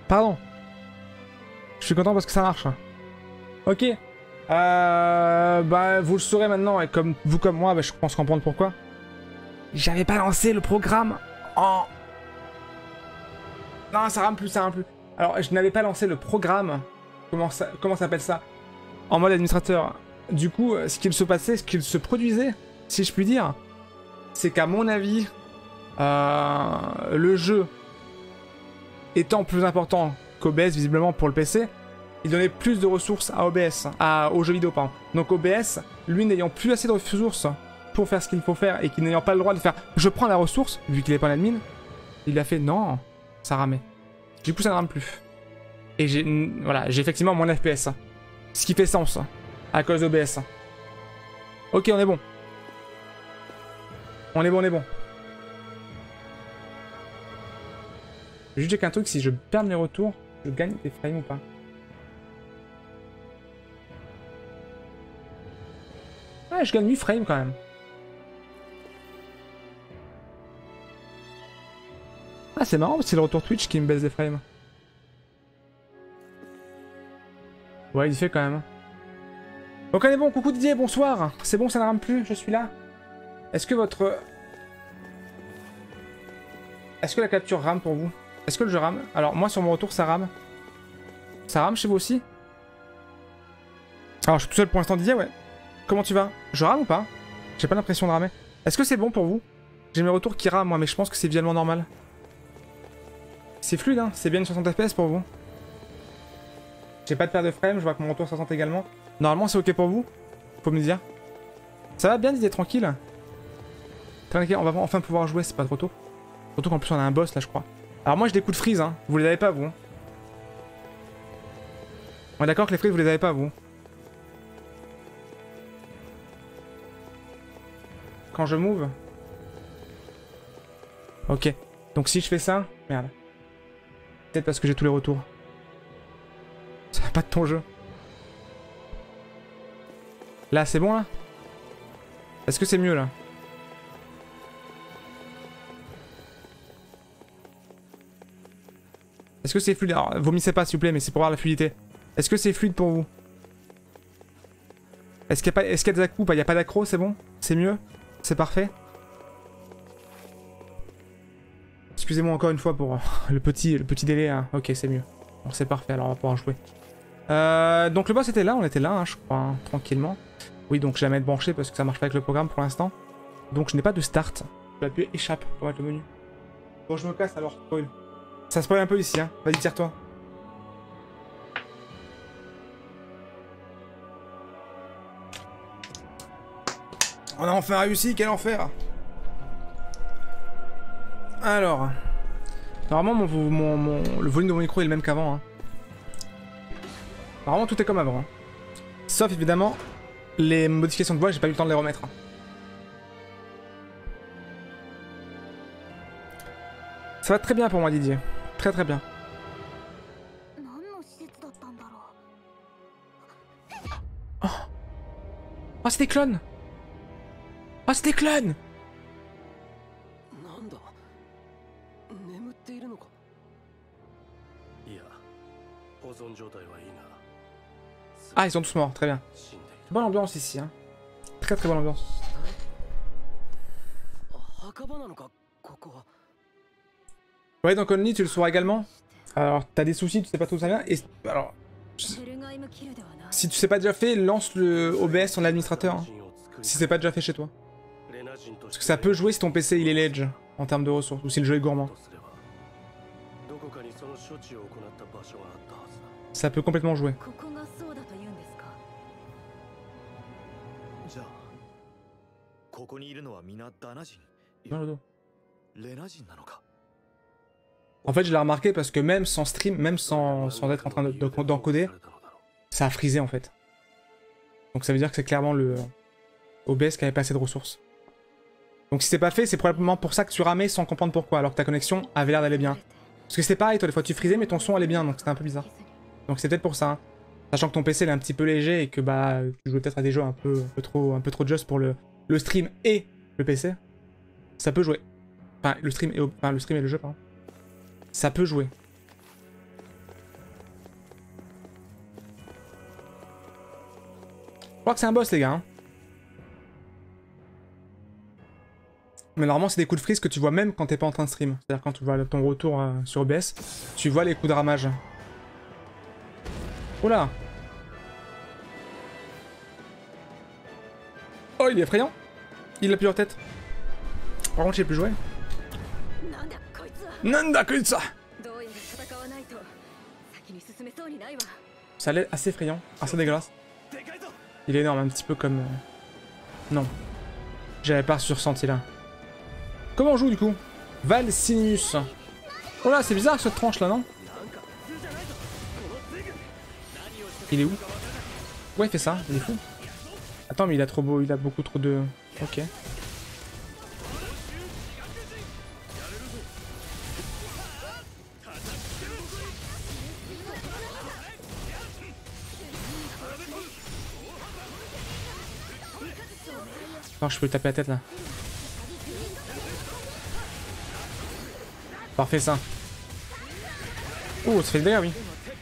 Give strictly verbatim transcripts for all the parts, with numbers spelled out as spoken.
Pardon. Je suis content parce que ça marche. Ok. Euh, bah, vous le saurez maintenant, et comme vous comme moi, bah, je pense comprendre pourquoi. J'avais pas lancé le programme en... Non, ça rame plus, ça rame plus. Alors, je n'avais pas lancé le programme. Comment ça, comment s'appelle ça? En mode administrateur. Du coup, ce qu'il se passait, ce qu'il se produisait, si je puis dire, c'est qu'à mon avis, euh, le jeu étant plus important qu'O B S, visiblement pour le P C, il donnait plus de ressources à O B S, à, aux jeux vidéo, pardon. Donc O B S, lui n'ayant plus assez de ressources pour faire ce qu'il faut faire et qui n'ayant pas le droit de faire « je prends la ressource », vu qu'il n'est pas l'admin, il a fait « non », ça ramait. Du coup, ça ne rame plus. Et j'ai voilà, j'ai effectivement moins d'F P S. Ce qui fait sens, à cause d'O B S. Ok, on est bon. On est bon, on est bon. Je vais juste checker un truc, si je perds mes retours, je gagne des frames ou pas. Ouais, je gagne huit frames quand même. Ah, c'est marrant, c'est le retour Twitch qui me baisse des frames. Ouais, il fait quand même. Donc on est bon, coucou Didier, bonsoir. C'est bon, ça ne rame plus, je suis là. Est-ce que votre... Est-ce que la capture rame pour vous? Est-ce que le jeu rame? Alors moi sur mon retour ça rame. Ça rame chez vous aussi? Alors je suis tout seul pour l'instant Didier, ouais. Comment tu vas? Je rame ou pas? J'ai pas l'impression de ramer. Est-ce que c'est bon pour vous? J'ai mes retours qui rament moi, mais je pense que c'est visuellement normal. C'est fluide hein, c'est bien une soixante F P S pour vous. J'ai pas de perte de frame, je vois que mon retour soixante également. Normalement c'est ok pour vous? Faut me dire. Ça va bien Didier, tranquille. Tranquille, on va enfin pouvoir jouer, c'est pas trop tôt. Surtout qu'en plus on a un boss là je crois. Alors moi j'ai des coups de freeze hein, vous les avez pas vous. On est d'accord que les freeze vous les avez pas vous. Quand je move. Ok, donc si je fais ça, merde. Peut-être parce que j'ai tous les retours. Ça va pas de ton jeu. Là c'est bon là? Est-ce que c'est mieux là? Est-ce que c'est fluide? Alors, vomissez pas s'il vous plaît, mais c'est pour voir la fluidité. Est-ce que c'est fluide pour vous? Est-ce qu'il y a, pas... Est qu'il y a des accros ou pas? Il n'y a pas d'accro, c'est bon? C'est mieux? C'est parfait? Excusez-moi encore une fois pour le petit, le petit délai. Hein. Ok, c'est mieux. Bon, c'est parfait, alors on va pouvoir jouer. Euh, donc le boss était là, on était là, hein, je crois, hein, tranquillement. Oui, donc je vais mettre branché parce que ça marche pas avec le programme pour l'instant. Donc je n'ai pas de start. Je vais appuyer échappe pour mettre le menu. Bon, je me casse alors, spoil. Ça spoil un peu ici, hein. Vas-y, tire-toi. On a enfin réussi, quel enfer! Alors... Normalement, mon, mon, mon, le volume de mon micro est le même qu'avant. Hein. Normalement, tout est comme avant. Hein. Sauf, évidemment, les modifications de voix, j'ai pas eu le temps de les remettre. Hein. Ça va très bien pour moi, Didier. Très très bien. Oh, oh c'est des clones. Oh, c'est des clones. Ah, ils sont tous morts, très bien. Bonne ambiance ici, hein. Très très bonne ambiance. Ouais, donc Only, tu le sauras également. Alors, t'as des soucis, tu sais pas tout ça vient. Et alors, si tu sais pas déjà fait, lance le O B S en administrateur. Hein, si c'est pas déjà fait chez toi. Parce que ça peut jouer si ton P C il est ledge en termes de ressources, ou si le jeu est gourmand. Ça peut complètement jouer. Dans le dos. En fait, je l'ai remarqué parce que même sans stream, même sans, sans être en train d'encoder, ça a frisé en fait. Donc ça veut dire que c'est clairement le O B S qui avait pas assez de ressources. Donc si c'est pas fait, c'est probablement pour ça que tu ramais sans comprendre pourquoi, alors que ta connexion avait l'air d'aller bien. Parce que c'était pareil, toi, des fois tu frisais, mais ton son allait bien, donc c'était un peu bizarre. Donc c'est peut-être pour ça. Hein. Sachant que ton P C il est un petit peu léger et que bah tu joues peut-être à des jeux un peu, un peu trop, un peu trop just pour le, le stream et le P C. Ça peut jouer. Enfin, le stream et, enfin, le stream et le jeu, pardon. Ça peut jouer. crois que c'est un boss les gars. Hein. Mais normalement c'est des coups de freeze que tu vois même quand t'es pas en train de stream. C'est-à-dire quand tu vois ton retour euh, sur O B S, tu vois les coups de ramage. Oula. Oh il est effrayant. Il a plusieurs têtes. Par contre j'ai plus joué. Nanda Kuitsa. Ça a l'air assez effrayant, assez dégueulasse. Il est énorme, un petit peu comme... Euh... Non. J'avais pas ce ressenti là. Comment on joue du coup? Valsinus. Oh là, c'est bizarre cette tranche là, non? Il est où? Ouais, il fait ça, il est fou. Attends, mais il a trop beau, il a beaucoup trop de... Ok. Oh, je peux lui taper la tête là. Parfait ça. Oh, ça fait le dégât, oui.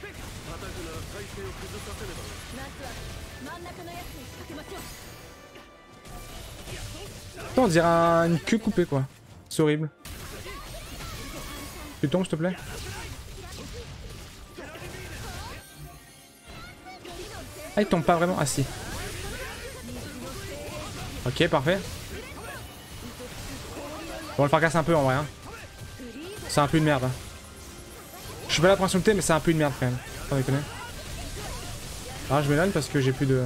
Attends, on dirait un... une queue coupée quoi. C'est horrible. Tu tombes s'il te plaît. Ah, il tombe pas vraiment. Ah si. Ok, parfait. On va le faire casser un peu en vrai. Hein. C'est un peu une merde. Hein. Je suis pas là pour insulter, mais c'est un peu une merde quand même. Sans déconner. Alors je m'éloigne parce que j'ai plus de...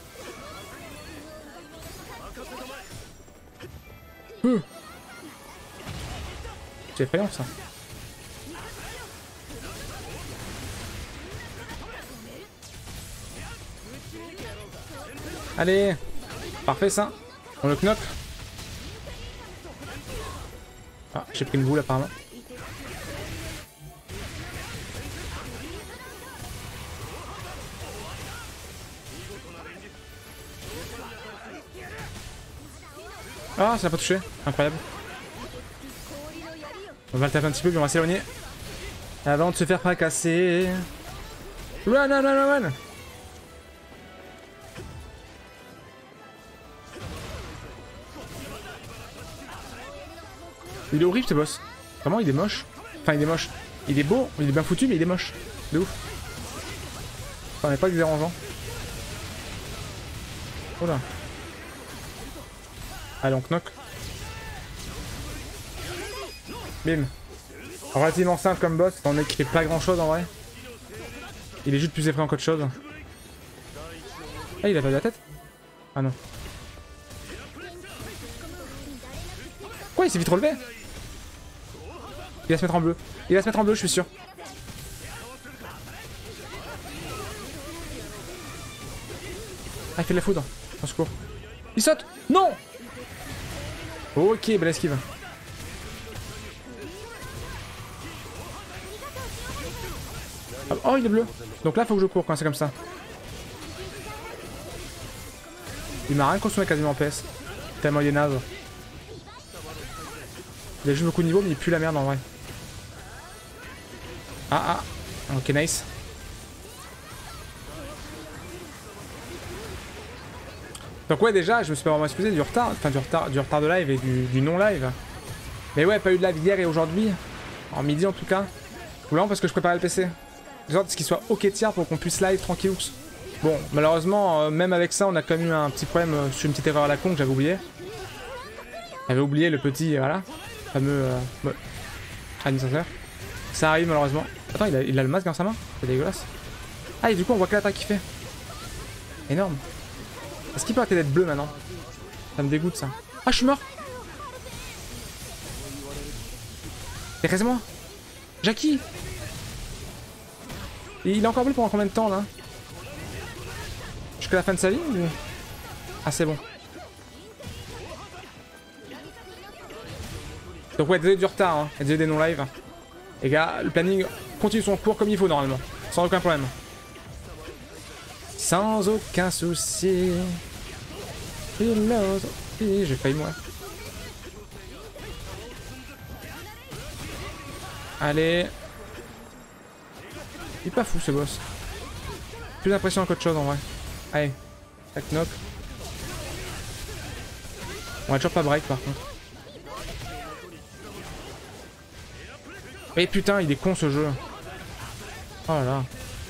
Euh. C'est effrayant ça. Allez. Parfait ça. On le knock. Ah, j'ai pris une boule apparemment. Ah, ça n'a pas touché. Incroyable. On va le taper un petit peu, puis on va s'éloigner. Avant de se faire fracasser. Run, run, run, run. Il est horrible ce boss. Vraiment, il est moche. Enfin, il est moche. Il est beau, il est bien foutu, mais il est moche. De ouf. Ça n'est pas dérangeant. Oh là. Allez, on knock. Bim. Relativement simple comme boss, étant donné qu'il fait pas grand chose en vrai. Il est juste plus effrayant qu'autre chose. Ah, il a perdu la tête? Ah non. Quoi, il s'est vite relevé? Il va se mettre en bleu. Il va se mettre en bleu, je suis sûr. Ah, il fait de la foudre. Au secours. Il saute. Non. Ok, belle esquive. Oh, il est bleu. Donc là, faut que je cours quand c'est comme ça. Il m'a rien consommé quasiment en P S. Tellement il est naze. Il a juste beaucoup de niveau, mais il pue la merde en vrai. Ah ah. Ok, nice. Donc ouais, déjà, je me suis pas vraiment excusé du retard. Enfin, du retard, du retard de live et du, du non-live. Mais ouais, pas eu de live hier et aujourd'hui. En midi en tout cas. Ou là, parce que je préparais le P C. Genre, ce qu'il soit ok tiers pour qu'on puisse live tranquillou. Bon, malheureusement, euh, même avec ça, on a quand même eu un petit problème euh, sur une petite erreur à la con que j'avais oublié. J'avais oublié le petit, euh, voilà, fameux euh, ouais, administrateur. Ça arrive malheureusement. Attends, il a, il a le masque dans sa main. C'est dégueulasse. Ah, et du coup, on voit que l'attaque qu'il fait. Énorme. Est-ce qu'il peut arrêter d'être bleu maintenant? Ça me dégoûte ça. Ah, je suis mort. Reste-moi. Jackie. Et il est encore bleu pendant combien de temps là? Jusqu'à la fin de sa vie ou... Ah, c'est bon. Donc ouais, désolé du retard, hein. Désolé des non-live. Les gars, le planning continue son cours comme il faut normalement. Sans aucun problème. Sans aucun souci. J'ai failli moi. Allez. Il est pas fou ce boss. Plus impressionnant qu'autre chose en vrai. Allez. Tac knock. On va toujours pas break par contre. Mais putain, il est con ce jeu. Oh là là.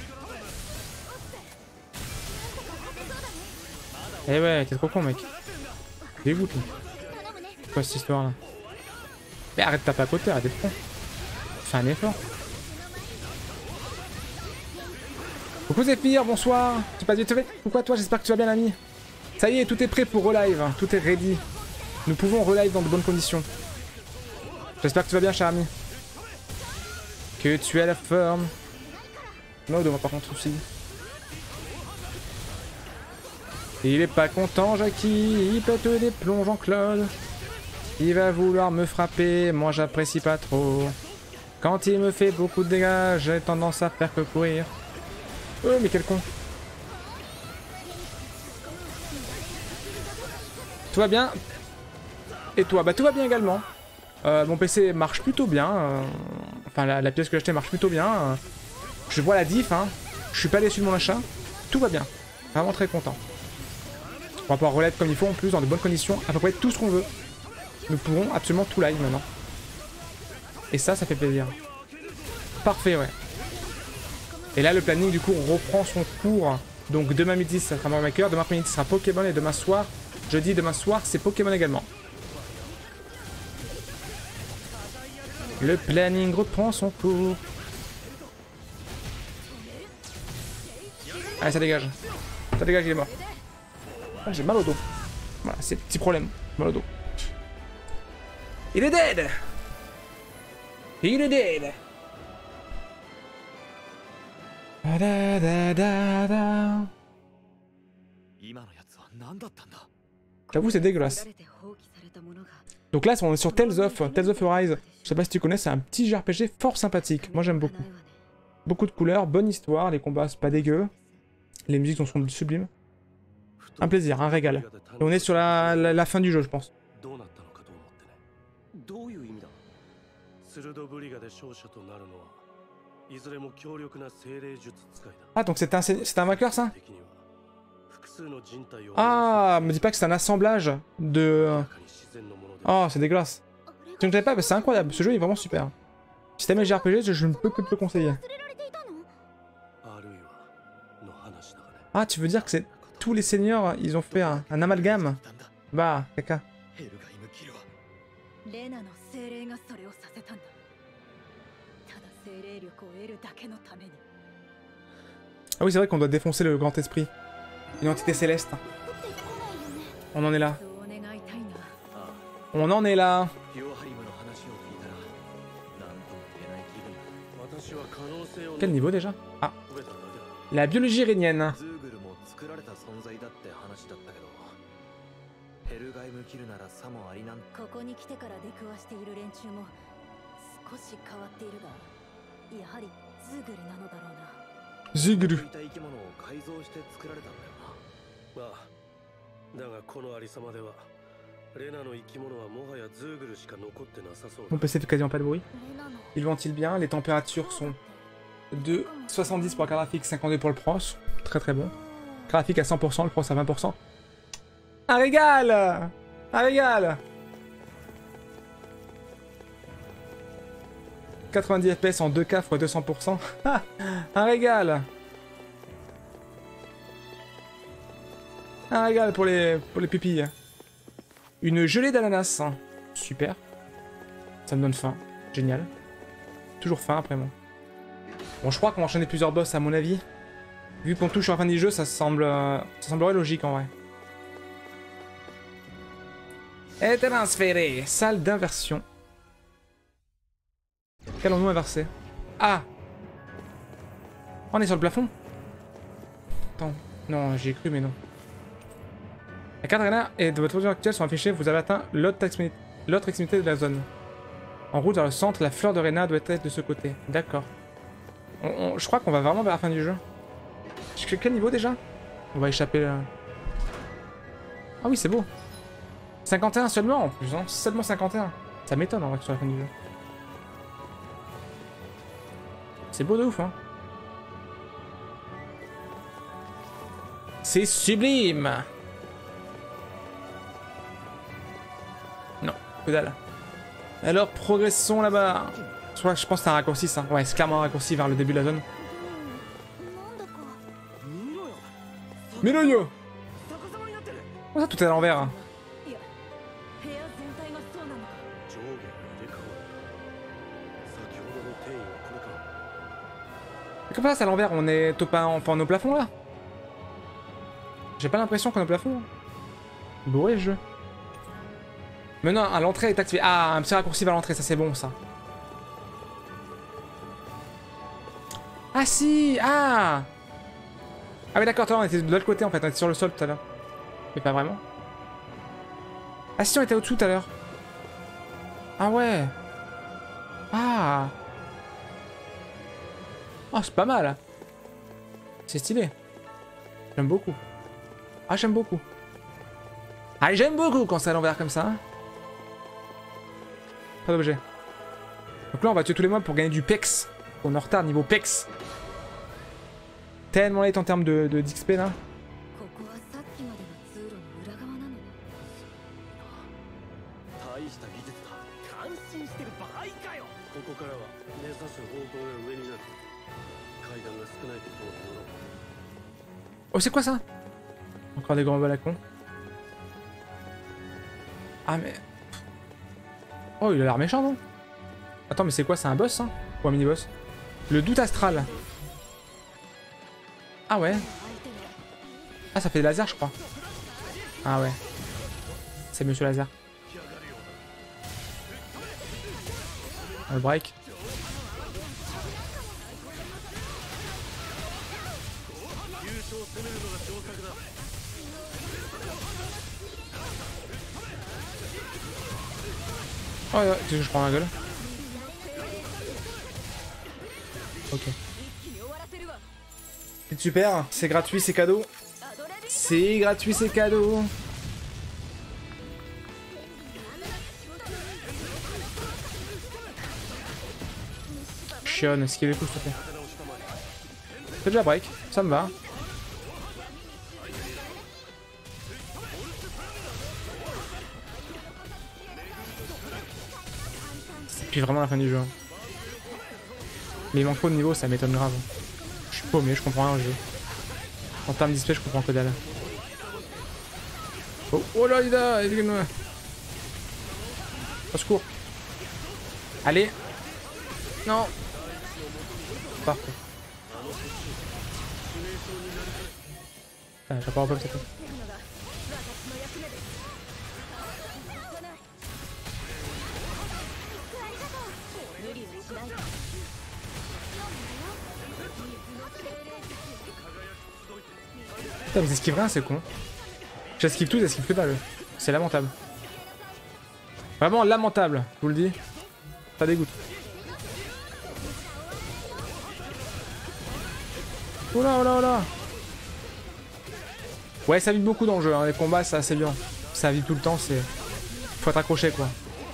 Eh ouais, t'es trop con mec. Dégoûte. Quoi cette histoire là? Mais arrête de taper à côté, arrête d'être con. Fais un effort. Coucou Zephyr, bonsoir. Tu passes vite fait. Pourquoi toi? J'espère que tu vas bien l'ami. Ça y est, tout est prêt pour relive. Tout est ready. Nous pouvons relive dans de bonnes conditions. J'espère que tu vas bien cher ami. Que tu as la forme. Non, de moi par contre aussi. Il est pas content Jackie, il pète des plombs Jean-Claude. Il va vouloir me frapper, moi j'apprécie pas trop. Quand il me fait beaucoup de dégâts, j'ai tendance à faire que courir. Oh mais quel con. Tout va bien? Et toi? Bah tout va bien également. Euh, mon P C marche plutôt bien. Euh... Enfin la, la pièce que j'ai achetée marche plutôt bien. Euh... Je vois la diff, hein. Je suis pas déçu de mon achat. Tout va bien. Vraiment très content. On va pouvoir relève comme il faut en plus, dans de bonnes conditions, à peu près tout ce qu'on veut. Nous pourrons absolument tout live maintenant. Et ça, ça fait plaisir. Parfait, ouais. Et là, le planning, du coup, reprend son cours. Donc demain midi, ça sera Mario Maker, demain après-midi, ça sera Pokémon, et demain soir, jeudi, demain soir, c'est Pokémon également. Le planning reprend son cours. Allez, ça dégage. Ça dégage, il est mort. Ah, j'ai mal au dos. Voilà, c'est petit problème. Mal au dos. Il est dead. Il est dead. Da, da, da, da. J'avoue, c'est dégueulasse. Donc là, on est sur Tales of, Tales of Arise. Je sais pas si tu connais, c'est un petit J R P G fort sympathique. Moi, j'aime beaucoup. Beaucoup de couleurs, bonne histoire, les combats, c'est pas dégueu. Les musiques sont, sont sublimes. Un plaisir, un régal. Et on est sur la, la, la fin du jeu, je pense. Ah, donc c'est un, un vainqueur, ça? Ah, me dis pas que c'est un assemblage de... Oh, c'est dégueulasse. Tu ne savais pas, mais c'est incroyable. Ce jeu est vraiment super. Si t'aimes les J R P G, je ne peux que te le conseiller. Ah, tu veux dire que c'est... Tous les seigneurs, ils ont fait un, un amalgame? Bah, caca. Ah oui, c'est vrai qu'on doit défoncer le grand esprit. Une entité céleste. On en est là. On en est là. Quel niveau déjà? Ah. La biologie irénienne. Zuguru. Mon P C fait quasiment pas de bruit. Il ventile bien, les températures sont de soixante-dix pour le graphique, cinquante-deux pour le pros. Très très bon. Graphique à cent pour cent, le pros à vingt pour cent. Un régal! Un régal! quatre-vingt-dix F P S en deux K fois deux cents pour cent. Un régal! Un régal pour les, pour les pupilles. Une gelée d'ananas. Super. Ça me donne faim. Génial. Toujours faim après moi. Bon, je crois qu'on va enchaîner plusieurs boss à mon avis. Vu qu'on touche à la fin du jeu, ça semble, ça semblerait logique en vrai. Et transféré. Salle d'inversion. Qu'allons-nous inverser? Ah! On est sur le plafond? Attends. Non, j'y ai cru, mais non. La carte arena et de votre position actuelle sont affichées. Vous avez atteint l'autre extrémité, l'autre extrémité de la zone. En route vers le centre, la fleur de Rena doit être de ce côté. D'accord. On, on, je crois qu'on va vraiment vers la fin du jeu. Jusqu'à quel niveau déjà? On va échapper là. Ah oui, c'est beau. cinquante et un seulement en plus, hein. Seulement cinquante et un. Ça m'étonne en vrai que sur la fin du jeu. C'est beau de ouf, hein. C'est sublime. Non, que dalle. Alors, progressons là-bas. Je crois que je pense que c'est un raccourci, ça. Ouais, c'est clairement un raccourci vers le début de la zone. Miloyo! Oh, ça, tout est à l'envers. Hein. Comment ça, c'est à l'envers? On est au, pas, enfin, au plafond, là? J'ai pas l'impression qu'on est au plafond. Bourré, le jeu. Mais non, à l'entrée est activé. Ah, un petit raccourci vers l'entrée, ça c'est bon, ça. Ah si! Ah! Ah oui d'accord, on était de l'autre côté en fait, on était sur le sol tout à l'heure. Mais pas vraiment. Ah si, on était au-dessous tout à l'heure. Ah ouais. Ah. Oh, c'est pas mal. C'est stylé. J'aime beaucoup. Ah, j'aime beaucoup. Ah, j'aime beaucoup quand c'est à l'envers comme ça. Pas d'objet. Donc là, on va tuer tous les mobs pour gagner du pex. On est en retard niveau pex. Tellement late en termes de, de d'X P là. Oh, c'est quoi ça? Encore des grands balacons. Ah mais... Oh, il a l'air méchant, non? Attends, mais c'est quoi? C'est un boss, hein? Ou un mini-boss? Le doute astral. Ah ouais. Ah, ça fait des lasers, je crois. Ah ouais. C'est Monsieur Laser. On le break. Oh ouais, tu sais que je prends la gueule. Ok. C'est super, c'est gratuit, c'est cadeau. C'est gratuit, c'est cadeau. Chion, esquive les coups, s'il te plaît. C'est déjà break, ça me va. C'est puis vraiment la fin du jeu. Mais il manque trop de niveau, ça m'étonne grave. Je suis paumé, je comprends rien au jeu. En termes d'X P, je comprends que dalle. Oh, oh là, il a... il a... Au secours. Allez. Non. Parfait. Ah, j'ai pas repop cette fois. Putain, vous esquivez rien, c'est con. J'esquive tout, j'esquive que dalle. C'est lamentable. Vraiment lamentable, je vous le dis. Ça dégoûte. Oh là, oh là, oh là. Ouais, ça vit beaucoup dans le jeu, hein. Les combats, c'est assez bien. Ça vit tout le temps, c'est... Faut être accroché, quoi.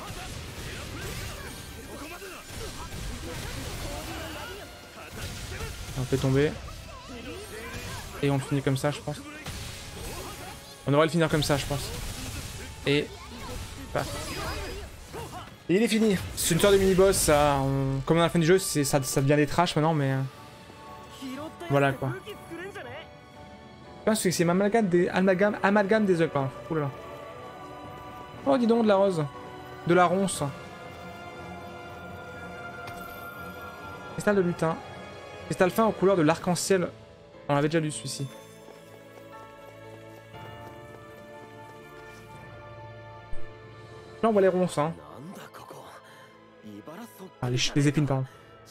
On fait tomber. Et on le finit comme ça, je pense. On devrait le finir comme ça, je pense. Et... Bah. Et il est fini. C'est une sorte de mini-boss, ça. On... Comme on a la fin du jeu, ça, ça devient des trash maintenant, mais... Voilà, quoi. Je pense que c'est amalgame des... Amalgame... Amalgame des œufs, pardon. Oulala. Oh, dis donc, de la rose. De la ronce. Cristal de lutin. Cristal fin aux couleurs de l'arc-en-ciel. On l'avait déjà lu, celui-ci. Là, on voit les ronces, hein. Ah, les, les épines, pardon.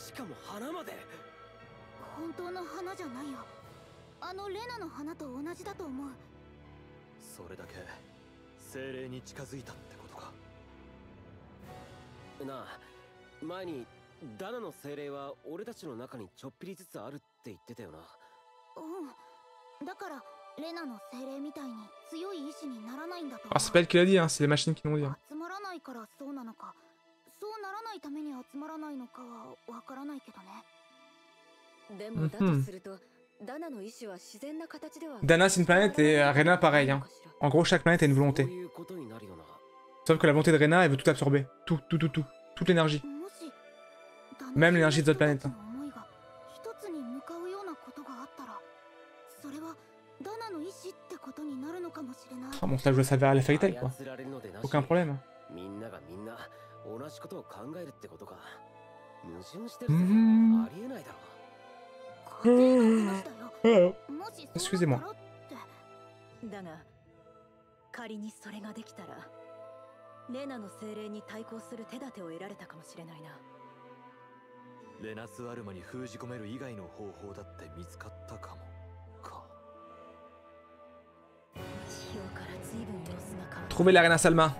Ah, c'est pas elle qui l'a dit, hein, c'est les machines qui l'ont dit. Hein. Mm-hmm. Dana c'est une planète et Rena pareil. Hein. En gros chaque planète a une volonté. Sauf que la volonté de Rena elle veut tout absorber. Tout, tout, tout, tout. Toute l'énergie. Même l'énergie des autres planètes. Hein. Ah bon ça je dois s'avérer à la Fairy Tail quoi. Aucun problème. Mmh. Mmh. Excusez-moi. Trouvez l'arène à Salma.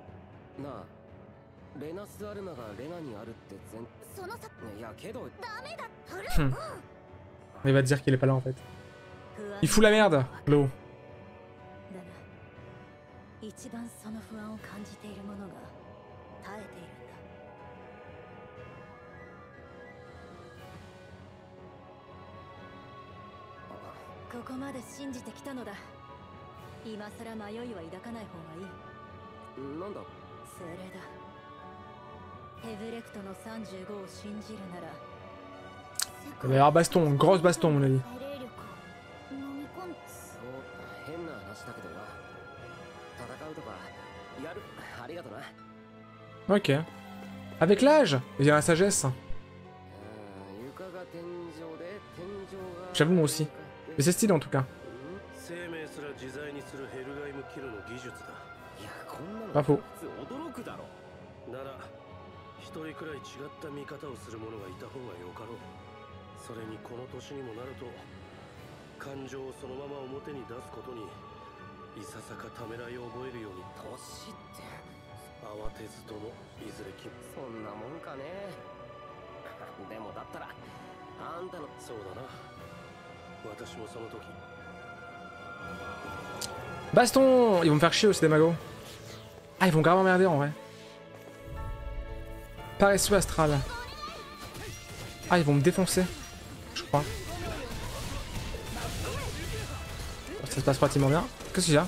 Hmm. Il va te dire qu'il est pas là en fait. Il fout la merde, l'eau. Il va y avoir baston, grosse baston à mon avis. Ok. Avec l'âge, il y a la sagesse. J'avoue moi aussi. Mais c'est stylé en tout cas. Pas faux. Baston! Ils vont me faire chier aussi des magos. Ah ils vont grave emmerder en vrai. Paresseux astral. Ah ils vont me défoncer. Je crois. Ça se passe pratiquement bien. Qu'est-ce qu'il y a?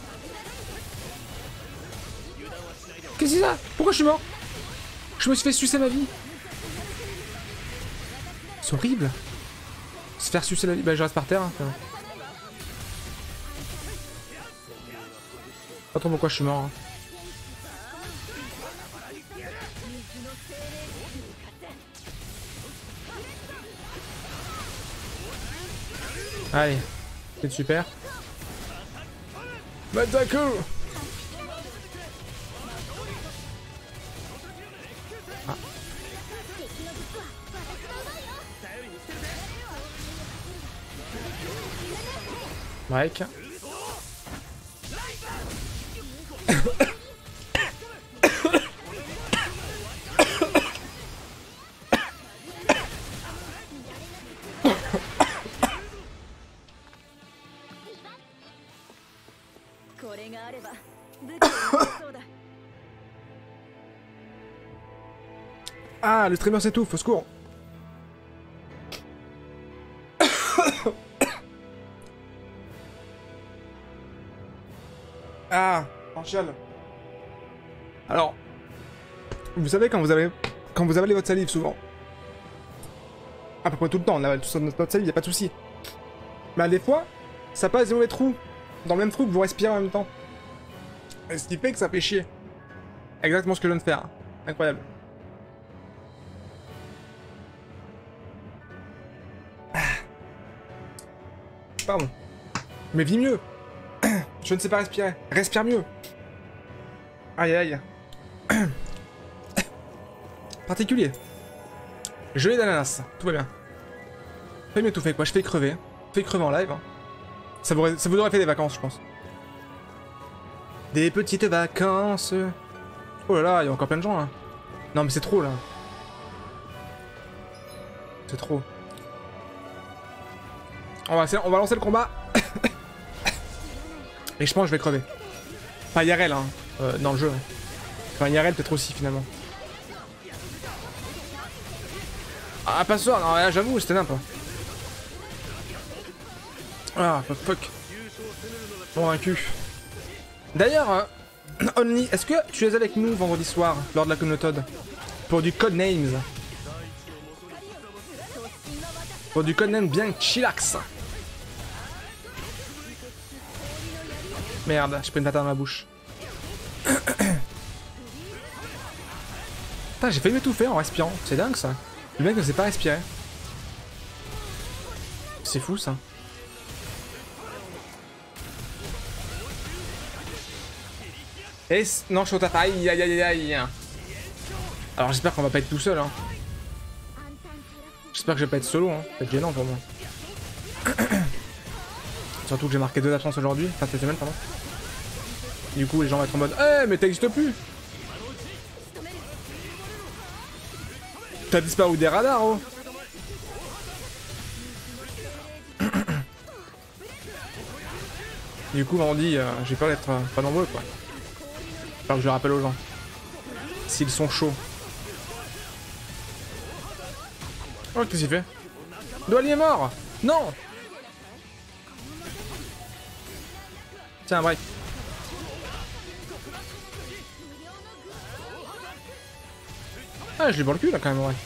Qu'est-ce qu'il y a? Pourquoi je suis mort? Je me suis fait sucer ma vie. C'est horrible. Se faire sucer la vie. Bah je reste par terre. Hein. Pas trop pourquoi je suis mort. Hein. Allez, c'est super. Matako! Ah. Mike. Ah, le streamer s'étouffe, au secours. Ah, en chiale. Alors, vous savez quand vous avez, quand vous avalez votre salive souvent, à peu près tout le temps, on avale tout notre salive, y a pas de souci. Mais des fois, ça passe dans les trous, dans le même trou que vous respirez en même temps. Et ce qui fait que ça fait chier. Exactement ce que je viens de faire. Incroyable. Pardon. Mais vis mieux. Je ne sais pas respirer. Respire mieux. Aïe aïe. Particulier. Gelée d'ananas. Tout va bien. Fais mieux tout fait quoi. Je fais crever. Fais crever en live. Ça vous, ça vous aurait fait des vacances, je pense. Des petites vacances. Oh là là, il y a encore plein de gens là. Non mais c'est trop là. C'est trop. On va, on va lancer le combat. Et je pense que je vais crever. Pas I R L hein, euh, dans le jeu. Enfin I R L peut-être aussi finalement. Ah pas ce soir, non j'avoue c'était n'importe. Ah, fuck, fuck. Bon, vaincu. D'ailleurs, euh, Only, est-ce que tu es avec nous vendredi soir, lors de la Conotode, pour du Codenames? Pour du Codename bien chillax. Merde, j'ai pris une patate dans ma bouche. Putain, j'ai failli m'étouffer en respirant. C'est dingue ça. Le mec ne sait pas respirer. C'est fou ça. Et non, je suis au taf. Aïe, aïe, aïe, aïe. Alors j'espère qu'on va pas être tout seul. Hein. J'espère que je vais pas être solo. Hein. C'est gênant pour moi. Surtout que j'ai marqué deux absences aujourd'hui. Enfin, cette semaine, pardon. Du coup, les gens vont être en mode « Eh, hey, mais t'existes plus !» T'as disparu des radars, oh. Du coup, on dit, euh, j'ai peur d'être euh, pas nombreux, quoi. Alors que je le rappelle aux gens. S'ils sont chauds. Oh, qu'est-ce qu'il fait? Douali est mort. Non. Tiens, un break. Ah, je l'ai dans le cul, là, quand même, ouais.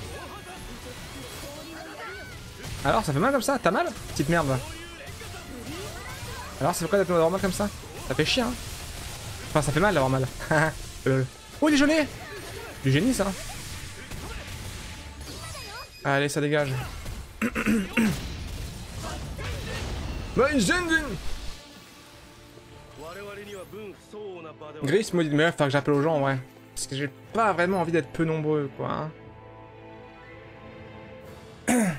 Alors, ça fait mal comme ça? T'as mal? Petite merde, là. Alors, c'est quoi d'être normal comme ça? Ça fait chier, hein. Enfin, ça fait mal d'avoir mal. Oh, il est gelé. Du génie, ça. Allez, ça dégage. Gris maudit, mais il va falloir que j'appelle aux gens, en vrai. Parce que j'ai pas vraiment envie d'être peu nombreux, quoi. Hein.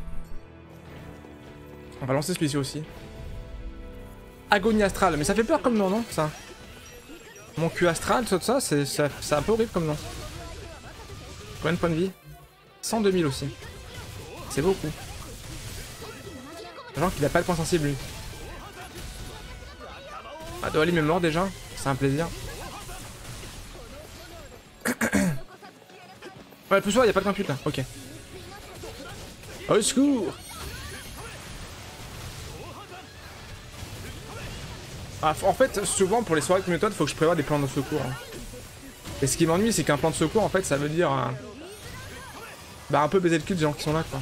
On va lancer celui-ci aussi. Agonie astrale, mais ça fait peur comme nom, non, ça? Mon cul astral, tout ça, c'est un peu horrible comme nom. Combien de points de vie? cent deux mille aussi. C'est beaucoup. Genre qu'il a pas de point sensible, lui. Ah, Douali est mort déjà. C'est un plaisir. Ouais, plus soir, il n'y a pas de compute là. Ok. Au secours! Ah, en fait, souvent pour les soirées de méthode, faut que je prévoie des plans de secours. Hein. Et ce qui m'ennuie, c'est qu'un plan de secours, en fait, ça veut dire. Euh, bah, un peu baiser le cul des gens qui sont là, quoi.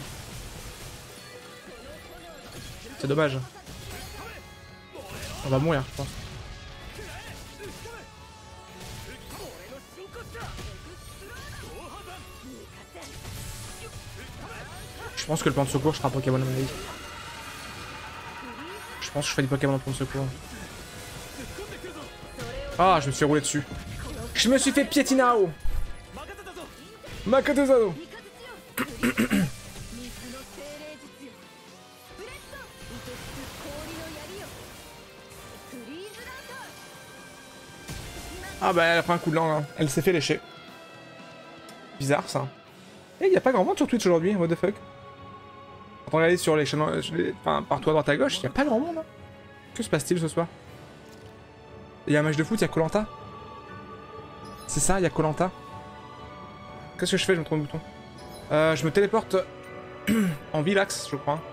C'est dommage. On va mourir, je pense. Je pense que le plan de secours, je ferai un Pokémon à mon avis. Je pense que je ferai du Pokémon en plan de secours. Ah, je me suis roulé dessus. Je me suis fait piétinao. Makatezano. Ah bah elle a pris un coup de langue, hein. Elle s'est fait lécher. Bizarre ça. Eh, y a pas grand monde sur Twitch aujourd'hui, what the fuck. Quand on regarde sur les chaînes, enfin partout à droite à gauche, y a pas grand monde. Hein. Que se passe-t-il ce soir? Il y a un match de foot, il y a Koh-Lanta. C'est ça, il y a Koh-Lanta. Qu'est-ce que je fais? Je me trompe le bouton. Euh, je me téléporte en Villax, je crois.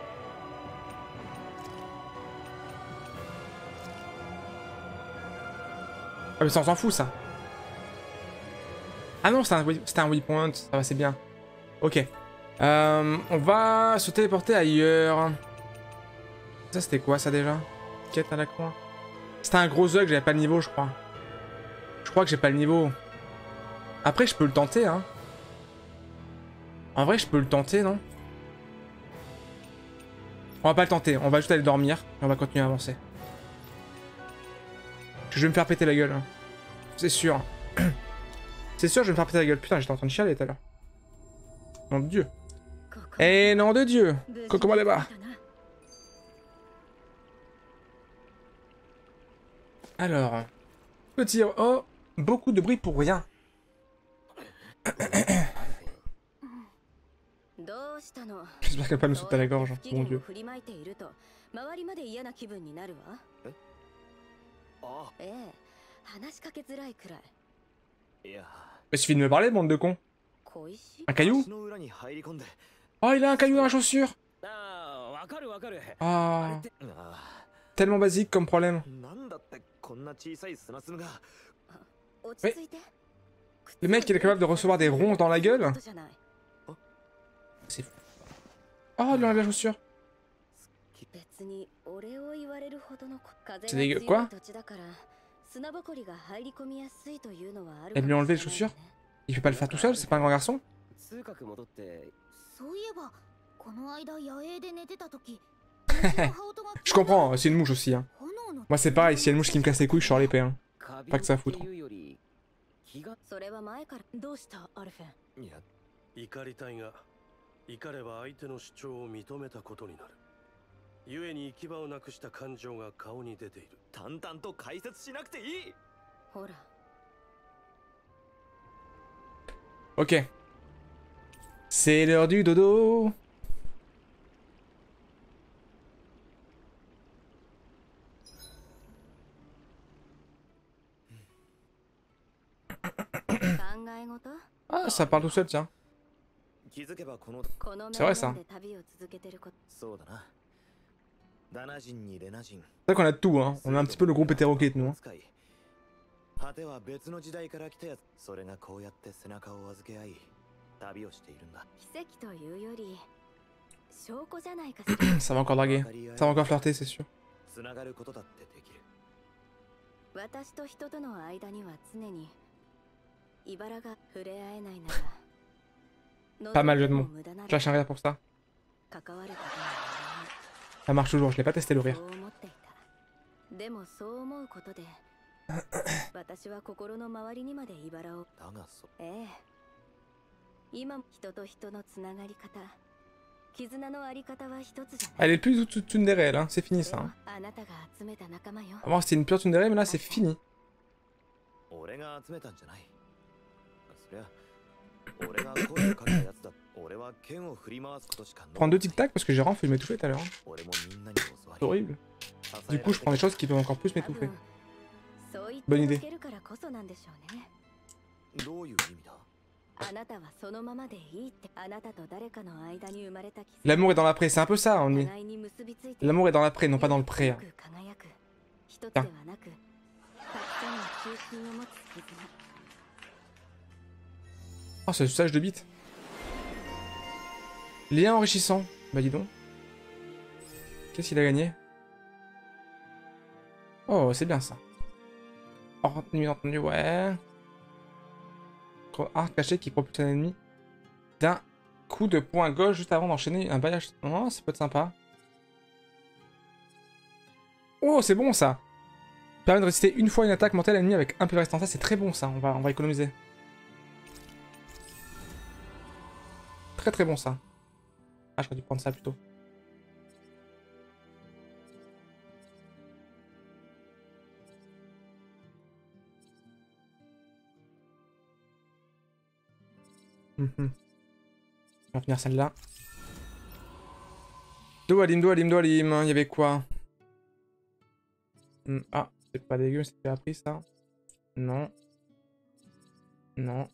Ah mais ça on s'en fout ça. Ah non, c'était un, un waypoint, ça va, c'est bien. Ok. Euh, on va se téléporter ailleurs. Ça c'était quoi ça déjà? Quête à la croix. C'était un gros œil, j'avais pas le niveau je crois. Je crois que j'ai pas le niveau. Après je peux le tenter hein. En vrai je peux le tenter non? On va pas le tenter, on va juste aller dormir et on va continuer à avancer. Je vais me faire péter la gueule. C'est sûr. C'est sûr je vais me faire péter la gueule. Putain j'étais en train de chialer tout à l'heure. Nom de Dieu. Eh nom de Dieu. Comment les bas. Alors. Petit... Oh. Beaucoup de bruit pour rien. J'espère qu'elle va pas me sauter à la gorge. Mon Dieu. Il suffit de me parler, bande de cons. Un caillou? Oh, il a un caillou dans la chaussure. Ah, tellement basique comme problème. Oui. Le mec, il est capable de recevoir des ronces dans la gueule. C'est fou. Oh, il lui enlève la chaussure. C'est dégueu. Quoi? Elle lui a enlevé les chaussures? Il peut pas le faire tout seul? C'est pas un grand garçon? Je comprends, c'est une mouche aussi. Hein. Moi, c'est pareil, s'il y a une mouche qui me casse les couilles, je sors l'épée. Hein. Pas que ça à foutre. 故に行き場をなくした感情が顔に出ている。淡々と解説しなくていい。ほら。 Ok. C'est l'heure du dodo. Ah, ça parle tout seul, tiens. C'est vrai ça. C'est vrai qu'on a de tout, hein. On a un petit peu le groupe hétéroclite, nous. Hein. Ça va encore draguer. Ça va encore flirter, c'est sûr. Pas mal jeu de mots. Je lâche un rire pour ça. Ça marche toujours, je l'ai pas testé le rire. Elle est plus tsundere, elle, hein. C'est fini ça. Hein. Avant c'était une pure tsundere, mais là c'est fini. Prends deux tic-tac parce que j'ai vraiment fait m'étouffer tout à l'heure. Hein. C'est horrible. Du coup, je prends des choses qui peuvent encore plus m'étouffer. Bonne idée. L'amour est dans l'après, c'est un peu ça, on dit. L'amour est dans l'après, non pas dans le pré. Hein. Tiens. Oh, c'est le sage de bite. Lien enrichissant. Bah dis donc. Qu'est-ce qu'il a gagné? Oh, c'est bien ça. Hors ennemi entendu, ouais. Arc caché qui propulse un ennemi d'un coup de poing gauche juste avant d'enchaîner un bailliage. Oh, ça peut être sympa. Oh, c'est bon ça. Permet de résister une fois une attaque mortelle à l'ennemi avec un peu de résistance. Ça, c'est très bon ça. On va, on va économiser. Très très bon ça. Ah, j'aurais dû prendre ça plutôt. Hum hum. On va finir celle-là. Doalim, Doalim, Doalim. Il y avait quoi? hum, Ah, c'est pas dégueu, c'était appris ça. Non. Non.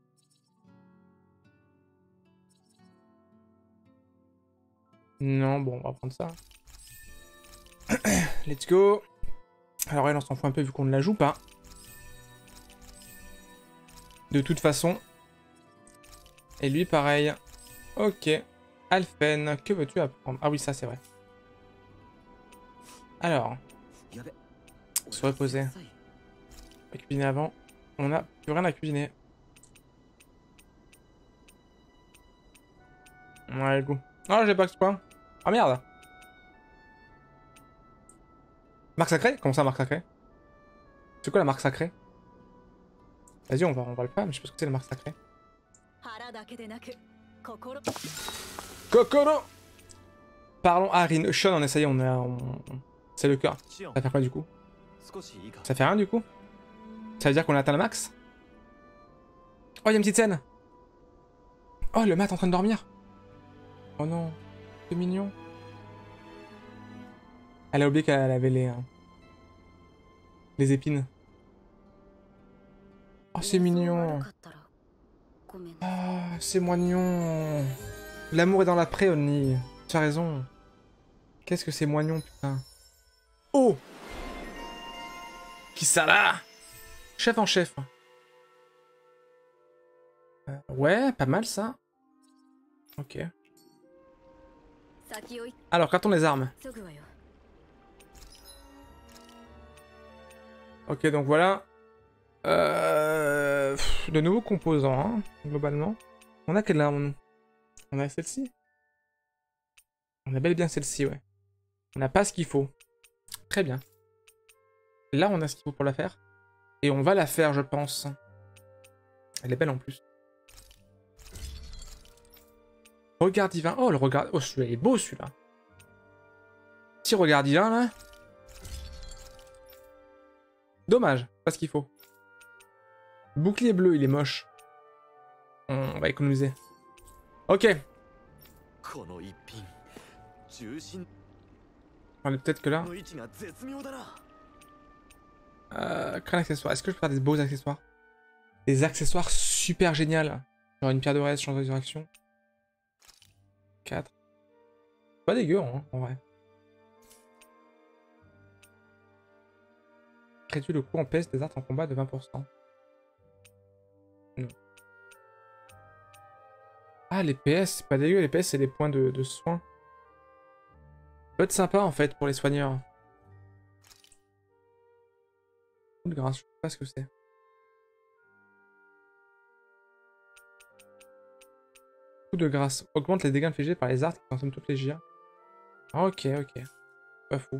Non, bon, on va prendre ça. Let's go. Alors elle, on s'en fout un peu vu qu'on ne la joue pas. De toute façon. Et lui, pareil. Ok. Alphen, que veux-tu apprendre? Ah oui, ça, c'est vrai. Alors. Se reposer. On va cuisiner avant. On n'a plus rien à cuisiner. Ouais, go. Oh, j'ai pas exploit. Ah merde. Marque sacrée? Comment ça, marque sacrée? C'est quoi la marque sacrée? Vas-y, on va, on va le faire, mais je sais pas ce que c'est la marque sacrée. Kokoro. Parlons à Rin. Sean, on essaye, on a... On... C'est le cœur. Ça fait quoi du coup? Ça fait rien du coup? Ça veut dire qu'on a atteint le max? Oh, il y a une petite scène. Oh, le mat en train de dormir. Oh non. C'est mignon. Elle a oublié qu'elle avait les... Euh, les épines. Oh, c'est mignon. Ah, c'est mignon. L'amour est dans l'après, Oni. Tu as raison. Qu'est-ce que c'est moignon, putain. Oh! Qui ça là? Chef en chef. Euh, ouais, pas mal ça. Ok. Alors, carton les armes. Ok, donc voilà. Euh... De nouveaux composants, hein, globalement. On a quelle arme? On a celle-ci? On a bel et bien celle-ci, ouais. On n'a pas ce qu'il faut. Très bien. Là, on a ce qu'il faut pour la faire. Et on va la faire, je pense. Elle est belle en plus. Regard divin. Oh, le regard... Oh, celui-là, il est beau, celui-là. Petit regard divin, là. Dommage, pas ce qu'il faut. Bouclier bleu, il est moche. On va économiser. Ok. Peut-être que là... Euh, crâne accessoire. Est-ce que je peux faire des beaux accessoires? Des accessoires super géniaux. Genre une pierre de reste, chance de résurrection. quatre. Pas dégueu, hein, en vrai. Réduit le coût en P S des arts en combat de vingt pour cent. Non. Ah, les P S, c'est pas dégueu. Les P S, c'est des points de, de soins. Ça peut être sympa, en fait, pour les soigneurs. Coup de grâce, je sais pas ce que c'est. Coup de grâce. Augmente les dégâts infligés par les arts qui consomment toutes les J A. Ok, ok. Pas fou.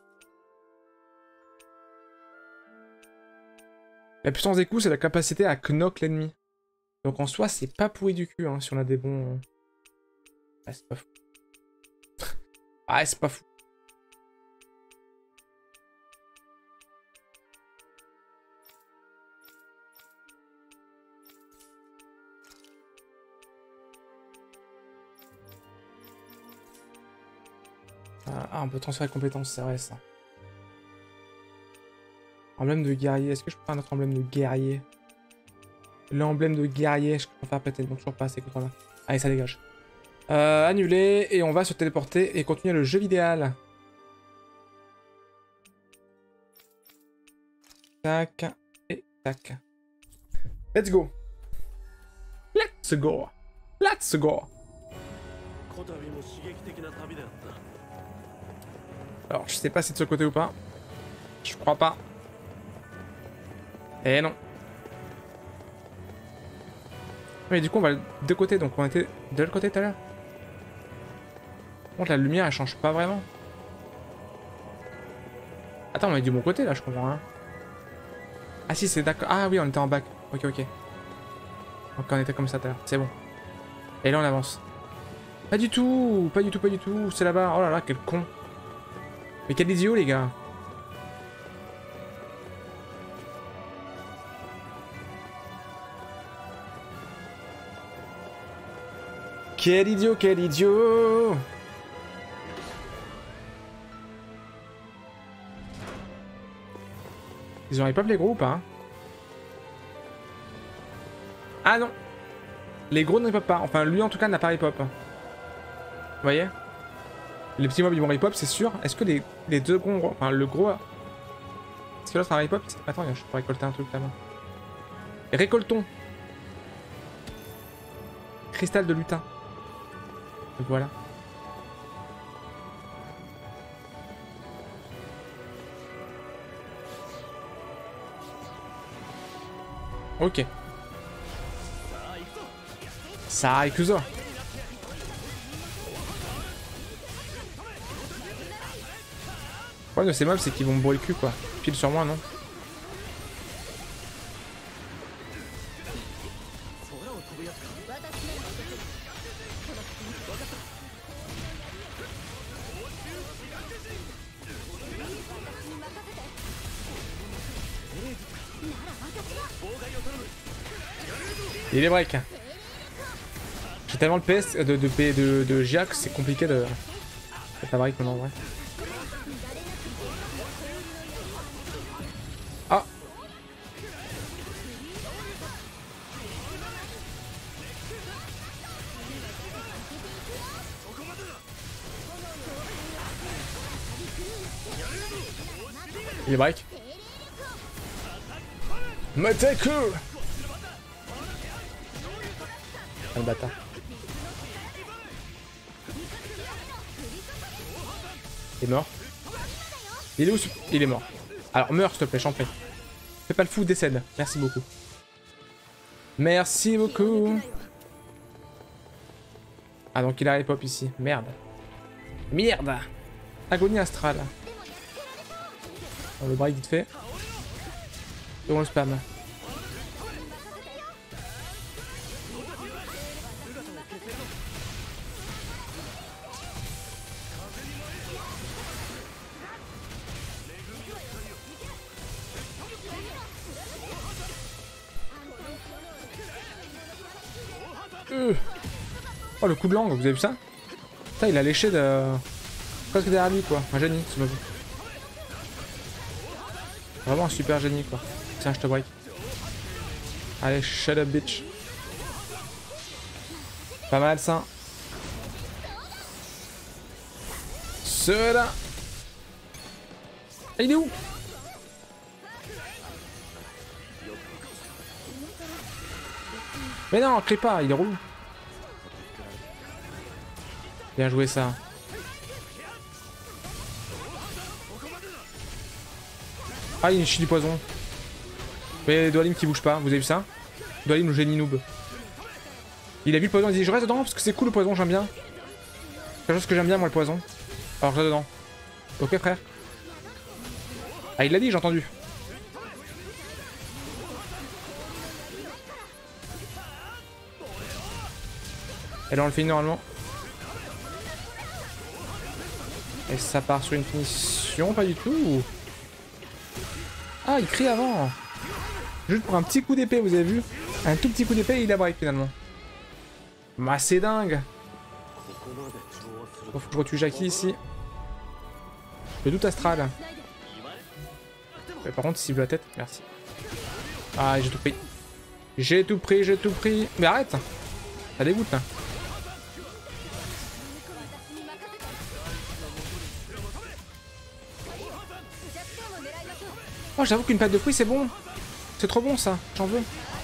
La puissance des coups, c'est la capacité à knock l'ennemi. Donc en soi, c'est pas pourri du cul, hein, si on a des bons... Ah, c'est pas fou. Ah, c'est pas fou. Ah, on peut transférer compétences, c'est vrai ça. Emblème de guerrier. Est-ce que je peux faire un autre emblème de guerrier? L'emblème de guerrier, je préfère peut-être, donc toujours pas assez que là. Allez, ça dégage. Euh, annuler, et on va se téléporter et continuer le jeu vidéo. Tac, et tac. Let's go. Let's go. Let's go. Alors, je sais pas si c'est de ce côté ou pas. Je crois pas. Eh non. Mais du coup, on va de côté, donc on était de l'autre côté tout à l'heure. Par contre, la lumière, elle change pas vraiment. Attends, on est du bon côté là, je comprends rien. Ah si, c'est d'accord. Ah oui, on était en bac. Ok, ok. Donc on était comme ça tout à l'heure. C'est bon. Et là, on avance. Pas du tout, pas du tout, pas du tout. C'est là-bas. Oh là là, quel con. Mais quel idiot, les gars. Quel idiot, quel idiot. Ils ont hip-hop les gros ou pas, hein? Ah non. Les gros ne hip-hop pas. Enfin, lui en tout cas n'a pas hip-hop. Vous voyez? Les petits mobs ils vont hip-hop, c'est sûr. Est-ce que les, les deux gros... Enfin, le gros... Est-ce que l'autre a hip-hop? Attends, je peux récolter un truc là-bas. Récoltons. Cristal de lutin. Voilà. Ok. Ça, Ikuzo. Le problème de ces mobs, c'est qu'ils vont me brûler le cul, quoi. Pile sur moi, non? Il est break. J'ai tellement de P S, de, de, de, de, de G A que c'est compliqué de... de pas break maintenant en vrai. Ah. Il est break. Mataku. Ah, le bâtard. Il est mort. Il est où? Il est mort. Alors meurs s'il te plaît, j'en prie. Fais pas le fou, décède. Merci beaucoup. Merci beaucoup. Ah donc il a pop ici. Merde. Merde. Agonie astrale. On le break vite fait. Et on le spam. Euh. Oh le coup de langue, vous avez vu ça? Putain, il a léché de... presque derrière lui quoi. Un génie, ce move. Vraiment un super génie quoi. Tiens, je te break. Allez, shut up bitch. Pas mal ça. Cela. Il est où? Mais non, crie pas, il est relou. Bien joué ça. Ah, il chie du poison. Mais Doalim qui bouge pas, vous avez vu ça? Doalim le génie noob. Il a vu le poison, il dit je reste dedans parce que c'est cool le poison, j'aime bien. C'est quelque chose que j'aime bien moi le poison. Alors je reste dedans. Ok frère. Ah il l'a dit, j'ai entendu. Et là on le finit normalement. Et ça part sur une finition, pas du tout. Ah il crie avant. Juste pour un petit coup d'épée, vous avez vu? Un tout petit coup d'épée et il a break finalement. Bah c'est dingue. Faut que je retue Jackie ici. Le doute astral. Mais par contre, il cible la tête, merci. Ah, j'ai tout pris. J'ai tout pris, j'ai tout pris. Mais arrête! Ça dégoûte là. Oh, j'avoue qu'une pâte de fruits c'est bon. C'est trop bon ça, j'en veux.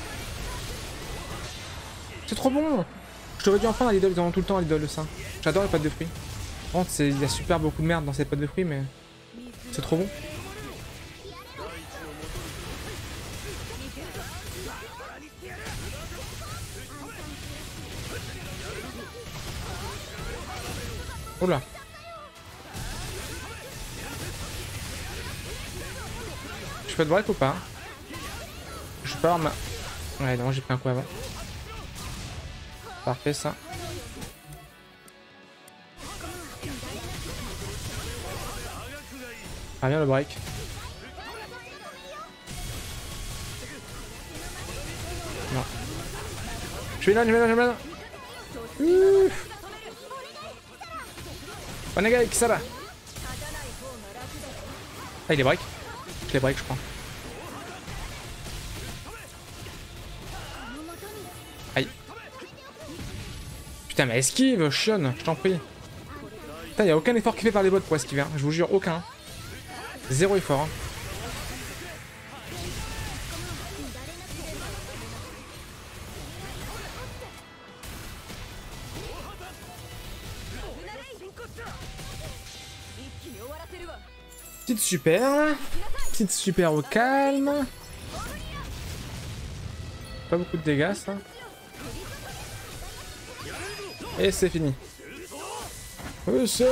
C'est trop bon. Je t'aurais dû en prendre à l'idole, ils en ont tout le temps à l'idole de ça. J'adore les pâtes de fruits. Par contre, il y a super beaucoup de merde dans ces pâtes de fruits, mais c'est trop bon. Oh là. Je peux te break ou pas? Je peux avoir ma... Ouais, non, j'ai pris un coup avant. Parfait, ça. Ah, bien le break. Non. Je suis là, je suis là, je suis là. Ouh. Onegai, Kisara. Ah, il est break. Je l'ai break, je crois. Aïe. Putain, mais esquive, chionne, je t'en prie. Putain, y'a aucun effort qui fait par les bots pour esquiver, hein. Je vous jure, aucun. Zéro effort. Hein. Petite super. Petite super au calme. Pas beaucoup de dégâts, ça. Et c'est fini. Uso.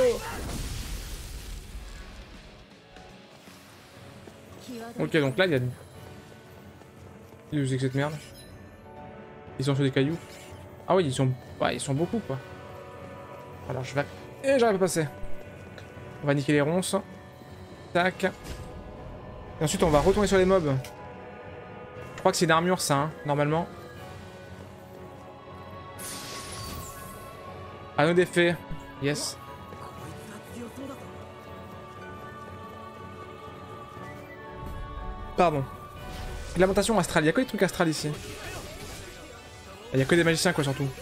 Ok, donc là, il y a... Il y a cette merde. Ils sont sur des cailloux. Ah oui, ils sont... Ouais, ils sont beaucoup, quoi. Alors, je vais... Et j'arrive à passer. On va niquer les ronces. Tac. Et ensuite, on va retourner sur les mobs. Je crois que c'est une armure, ça, hein, normalement. Anneau d'effet. Yes. Pardon. Lamentation astrale. Il y a que des trucs astrales ici. Il y a que des magiciens, quoi, surtout.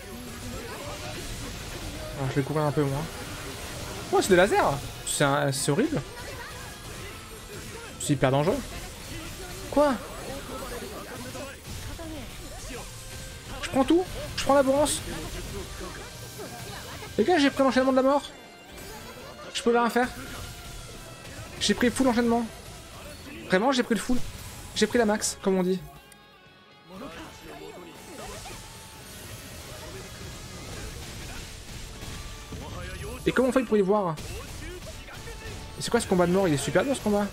Alors, je vais courir un peu, moi. Oh, c'est des lasers. C'est un... horrible. C'est hyper dangereux. Quoi? Je prends tout? Je prends la bourrance? Les gars, j'ai pris l'enchaînement de la mort. Je peux rien faire. J'ai pris full enchaînement. Vraiment, j'ai pris le full. J'ai pris la max, comme on dit. Et comment on fait pour y voir? C'est quoi ce combat de mort? Il est super dur ce combat.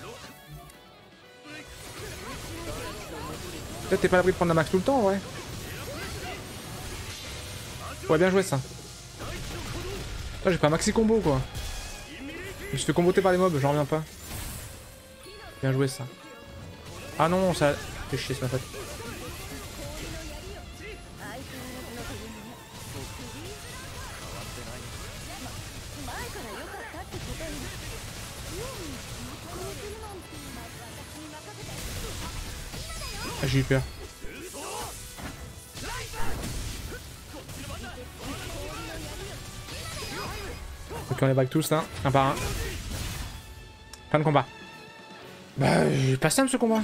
Peut-être t'es pas à l'abri de prendre la max tout le temps, ouais. Ouais, bien joué ça. J'ai pas un maxi combo quoi. Je me suis fait comboter par les mobs, j'en reviens pas. Bien joué ça. Ah non, ça fait chier, c'est ma faute. Ah, j'ai eu peur. Ok, on les back tous là, un par un. Fin de combat. Bah, j'ai pas simple ce combat.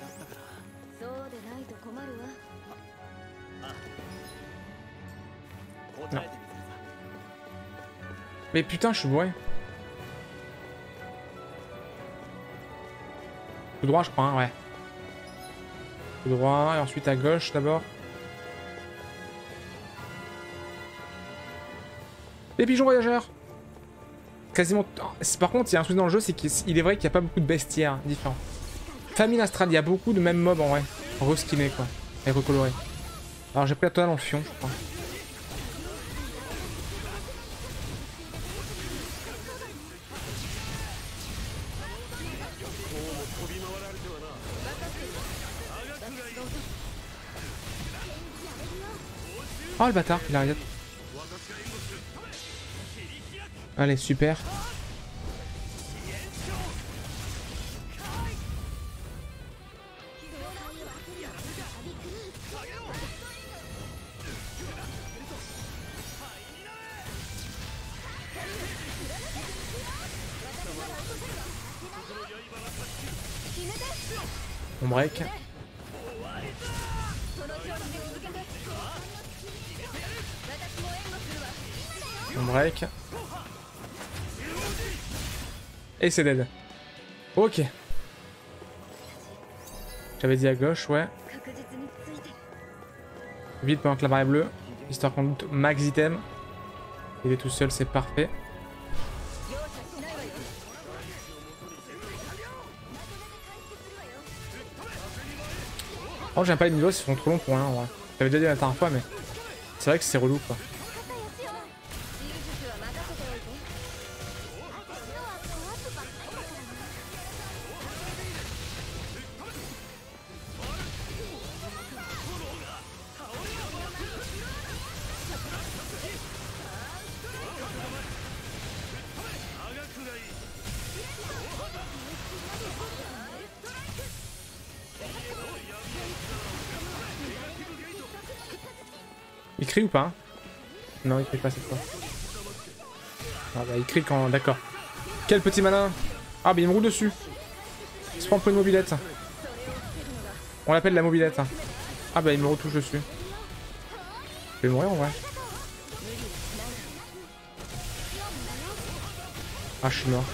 Non. Mais putain, je suis bourré. Tout droit, je crois, hein, ouais. Tout droit, et ensuite à gauche d'abord. Les pigeons voyageurs. Quasiment... Par contre, il y a un truc dans le jeu, c'est qu'il est vrai qu'il n'y a pas beaucoup de bestiaires différents. Famine astrale, il y a beaucoup de mêmes mobs en vrai. Reskinés quoi. Et recolorés. Alors j'ai pris la totale en fion, je crois. Oh le bâtard, il arrête. Allez, super. On break. On break. Et c'est dead. Ok. J'avais dit à gauche, ouais. Vite pendant que la barre est bleue. Histoire qu'on loot max item. Il est tout seul, c'est parfait. Oh, j'aime pas les niveaux, ils sont trop longs pour rien, ouais. J'avais déjà dit la dernière fois, mais c'est vrai que c'est relou, quoi. Il crie ou pas? Non, il crie pas cette fois. Ah bah il crie quand... D'accord. Quel petit malin! Ah bah il me roule dessus. Il se prend pour une mobilette. On l'appelle la mobilette. Ah bah il me retouche dessus. Je vais mourir en vrai. Ah je suis mort.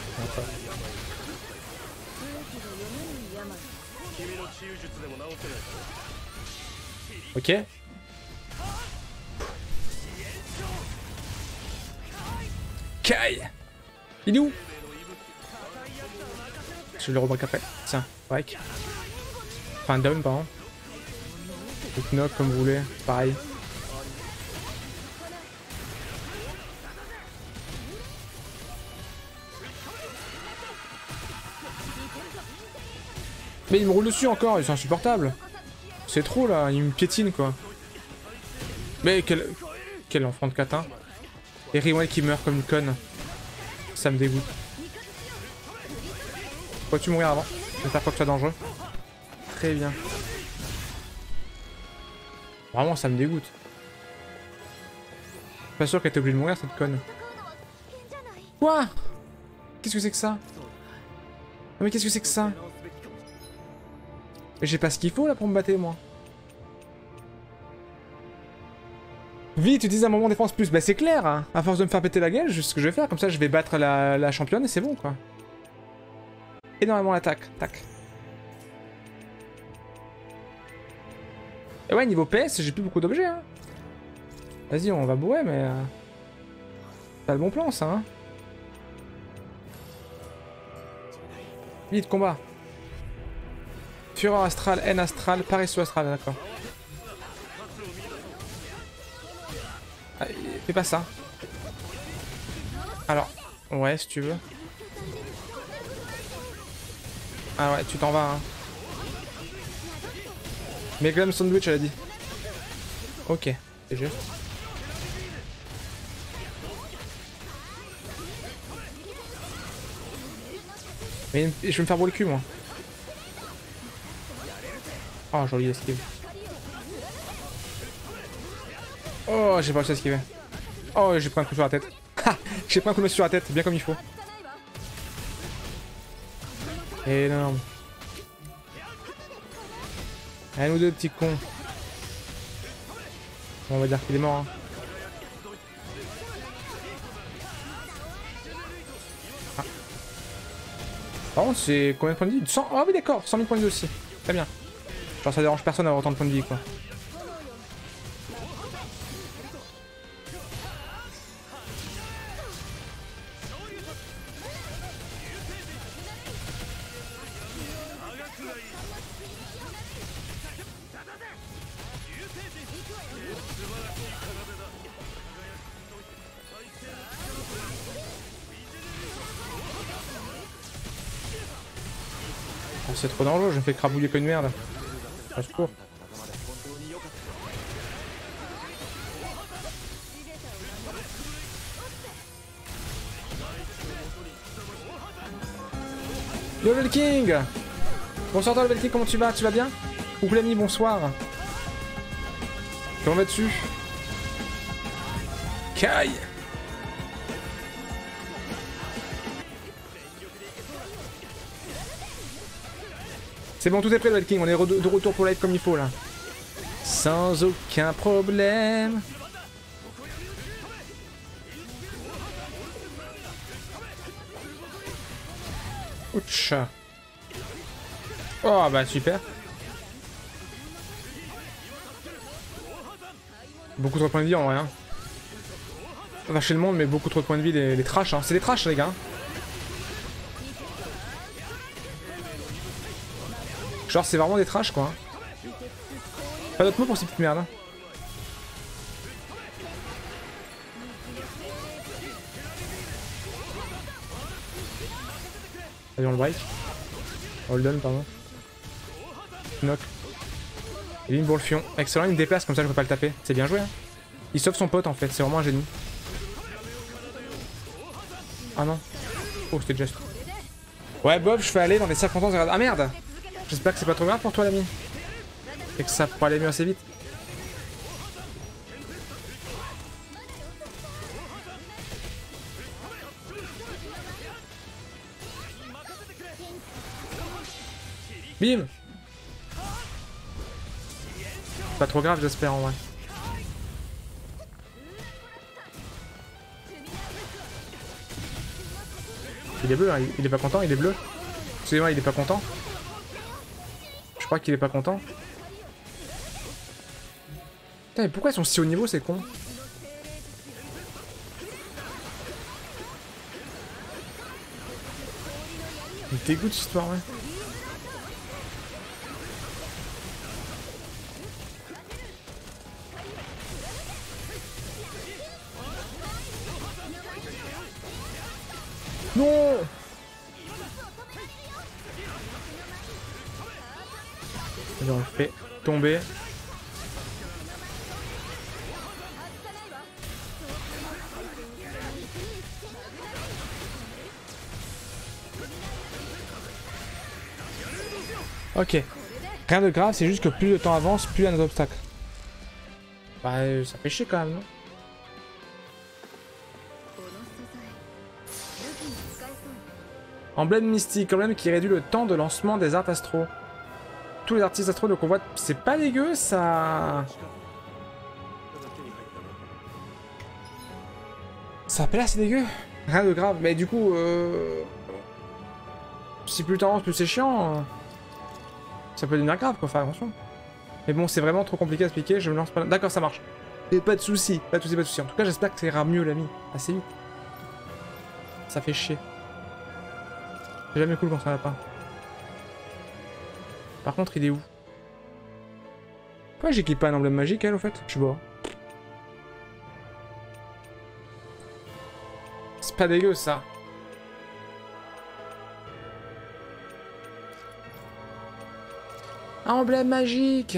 Ok. Kai! Il est où? Je le rebreak après. Tiens, break. Enfin, down, pardon. Ou knock, comme vous voulez. Pareil. Mais il me roule dessus encore, c'est insupportable. C'est trop là, il me piétine quoi. Mais quel, quel enfant de catin. Et Riwan qui meurt comme une conne. Ça me dégoûte. Pourrais-tu mourir avant? J'espère pas que tu sois dangereux. Très bien. Vraiment, ça me dégoûte. Pas sûr qu'elle était obligée de mourir, cette conne. Quoi? Qu'est-ce que c'est que ça? mais qu'est-ce que c'est que ça? J'ai pas ce qu'il faut là pour me battre moi. Vite, utilise un moment de défense plus. Bah c'est clair, hein. À force de me faire péter la gueule, c'est ce que je vais faire. Comme ça, je vais battre la, la championne et c'est bon quoi. Énormément l'attaque. Tac. Et ouais, niveau P S, j'ai plus beaucoup d'objets. Hein. Vas-y, on va bourrer, mais... Euh... Pas le bon plan, ça, hein. Vite, combat. Fureur astral, haine astral, paresseux astral, d'accord. Ah, fais pas ça. Alors, ouais, si tu veux. Ah ouais, tu t'en vas, hein. Megalum Sandwich, elle a dit. Ok, c'est juste. Mais je vais me faire bourrer le cul, moi. Oh, joli esquive. Oh, j'ai pas réussi à esquiver. Oh, j'ai pris un coup sur la tête. Ha, j'ai pris un coup de sur la tête, bien comme il faut. Énorme. Un ou deux petits cons. Bon, on va dire qu'il est mort. Hein. Ah. Par contre, c'est combien de points de vie? cent... Oh oui, d'accord, cent mille points de vie aussi. Très bien. Genre, ça dérange personne d'avoir autant de points de vie, quoi. Oh, c'est trop dangereux, je me fais crabouiller comme une merde. Au secours. Level King! Bonsoir toi Level King, comment tu vas? Tu vas bien? Coucou l'ami, bonsoir. Comment vas-tu? Kai! C'est bon, tout est prêt Level King, on est re de retour pour live comme il faut là. Sans aucun problème. Ouch. Oh bah super. Beaucoup trop de points de vie en vrai. Hein. On va chez le monde mais beaucoup trop de points de vie les, les trash. Hein. C'est des trash les gars. Genre c'est vraiment des trash quoi. Pas d'autre mot pour ces petites merdes. Hein. Allez on le break. Holden pardon. Knock. Il ligne pour le fion. Excellent, il me déplace comme ça je peux pas le taper. C'est bien joué hein. Il sauve son pote en fait, c'est vraiment un génie. Ah non. Oh c'était juste. Ouais Bob je fais aller dans des circonstances. Ah merde. J'espère que c'est pas trop grave pour toi l'ami. Et que ça pourra aller mieux assez vite. Bim. Pas trop grave j'espère en vrai. Il est bleu, hein. Il est pas content, il est bleu. Excusez-moi, il est pas content. Je crois qu'il est pas content. Putain, mais pourquoi ils sont si haut niveau, ces cons? Il me dégoûte cette histoire, ouais. Non! On le fait tomber. Ok. Rien de grave, c'est juste que plus le temps avance, plus il y a des obstacles. Bah, ça fait chier quand même, non? Emblème mystique, emblème qui réduit le temps de lancement des arts astraux. Tous les artistes astraux le convoitent. C'est pas dégueu ça. Ça a pas l'air si dégueu. Rien de grave. Mais du coup, euh... si plus t'avances, plus c'est chiant. Ça peut devenir grave quoi, faire attention. Mais bon, c'est vraiment trop compliqué à expliquer, je me lance pas... D'accord, ça marche. Et pas de soucis, pas de soucis, pas de soucis. En tout cas, j'espère que ça ira mieux, l'ami. Assez vite. Ça fait chier. C'est jamais cool quand ça va pas. Par contre, il est où? Pourquoi j'équipe pas un emblème magique, elle, au fait? Je sais pas. C'est pas dégueu, ça. Un emblème magique!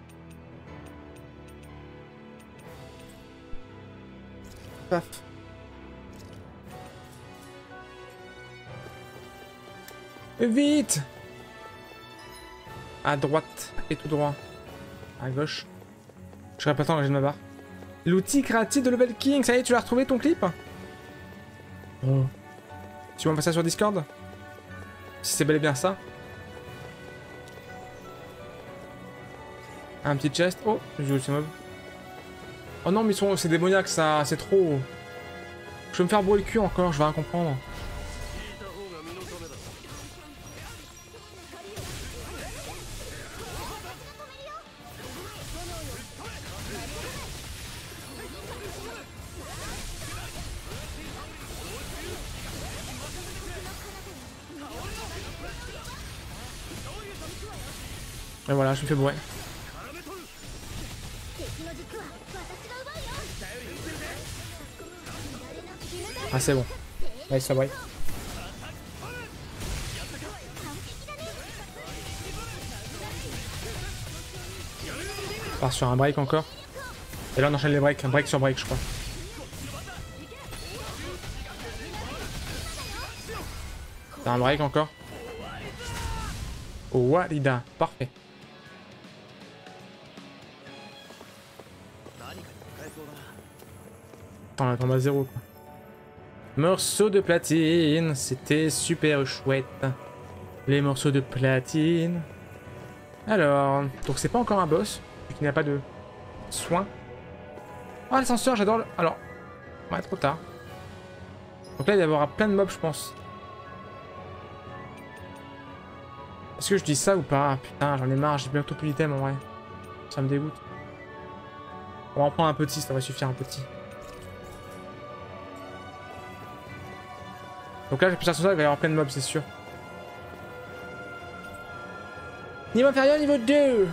Paf. Vite! À droite et tout droit. À gauche. Je serai pas tant que j'ai de ma barre. L'outil créatif de Level King. Ça y est, tu l'as retrouvé ton clip? Oh. Tu m'envoies ça sur Discord? Si c'est bel et bien ça. Un petit chest. Oh, je joue ces mobs. Oh non, mais ils sont... c'est démoniaque ça. C'est trop. Je vais me faire brûler le cul encore. Je vais rien comprendre. Et voilà, je me fais bourrer. Ah c'est bon. Allez, ça brille. On part sur un break encore. Et là on enchaîne les breaks. Un break sur break je crois. T'as un break encore. Oh, Walida. Parfait. Attends, on attend à zéro quoi. Morceaux de platine, c'était super chouette. Les morceaux de platine. Alors, donc c'est pas encore un boss, vu qu'il n'y a pas de soin. Oh l'ascenseur, j'adore le... Alors, ouais, trop tard. Donc là il va y avoir plein de mobs je pense. Est-ce que je dis ça ou pas? Putain, j'en ai marre, j'ai bientôt plus d'items en vrai. Ça me dégoûte. On va en prendre un petit, ça va suffire un petit. Donc là, j'ai plus l'ascenseur, il va y avoir plein de mobs, c'est sûr. Niveau inférieur, niveau deux.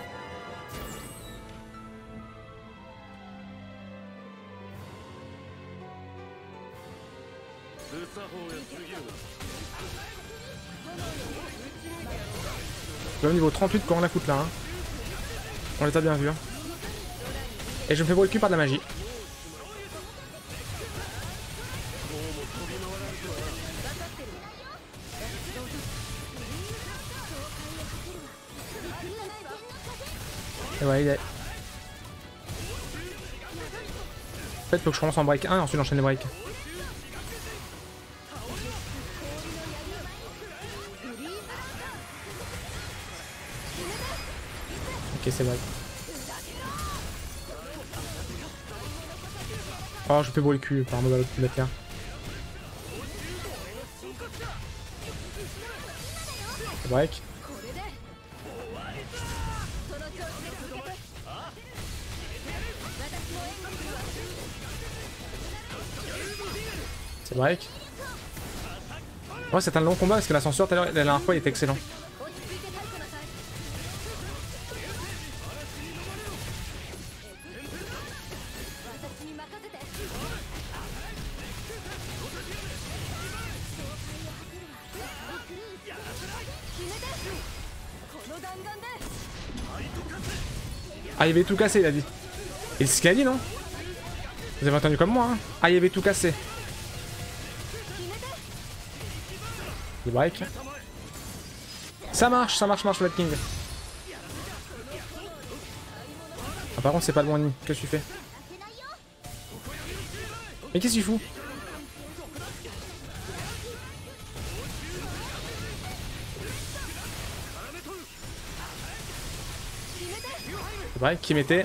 Au niveau trente-huit, quoi on la fout là. Hein. On les a bien vus. Hein. Et je me fais brûler le cul par de la magie. Et ouais, il est... En fait, il faut que je commence en break un et ensuite j'enchaîne les breaks. Ok, c'est vrai. Oh, je fais brûler le cul par un mobile de la terre. Break. C'est break. Ouais, c'est un long combat parce que l'ascenseur, tout à l'heure, la dernière fois, il était excellent. Ah, il avait tout cassé, il a dit. Et c'est ce qu'il a dit, non? Vous avez entendu comme moi, hein? Ah, il avait tout cassé. Il break. Ça marche, ça marche, marche, Mad King. Ah, par contre, c'est pas le bon ennemi. Qu'est-ce que tu fais? Mais qu'est-ce que tu fous? C'est vrai, qui mettait.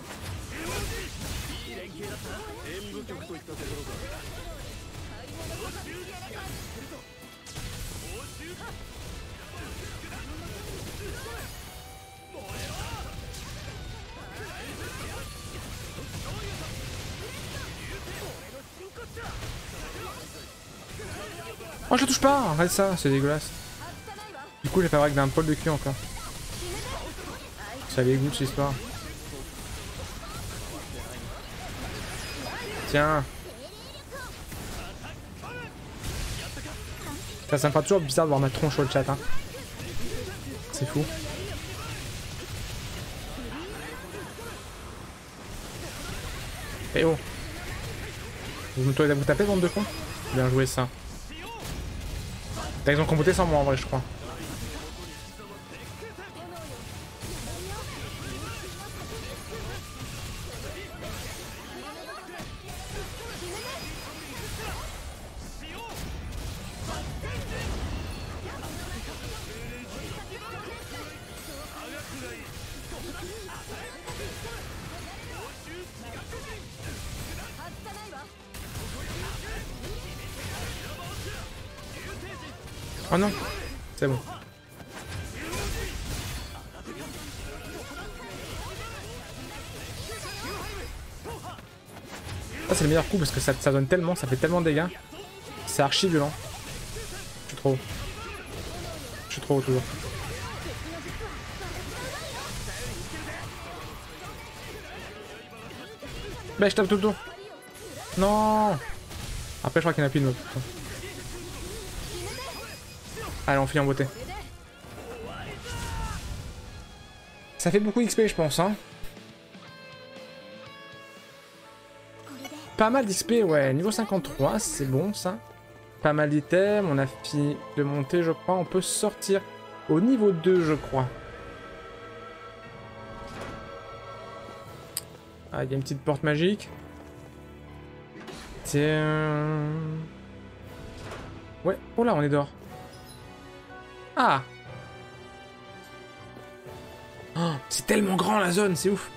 Oh, je touche pas! Arrête ça, c'est dégueulasse. Du coup, j'ai fait avec d'un poil de cul encore. Ça dégoûte cette histoire. Tiens. Ça, ça me fait toujours bizarre de voir ma tronche au chat. Hein. C'est fou. Eh oh. Vous me vous tapez, bande de cons? Bien joué ça. Ils ont comboté sans moi en vrai, je crois. Oh non, c'est bon. Ça c'est le meilleur coup parce que ça, ça donne tellement, ça fait tellement de dégâts. C'est archi violent. Je suis trop haut. Je suis trop haut toujours. Bah je tape tout le tour. Non. Après je crois qu'il n'y en a plus de mode. Allez, on finit en beauté. Ça fait beaucoup d'X P, je pense, hein. Pas mal d'X P, ouais. Niveau cinquante-trois, c'est bon, ça. Pas mal d'items. On a fini de monter, je crois. On peut sortir au niveau deux, je crois. Ah, il y a une petite porte magique. Tiens. Ouais. Oh là, on est dehors. Ah, oh, c'est tellement grand la zone, c'est ouf.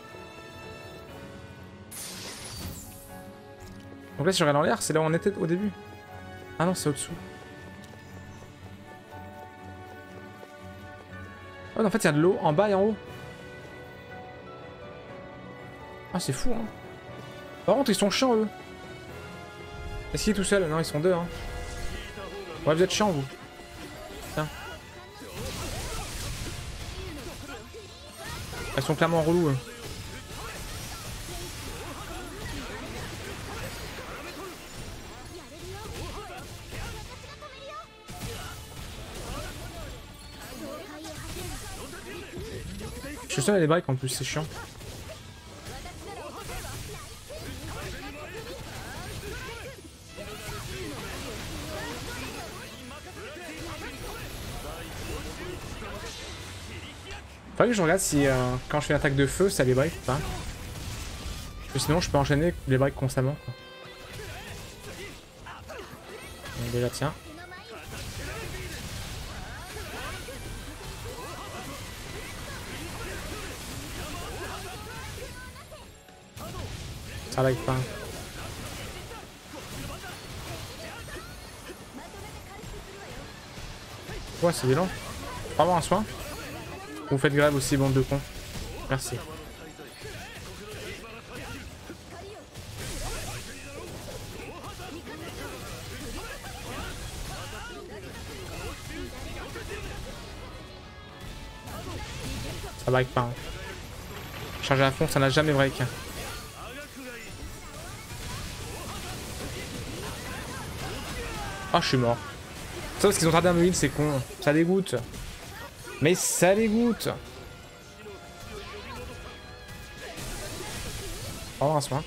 Donc là si je regarde en l'air, c'est là où on était au début. Ah non, c'est au-dessous. Oh non, en fait il y a de l'eau en bas et en haut. Ah c'est fou hein. Par contre ils sont chiants eux. Est-ce qu'il est tout seul? Non, ils sont deux hein. Ouais, vous êtes chiants vous. Tiens. Elles sont clairement reloues. Eux. Je suis seul à les breaks en plus, c'est chiant. Faudrait que je regarde si euh, quand je fais l'attaque de feu, ça les break ou pas. Parce que sinon je peux enchaîner les breaks constamment. Quoi. Donc déjà tiens. Ça break pas. Ouais c'est violent. Faut avoir un soin. Vous faites grave aussi, bande de cons. Merci. Ça break pas. Hein. Charger à fond, ça n'a jamais break. Ah, je suis mort. Ça parce qu'ils ont tardé à me heal, c'est con. Ça dégoûte. Mais ça dégoûte. Oh, un soin.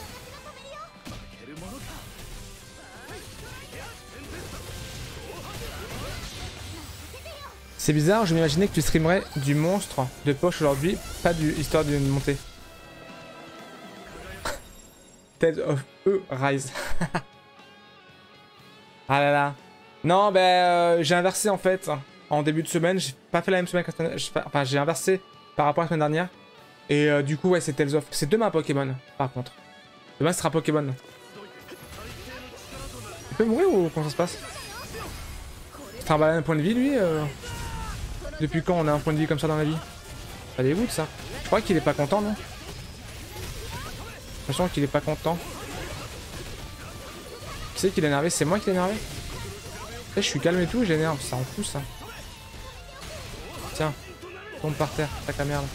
C'est bizarre, je m'imaginais que tu streamerais du monstre de poche aujourd'hui, pas du histoire d'une montée. Tales of E Rise. Ah là là. Non, ben euh, j'ai inversé en fait. En début de semaine, j'ai pas fait la même semaine que la semaine. Enfin, j'ai inversé par rapport à la semaine dernière. Et euh, du coup, ouais, c'est Tales of. C'est demain Pokémon, par contre. Demain, ce sera Pokémon. Il peut mourir ou comment ça se passe? C'est un un point de vie, lui euh... Depuis quand on a un point de vie comme ça dans la vie? Ça dégoûte, ça. Je crois qu'il est pas content, non? J'ai l'impression qu'il est pas content. Qui c'est qui l'a énervé? C'est moi qui l'ai énervé? Je suis calme et tout, j'énerve. Ça en fout, ça. Tiens, tombe par terre, sac à merde.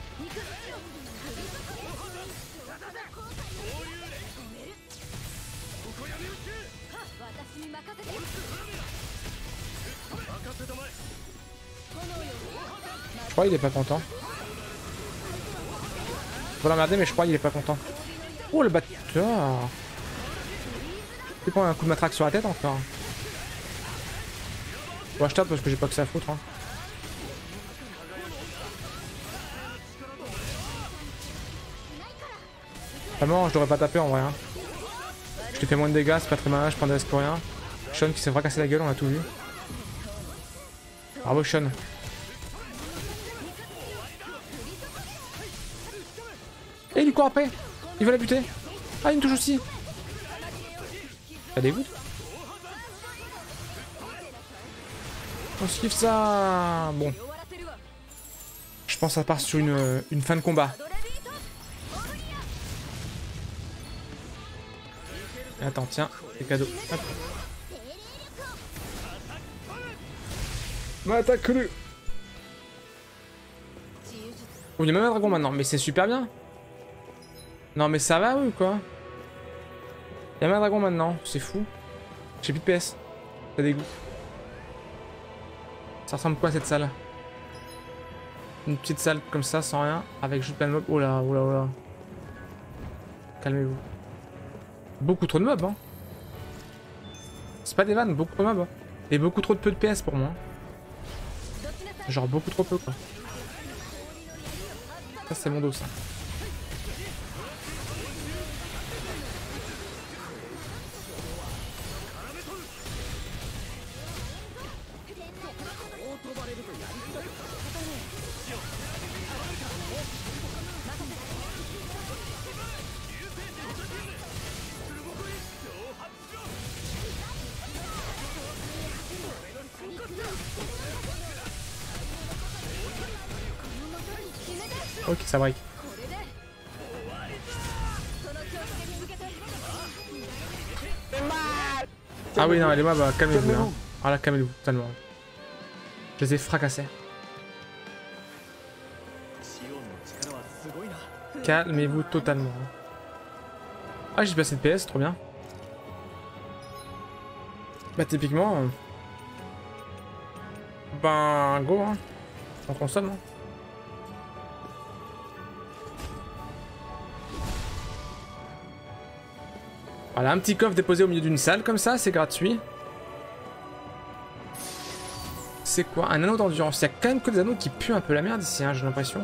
Je crois qu'il est pas content. Faut l'emmerder, mais je crois qu'il est pas content. Oh le bâtard! Tu prends un coup de matraque sur la tête encore. Bon, je tape parce que j'ai pas que ça à foutre. Hein. Vraiment, je devrais pas taper en vrai. Hein. Je te fais moins de dégâts, c'est pas très malin, je prends des risques pour rien. Sean qui s'est fracassé la gueule, on a tout vu. Bravo Sean. Et il lui court après. Il veut la buter. Ah, il me touche aussi. Ça dégoûte. On se kiffe ça. Bon. Je pense que ça part sur une, une fin de combat. Attends, tiens, les cadeaux. Hop. M'attaque-le. Oh, il y a même un dragon maintenant, mais c'est super bien. Non, mais ça va ou quoi? Il y a même un dragon maintenant, c'est fou. J'ai plus de P S. Ça dégoûte. Ça ressemble quoi à cette salle? Une petite salle comme ça, sans rien, avec juste plein de mobs. Oh là, oh là, oh là. Calmez-vous. Beaucoup trop de mobs, hein. C'est pas des vannes, beaucoup trop de mobs. Hein. Et beaucoup trop de peu de P S pour moi. Genre beaucoup trop peu, quoi. Ça, c'est mon dos, ça. Ok, ça break. Ah oui, non, les mobs, bah, calmez-vous. Hein. Ah là, calmez-vous, totalement. Je les ai fracassés. Calmez-vous totalement. Ah, j'ai passé de P S, trop bien. Bah, typiquement. Euh... Ben, go, hein. On consomme, hein. Voilà, un petit coffre déposé au milieu d'une salle, comme ça, c'est gratuit. C'est quoi? Un anneau d'endurance. Il y a quand même que des anneaux qui puent un peu la merde ici, hein, j'ai l'impression.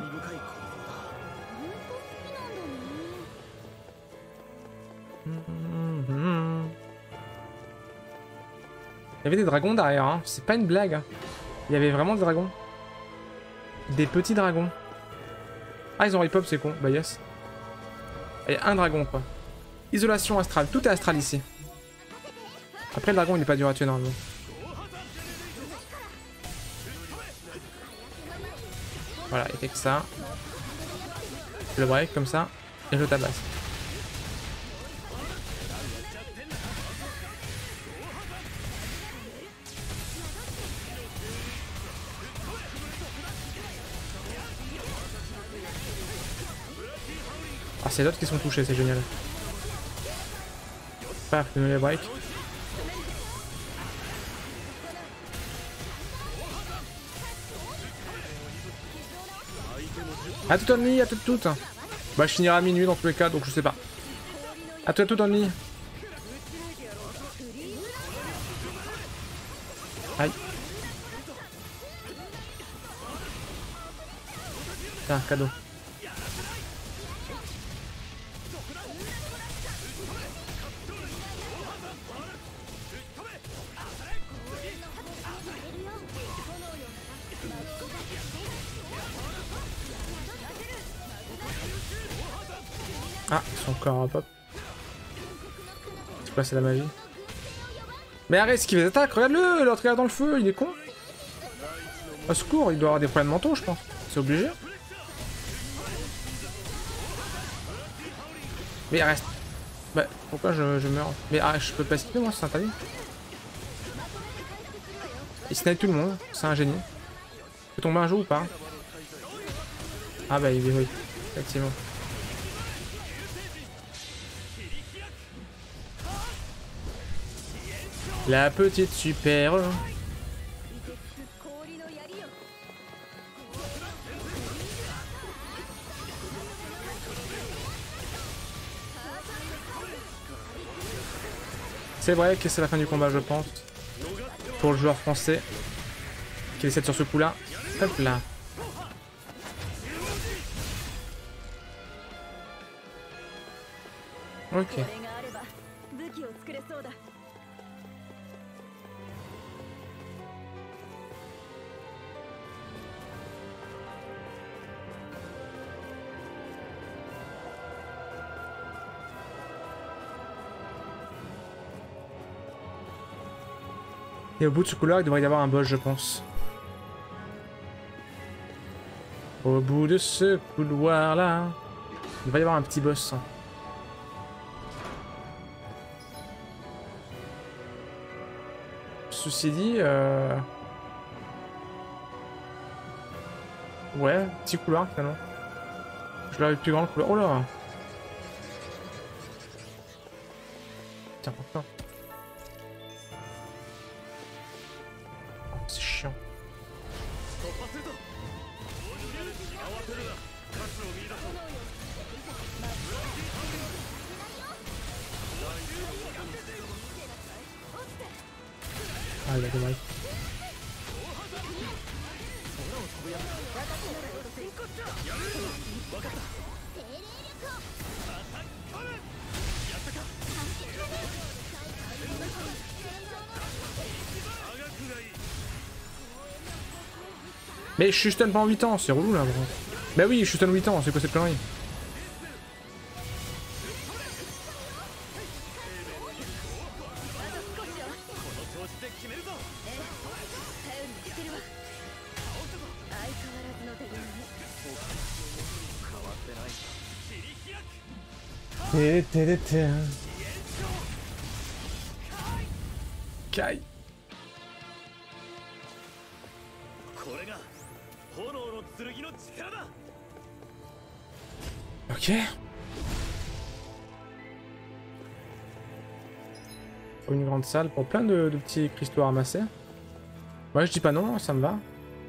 Il y avait des dragons derrière, hein. C'est pas une blague. Hein. Il y avait vraiment des dragons. Des petits dragons. Ah, ils ont rip-up, c'est con. Bah yes. Il y a un dragon, quoi. Isolation astrale. Tout est astral ici. Après, le dragon, il est pas dur à tuer, normalement. Voilà, il fait que ça. Je le break, comme ça. Et je le tabasse. Ah, c'est d'autres qui sont touchés, c'est génial. Paf, je les break. À tout ennemi, à tout tout. Bah, je finirai à minuit dans tous les cas, donc je sais pas. À tout à tout ennemi. Aïe. Tiens, cadeau. Ah, son corps pop. C'est quoi, c'est la magie? Mais arrête, ce qu'il fait des attaques, regarde-le, l'autre regarde dans le feu, il est con. Au secours, il doit avoir des problèmes mentaux, je pense. C'est obligé. Mais reste. Bah, pourquoi je, je meurs? Mais arrête, je peux pas skipper moi, c'est interdit. Il snipe tout le monde, c'est un génie. Tu peux tomber un jour ou pas? Ah bah il est oui, effectivement. La petite super. C'est vrai que c'est la fin du combat, je pense. Pour le joueur français qui essaie sur ce coup-là. Hop là. Ok. Et au bout de ce couloir, il devrait y avoir un boss, je pense. Au bout de ce couloir-là, il va y avoir un petit boss. Ceci dit, euh... ouais, petit couloir finalement. Je l'avais plus grand le couloir. Oh là! Tiens, pourquoi? C'est chiant. Ah, il a des mal. Mais je suis stun pendant huit ans, c'est relou là, bro. Bah oui, je suis stun huit ans, c'est quoi cette connerie? Kai. Ok. Une grande salle pour plein de, de petits cristaux à ramasser. Moi je dis pas non, ça me va.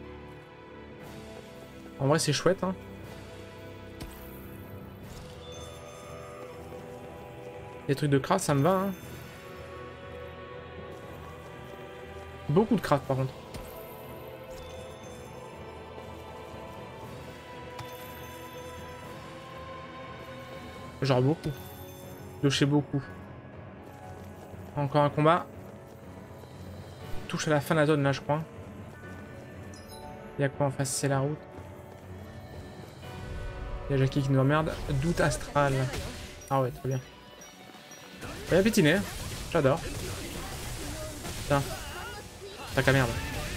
En vrai c'est chouette hein. Les trucs de craft ça me va hein. Beaucoup de craft par contre. Genre beaucoup. De chez beaucoup. Encore un combat. Touche à la fin de la zone là je crois. Il y a quoi en face? C'est la route. Il y a Jackie qui nous emmerde. Doute astral. Ah ouais, très bien. Bien pétiné. J'adore. Putain. Sac à merde.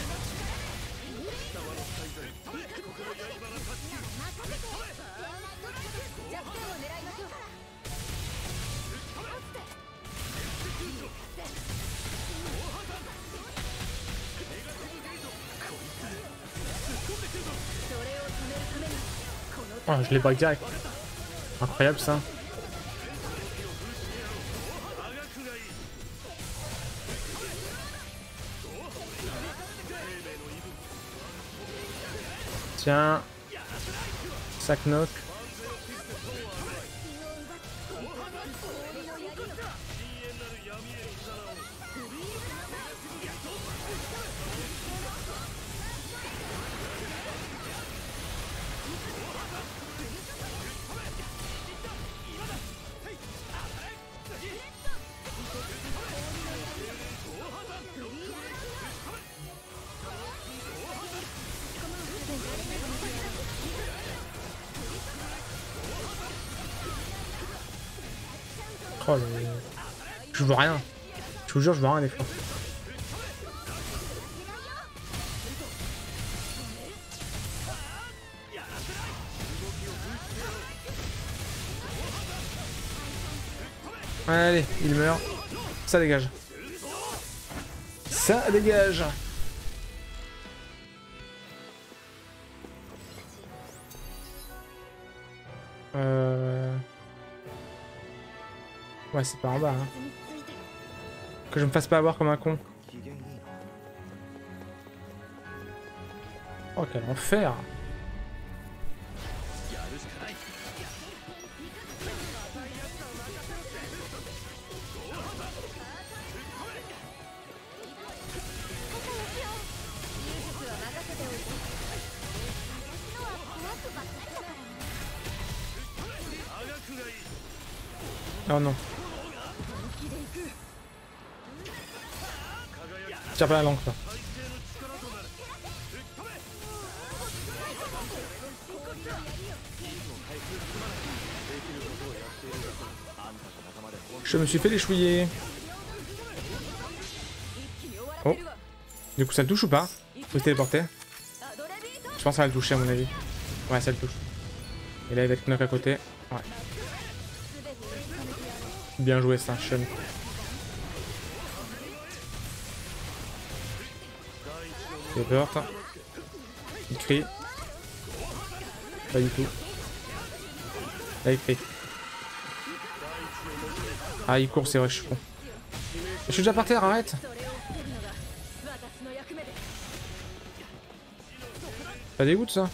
Oh, je l'ai break direct. Incroyable ça. Tiens. Sac knock. Oh là là. Je vois rien. Je vous jure, je vois rien des fois. Allez, il meurt. Ça dégage. Ça dégage. Euh... Ouais, c'est pas en bas. Hein. Que je me fasse pas avoir comme un con. Oh, quel enfer. Oh non. Tire pas la langue, toi. Je me suis fait les chouiller. Oh. Du coup, ça le touche ou pas? Faut se téléporter. Je pense que ça va le toucher, à mon avis. Ouais, ça le touche. Et là, il va être knock à côté. Ouais. Bien joué, ça, Sean. Téléporte. Il crie. Pas du tout. Là, il crie. Ah, il court, c'est vrai, je suis con. Je suis déjà par terre, arrête. Ça dégoûte, ça.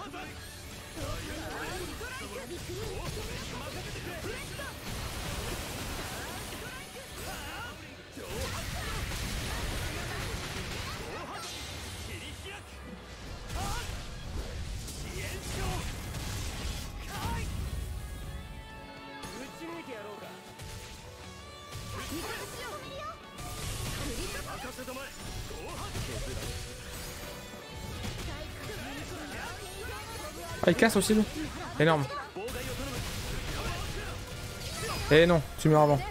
Ah, il casse aussi, lui. Énorme. Eh non, tu meurs avant.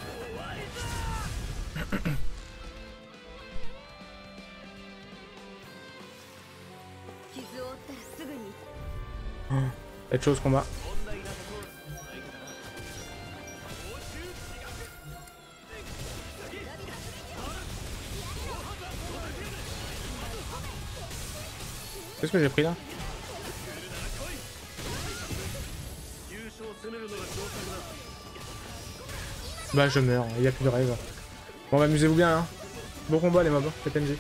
Oh, cette chose combat. Qu'est-ce que j'ai pris là? Bah je meurs, il n'y a plus de rêve. Bon, amusez-vous bien, hein. Bon combat les mobs, F N J.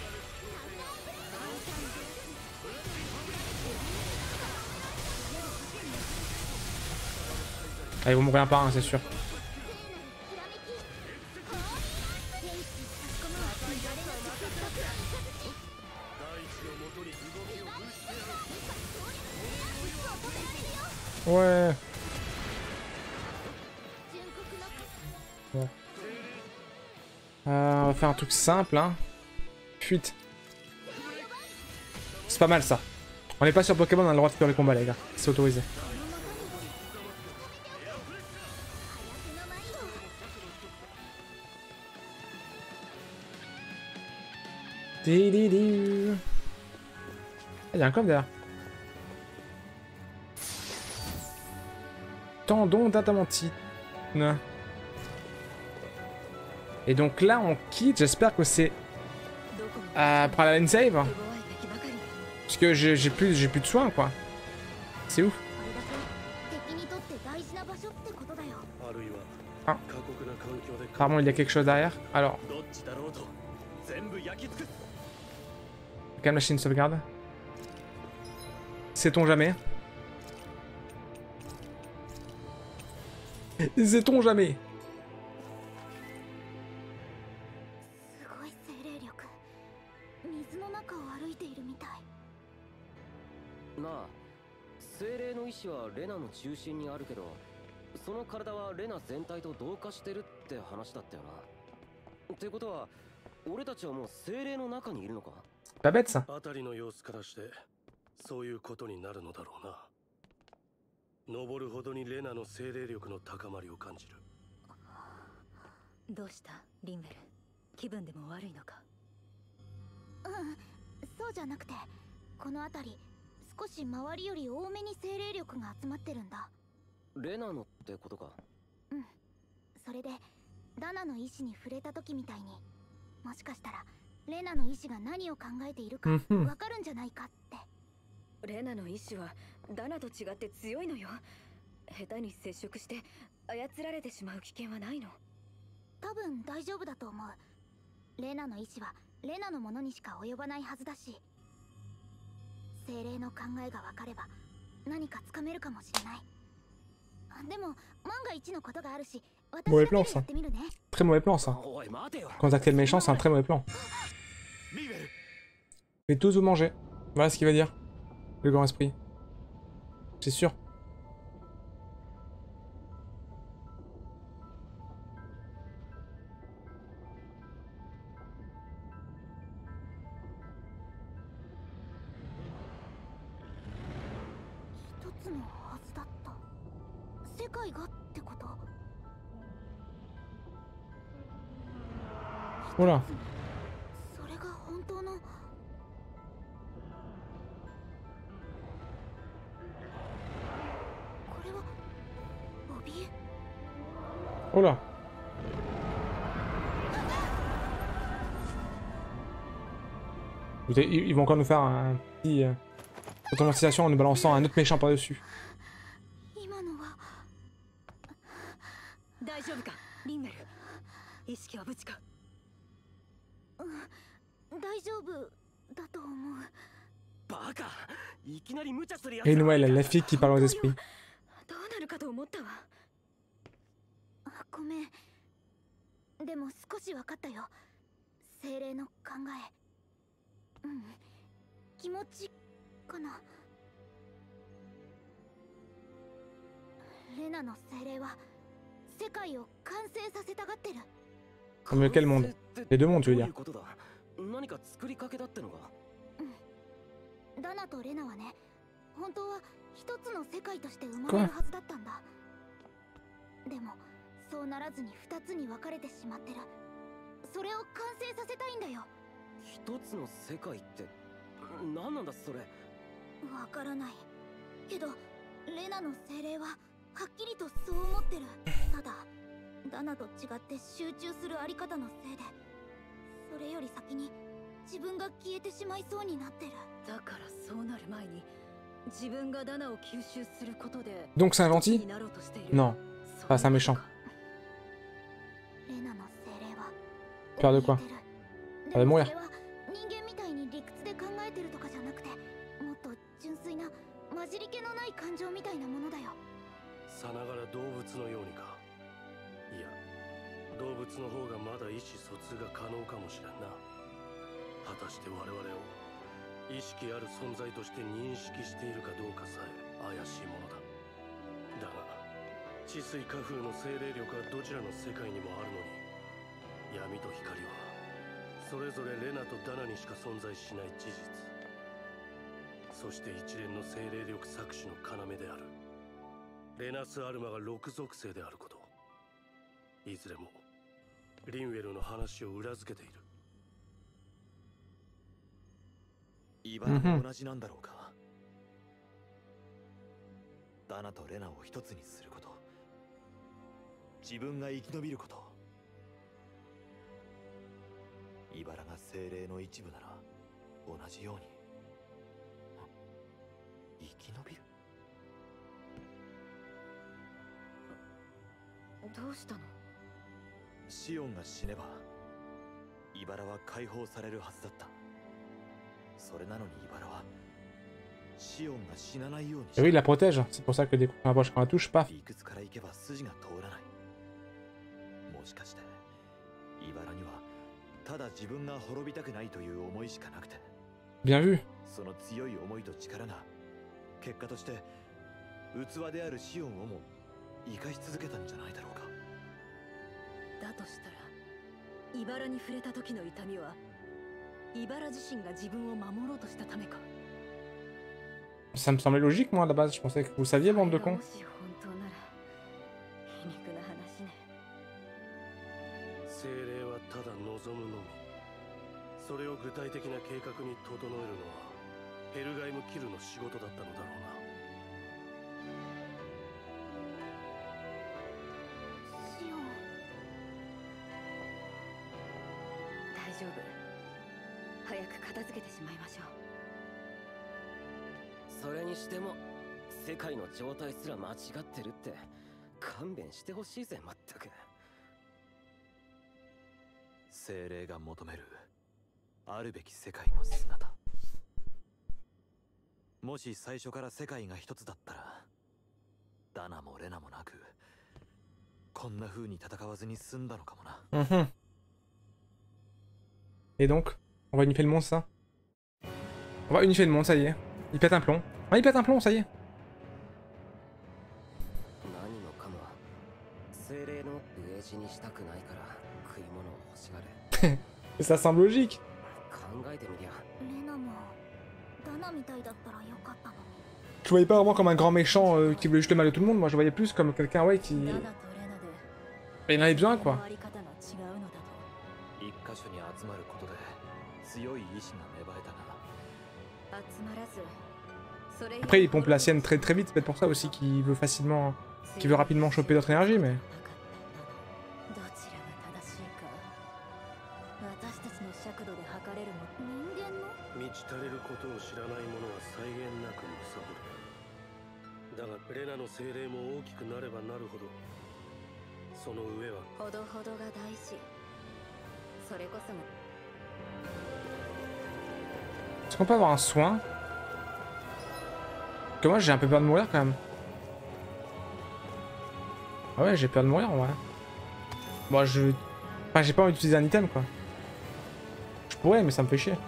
Ah, ils vont mourir un par un, c'est sûr. Ouais. Ouais. Euh, on va faire un truc simple, hein. Fuite. C'est pas mal ça. On n'est pas sur Pokémon, on a le droit de faire les combats, les gars. C'est autorisé. Il y a un coffre derrière. Tendon d'adamantine. Et donc là on quitte, j'espère que c'est euh, pour la lane save. Parce que j'ai plus, j'ai plus de soins quoi. C'est ouf. Ah. Apparemment il y a quelque chose derrière. Alors. Quelle machine de sauvegarde? Sait-on jamais? Sait-on jamais? Pas bête ça. どうしたリンベル、気分でも悪いのか。 うん、そうじゃなくて、この辺り少し周りより多めに精霊力が集まってるんだ。 レナのってことか。 うん、それでダナの意志に触れた時みたいに、もしかしたらレナの意志が何を考えているかわかるんじゃないかって。 レナの意志はダナと違って強いのよ。下手に接触して操られてしまう危険はないの。 多分大丈夫だと思う。レナの意志はレナのものにしか及ばないはずだし、精霊の考えが分かれば何かつかめるかもしれない。でも万が一のことがあるし、私だけでやってみるね。 Très mauvais plan ça. Contacter le méchant, c'est un très mauvais plan. Mais tous vous manger. Voilà ce qu'il va dire. Le grand esprit. C'est sûr. Oula. Oula. Ils vont encore nous faire un petit euh, automatisation en nous balançant un autre méchant par-dessus. Et Noël, la fille qui parle aux esprits. ごめん。でも少し分かったよ。精霊の考え。うん。気持ちかな。レナの精霊は世界を完成させたがってる。 Mais quel monde? Les deux mondes, tu veux dire? 何か作りかけだってのか。 うん。ダナとレナはね、本当は一つの世界として生まれるはずだったんだ。でも。そうならずに二つに分かれてしまってる。それを完成させたいんだよ。 一つの世界って何なんだそれ。 わからないけど、レナの精霊ははっきりとそう思ってる。ただダナと違って集中するあり方のせいで、それより先に自分が消えてしまいそうになってる。 だからそうなる前に自分がダナを吸収することで。 Donc c'est un gentil? Non, pas c'est un méchant. Faire de quoi? Elle va mourir. 人間みたいに理屈で考えてるとかじゃなくて、もっと純粋な混じり気のない感情みたいなものだよ。 さながら動物のようにか。いや、動物の方がまだ意思疎通が可能かもしれんな。果たして我々を意識ある存在として認識しているかどうかさえ怪しいものだ。だが治水化風の精霊力はどちらの世界にもあるのに、闇と光はそれぞれレナとダナにしか存在しない事実、そして一連の精霊力搾取の要であるレナス・アルマが六属性であること、いずれもリンウェルの話を裏付けている。イバラも同じなんだろうか。ダナとレナを一つにすること、自分が生き延びること。イバラが精霊の一部なら同じように生き延びる。 どうしたの？ シオンが死ねばイバラは解放されるはずだった。それなのにイバラはシオンが死なないように。 Et oui, il la protège, c'est pour ça que dès qu'on approche quand elle touche, paf. 理屈から行けば筋が通らない。もしかしてイバラにはただ自分が滅びたくないという思いしかなくて。 Bien vu. その強い思いと力が結果として器であるシオンをも生かし続けたんじゃないだろうか。 だとしたらイバラに触れた時の痛みはイバラ自身が自分を守ろうとしたためか。 Ça me semblait logique, moi, à la base. Je pensais que vous saviez, bande de cons. それを具体的な計画に整えるのはヘルガイム・キルの仕事だったのだろうな。 シオン。 大丈夫。早く片付けてしまいましょう。 それにしても世界の状態すら間違ってるって勘弁してほしいぜ。まったく精霊が求めるあるべき世界の姿。もし最初から世界が一つだったらダナもレナもなくこんな風に戦わずに済んだのかもな。 Mhm. Et donc, on va unifier le monde, ça? On va unifier le monde, ça y est. Il pète un plomb. Ah, il pète un plomb, ça y est. 何もかも精霊の飢え死にしたくないから食い物を欲しがる。 Ça semble logique. 考えてみりゃレナもダナみたいだったらよかったのに。 Je voyais pas vraiment comme un grand méchant euh, qui voulait juste le mal de tout le monde. Moi, je voyais plus comme quelqu'un, ouais, qui... ダナとレナで Il en avait besoin, quoi. 回り方が違うのだと。 一箇所に集まることで強い意志が芽生えたが集まらず、それ以外 Après, il pompe la sienne très très vite. C'est peut-être pour ça aussi qu'il veut facilement... qu'il veut rapidement choper d'autres énergies, mais... どちらが正しいか、私たちの尺度で測れるも人間の満ち足れることを知らない者は際限なく貪る。だがレナの精霊も大きくなればなるほどその上はほどほどが大事。それこそが Est-ce qu'on peut avoir un soin? Parce que moi, j'ai un peu peur de mourir, quand même. Ah ouais, j'ai peur de mourir, en vrai. Bon, je... Enfin, j'ai pas envie d'utiliser un item, quoi. Je pourrais, mais ça me fait chier.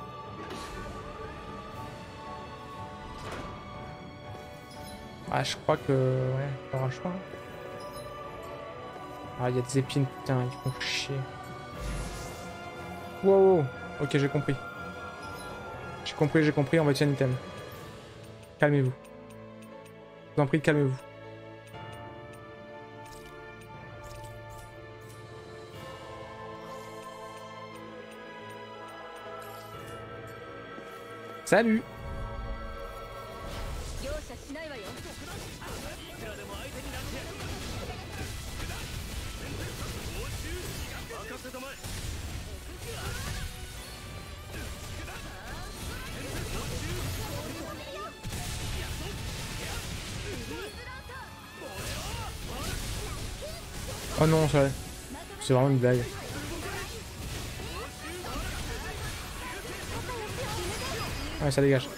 Ah, je crois que... Ouais, il y aura le choix. Ah, il y a des épines, putain, ils font chier. Wow, wow. Ok, j'ai compris. J'ai compris, j'ai compris, on va utiliser un item. Calmez-vous. Je vous en prie, calmez-vous. Salut! 容赦しないわよ。 任せたまえ。 Oh non, ça... c'est vraiment une blague. Ouais, ça dégage.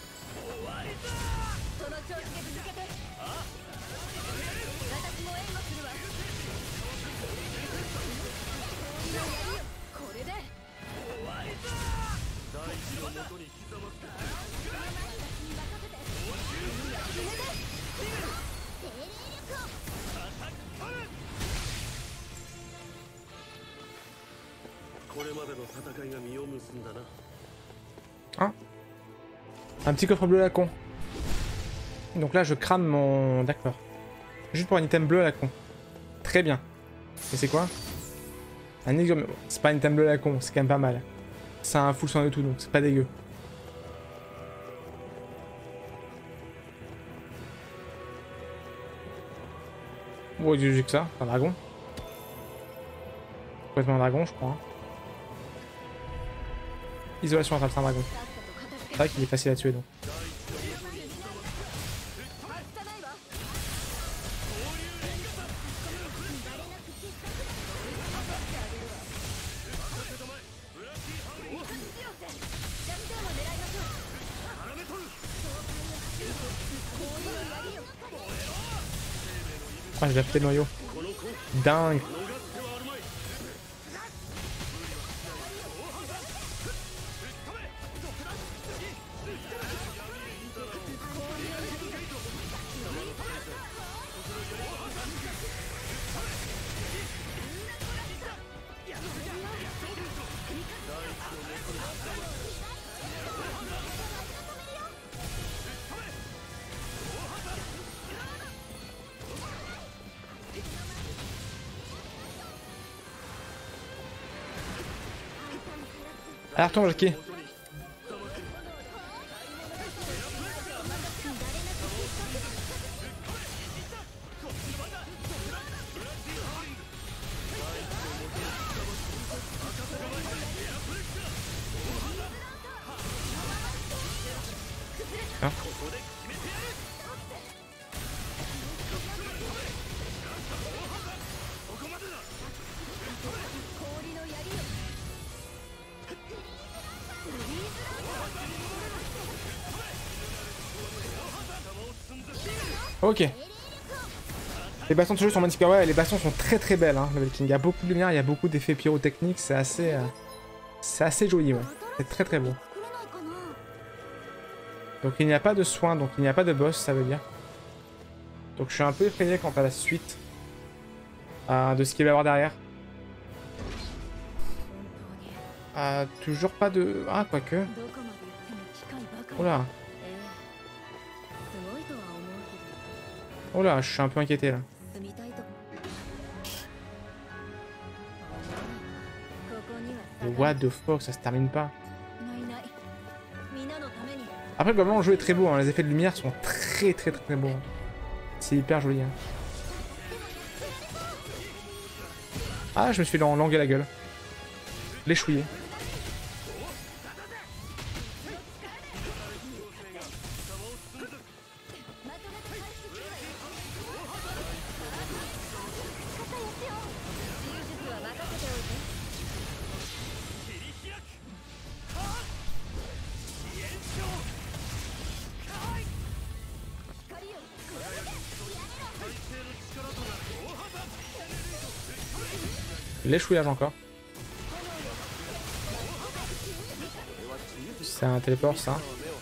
Hein? Un petit coffre bleu à la con. Donc là je crame mon... D'accord. Juste pour un item bleu à la con. Très bien. Et c'est quoi? Un exo... C'est pas un item bleu à la con, c'est quand même pas mal. Ça a un full soin de tout, donc c'est pas dégueu. Bon, j'ai que ça, un dragon. Complètement un dragon, je crois. Hein. Isolation à travers un dragon. C'est vrai qu'il est facile à tuer donc. Ah, j'ai acheté le noyau. Dingue. Alors attends, Jackie. Hein? Ok. Les bastons de jeu sont magnifiques. Ouais, les bastons sont très très belles. Hein, Level King. Il y a beaucoup de lumière, il y a beaucoup d'effets pyrotechniques. C'est assez, euh, c'est assez joli. Ouais. C'est très très beau. Donc il n'y a pas de soins, donc il n'y a pas de boss, ça veut dire. Donc je suis un peu effrayé quant à la suite euh, de ce qu'il va y avoir derrière. Euh, toujours pas de... Ah, quoique. Oula. Oula, je suis un peu inquiété là. What the fuck, ça se termine pas. Après, globalement, le jeu est très beau, hein. Les effets de lumière sont très très très, très beaux. C'est hyper joli. Hein. Ah, je me suis langué la gueule. L'échouillé. L'échouillage encore. C'est un téléport ça.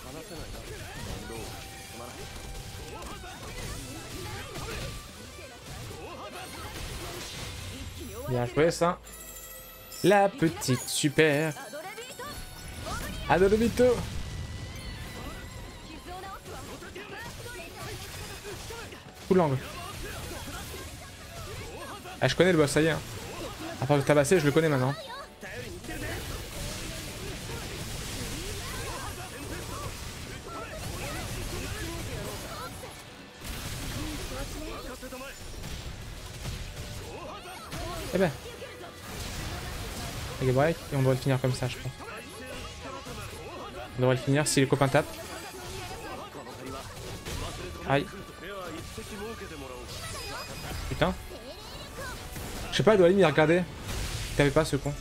Bien joué ça. La petite super. Adolobito. Coup de l'angle. Ah, je connais le boss, ça y est. Hein. À part le tabasser, je le connais maintenant. Eh ben. Avec break, et on doit le finir comme ça, je pense. On devrait le finir si les copains tapent. Aïe. Putain. Je sais pas, il doit aller m'y regarder. Il t'avait pas ce con.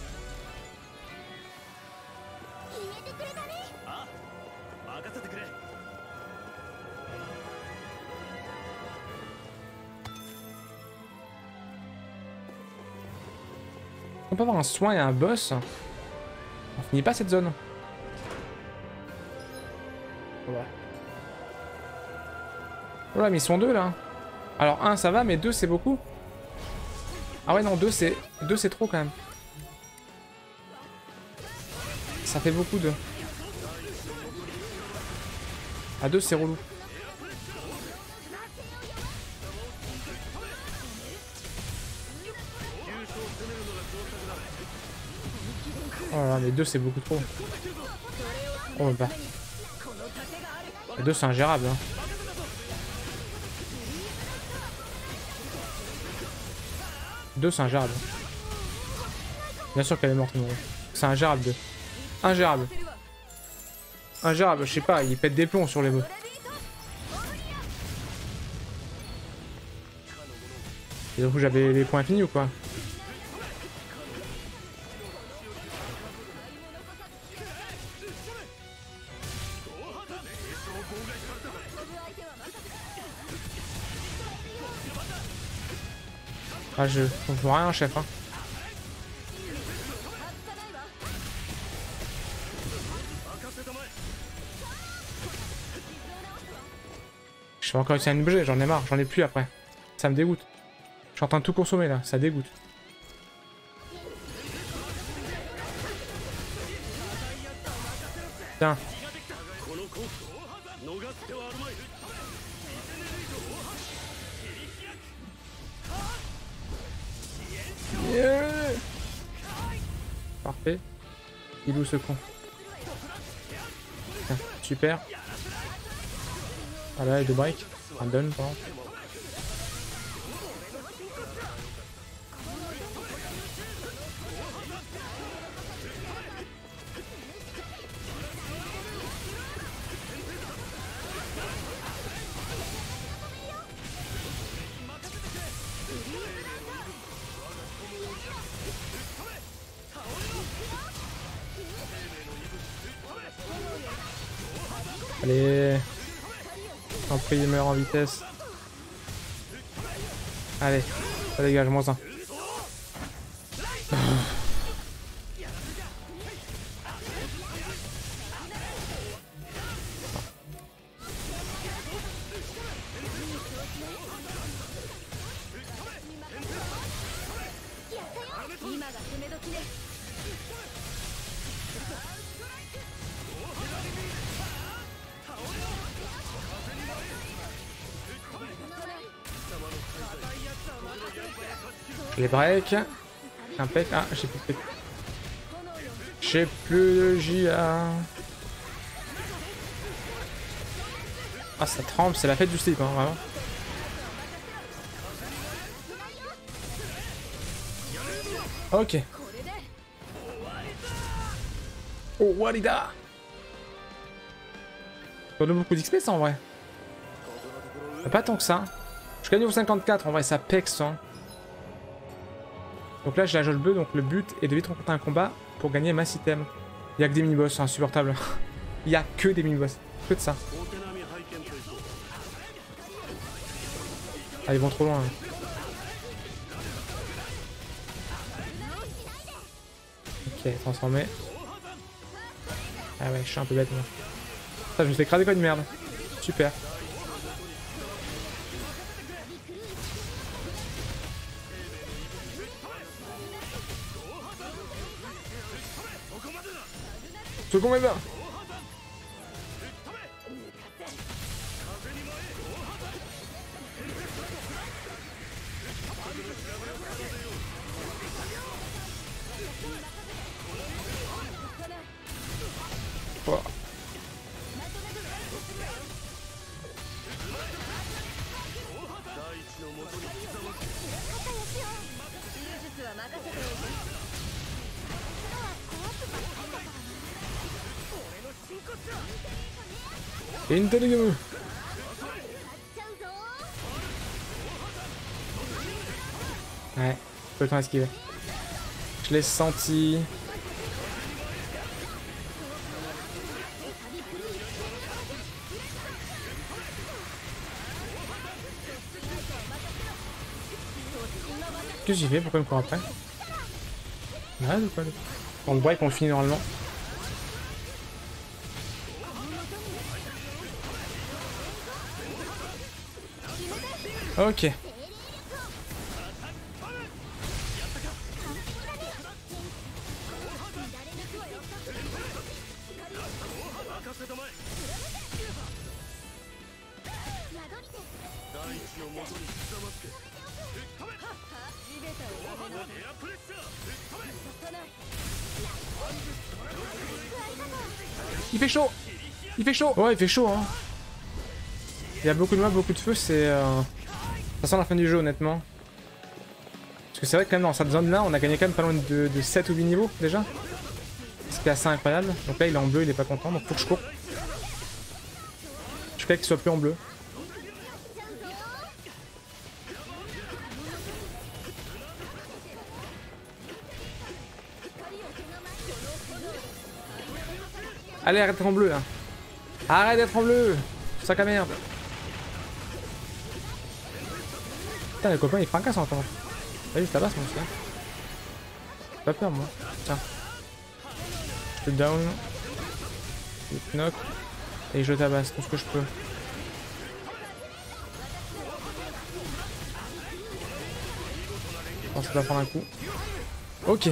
On peut avoir un soin et un boss. On finit pas cette zone. Ouais. Voilà, mais ils sont deux là. Alors un ça va, mais deux c'est beaucoup. Ah ouais non, deux c'est deux c'est trop quand même. Ça fait beaucoup deux. À deux c'est relou. Oh là là, mais deux c'est beaucoup trop. Oh bah. deux c'est ingérable. Hein. deux c'est ingérable. Bien sûr qu'elle est morte, non. C'est ingérable deux. Ingérable. Ingérable, je sais pas, il pète des plombs sur les mots. Et du coup j'avais les points infinis ou quoi? Ah je... je vois rien chef hein. Je vais encore essayer de bouger, j'en ai marre, j'en ai plus après. Ça me dégoûte. Je suis en train de tout consommer là, ça dégoûte. Putain. Yeah. Parfait. Il est où ce con? Tiens, super. Voilà, et deux breaks. Un down, par exemple. Allez. En prix, il meurt en vitesse. Allez, ça dégage, moins un. Les breaks. Impec. Ah, j'ai plus de... J'ai plus de J A. Ah, ça tremble, c'est la fête du slip, hein, vraiment. Ok. Oh, Warida. Ça donne beaucoup d'X P, ça, en vrai. Pas tant que ça. Je gagne au cinquante-quatre, en vrai, ça pexe, hein. Donc là, j'ai la jauge bleue, donc le but est de vite rencontrer un combat pour gagner mass item. Il y a que des mini-boss, c'est insupportable. Il y a que des mini-boss. Que de ça. Ah, ils vont trop loin. Hein. Ok, transformé. Ah ouais, je suis un peu bête, moi. Ça, je me fais écraser comme une merde. Super. Second est là. Oh. Intelligent. Ouais, je peux le temps esquiver. Je l'ai senti. Qu'est-ce que j'ai fait? Pourquoi il me court après? Ouais, ou quoi? On le break, on le finit normalement. Ok. Il fait chaud. Il fait chaud. Ouais, il fait chaud, hein. Il y a beaucoup de mobs, beaucoup de feu, c'est... Euh... Ça sent la fin du jeu, honnêtement. Parce que c'est vrai que quand même dans cette zone-là, on a gagné quand même pas loin de, de sept ou huit niveaux, déjà. Ce qui est assez incroyable. Donc là, il est en bleu, il est pas content, donc faut que je cours. Je fais qu'il soit plus en bleu. Allez, arrête d'être en bleu, là. Arrête d'être en bleu. Sac à merde. Putain, le copain il fracasse encore. Vas-y, je tabasse moi, celui-là. J'ai pas peur, moi. Tiens. Je te down. Je te knock. Et je tabasse tout ce que je peux. Je pense que ça va prendre un coup. Ok.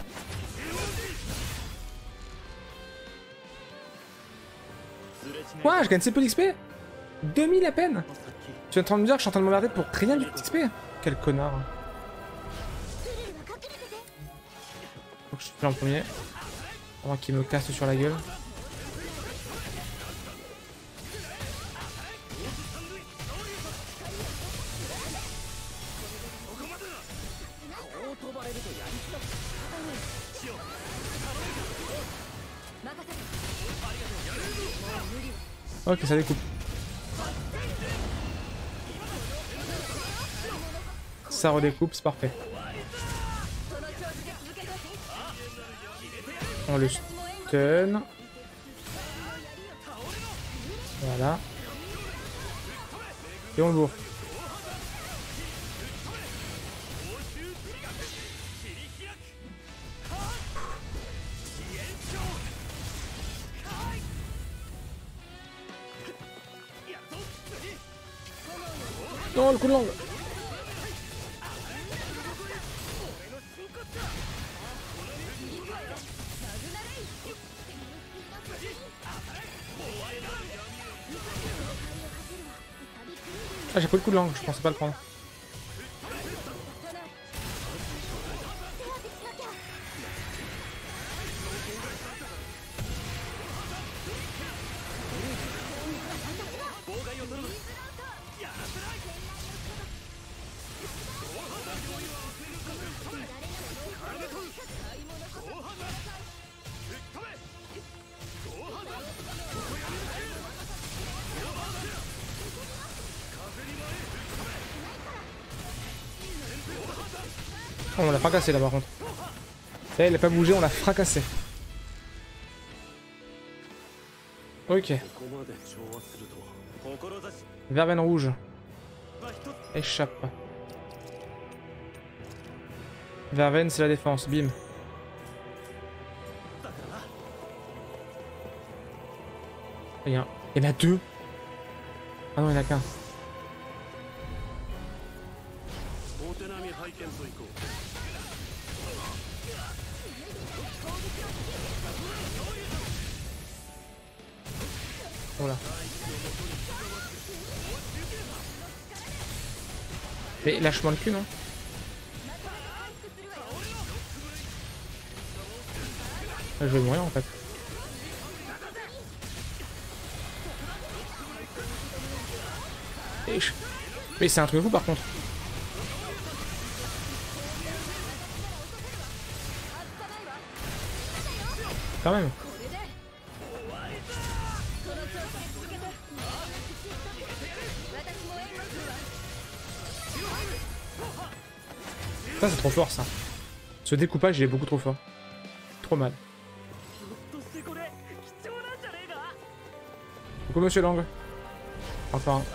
Quoi? Je gagne si peu d'X P? deux mille à peine? Tu es en train de me dire que je suis en train de m'emmerder pour rien du X P? Quel connard. Faut que je fais en premier. Avant qu'il me casse sur la gueule. Ok, ça découpe. Ça redécoupe, c'est parfait. On le stun. Voilà. Et on le bourre. Non, le coup de langue. Ah, j'ai pris le coup de langue, je pensais pas le prendre. Oh, on l'a fracassé là par contre. Ça, il a pas bougé, on l'a fracassé. Ok. Verveine rouge. Échappe. Verveine, c'est la défense. Bim. Rien. Il y en a deux. Ah non, il y en a qu'un. Voilà. Mais lâche-moi le cul, non? Je vais mourir en fait. Et je... Mais c'est un truc fou par contre. Quand même. Ça c'est trop fort ça. Ce découpage il est beaucoup trop fort. Trop mal. Coucou monsieur Lang. Enfin. Un.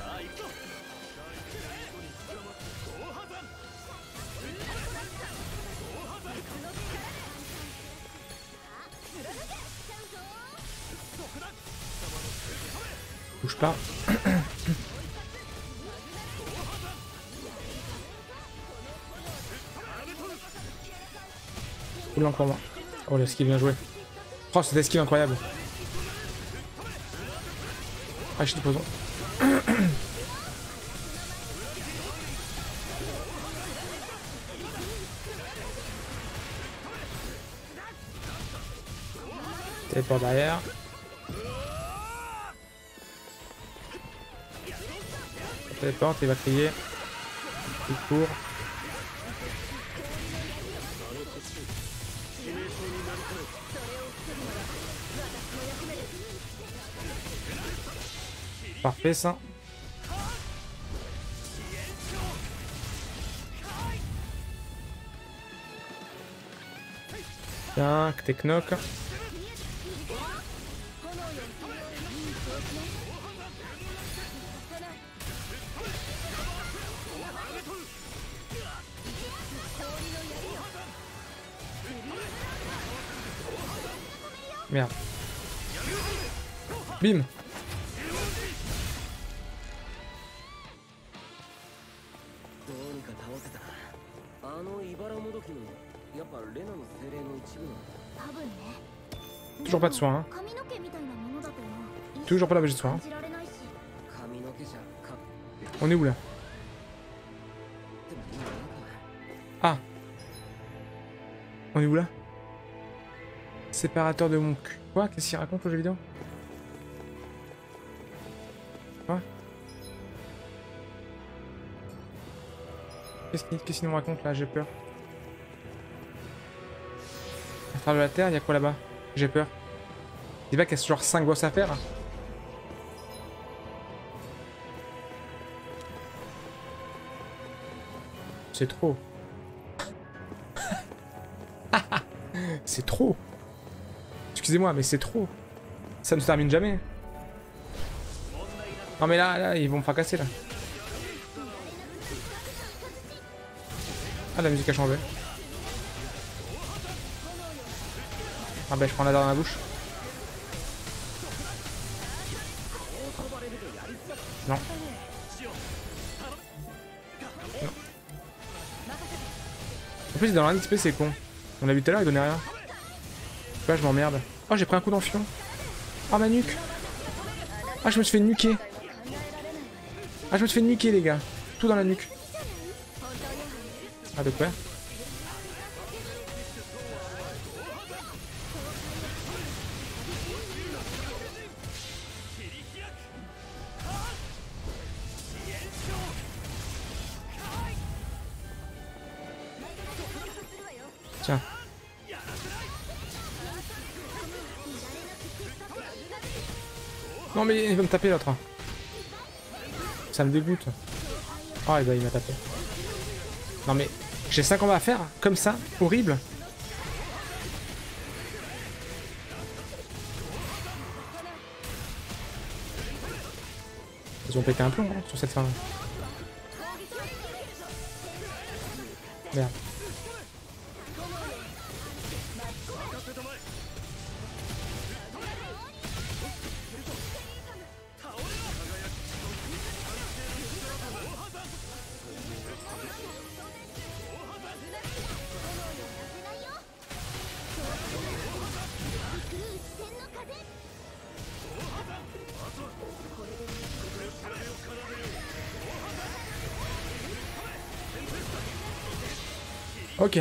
Bouge pas. Oula encore moins. Oh le skill bien joué. Oh c'était skill incroyable. Ah je suis posant. Téléport derrière. Téléporte, il va crier. Il court. Parfait ça. Tiens, Technoc. Merde. Bim. Toujours pas de soin. Hein. Toujours pas l'objet de soin. Hein. On est où là? Ah. On est où là? Séparateur de mon cul. Quoi? Qu'est-ce qu'il raconte au jeu vidéo? Quoi? Qu'est-ce qu'il qu'est-ce qu'il nous raconte là? J'ai peur. À travers la terre, il y a quoi là-bas? J'ai peur. Il va qu'il y a genre cinq boss à faire. C'est trop. C'est trop. Excusez-moi, mais c'est trop. Ça ne se termine jamais. Non mais là, là, ils vont me fracasser là. Ah, la musique a changé. Ah bah je prends la dent dans la bouche. Non. Non. En plus dans l'X P c'est con. On l'a vu tout à l'heure, il donnait rien. Là je m'emmerde. Oh j'ai pris un coup d'enfion. Oh ma nuque. Ah je me suis fait nuquer. Ah je me suis fait nuquer les gars. Tout dans la nuque. Ah de quoi? Tiens. Non mais il va me taper l'autre. Ça me dégoûte. Oh et bah il m'a tapé. Non mais j'ai cinq combats à faire comme ça, horrible. Ils ont pété un plomb hein, sur cette fin. Merde. Ok.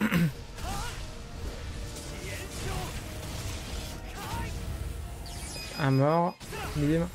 Un mort. Bim.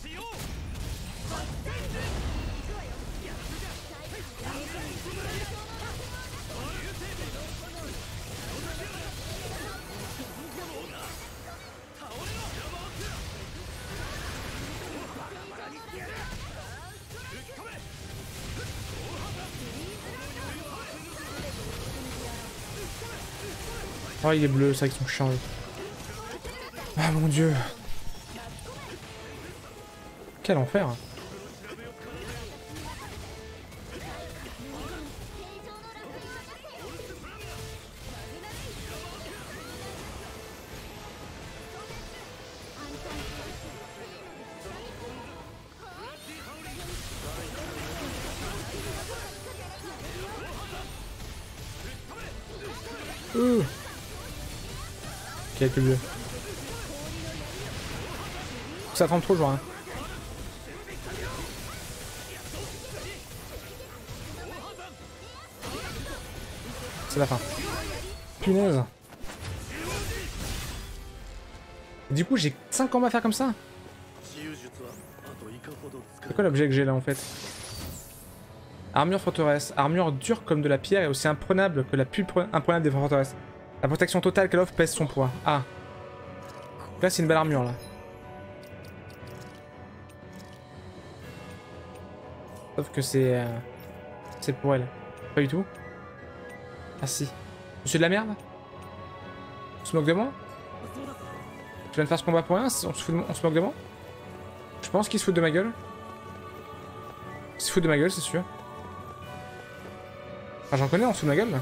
Oh il est bleu, c'est vrai qu'ils sont chiants. Ah mon dieu. Quel enfer. Euh. Qui a été bleu. Ça trempe trop, genre. Hein. C'est la fin. Punaise. Du coup, j'ai cinq combats à faire comme ça. C'est quoi l'objet que j'ai là en fait? Armure forteresse. Armure dure comme de la pierre et aussi imprenable que la plus imprenable des forteresses. La protection totale qu'elle offre pèse son poids. Ah. Là, c'est une belle armure là. Sauf que c'est... Euh, c'est pour elle. Pas du tout. Ah si. Je suis de la merde? On se moque de moi? Je viens de faire ce combat pour rien? On se, fout de... On se moque de moi? Je pense qu'il se fout de ma gueule. Il se fout de ma gueule, c'est sûr. Ah, j'en connais, on se fout de ma gueule là.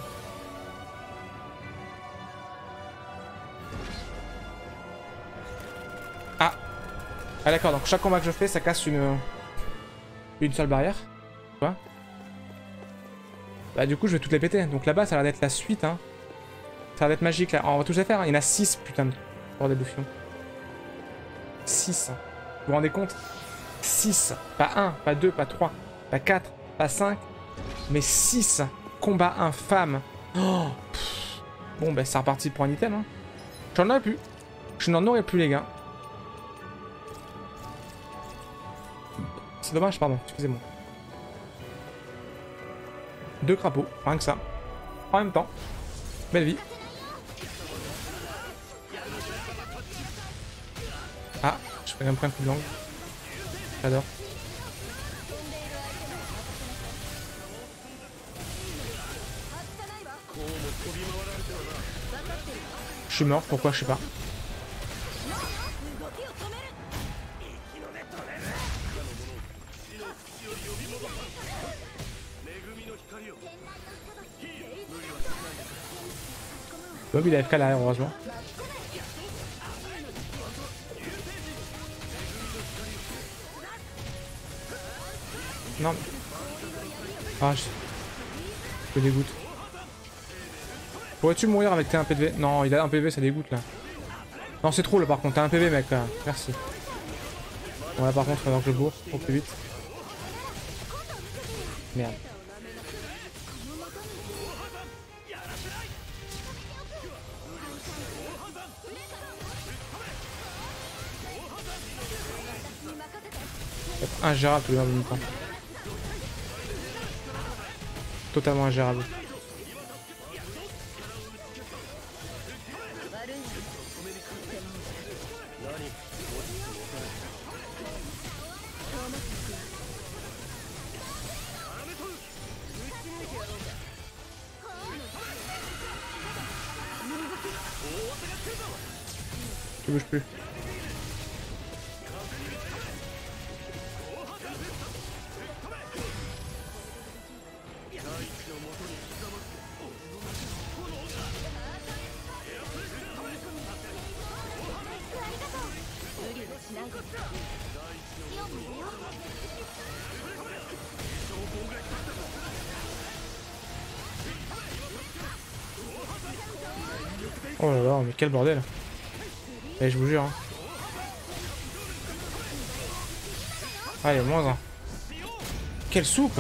Ah. Ah d'accord, donc chaque combat que je fais, ça casse une... Une seule barrière. Quoi? Bah du coup je vais toutes les péter. Donc là-bas ça a l'air d'être la suite hein. Ça a l'air d'être magique là. Oh, on va tous les faire. Hein. Il y en a six putain de bordel de fion. six. Vous vous rendez compte? six. Pas un, pas deux, pas trois, pas quatre, pas cinq. Mais six combats infâmes. Oh, bon bah c'est reparti pour un item hein. J'en aurais plus. Je n'en aurais plus, les gars. C'est dommage, pardon, excusez-moi. Deux crapauds, rien que ça. En même temps. Belle vie. Ah, je fais même pas un coup de langue. J'adore. Je suis mort, pourquoi je sais pas. Bob il a F K là, heureusement. Non mais... Ah, je... je me dégoûte. Pourrais-tu mourir avec tes un P V? Non, il a un P V, ça dégoûte là. Non, c'est trop là par contre, t'as un P V mec là. Merci. Bon là par contre, il va falloir que je bourre au plus vite. Merde. C'est ingérable tout le même temps. Totalement ingérable. Tu bouges plus. Oh là là, mais quel bordel. Et je vous jure. Hein. Allez, moins un. Quelle soupe.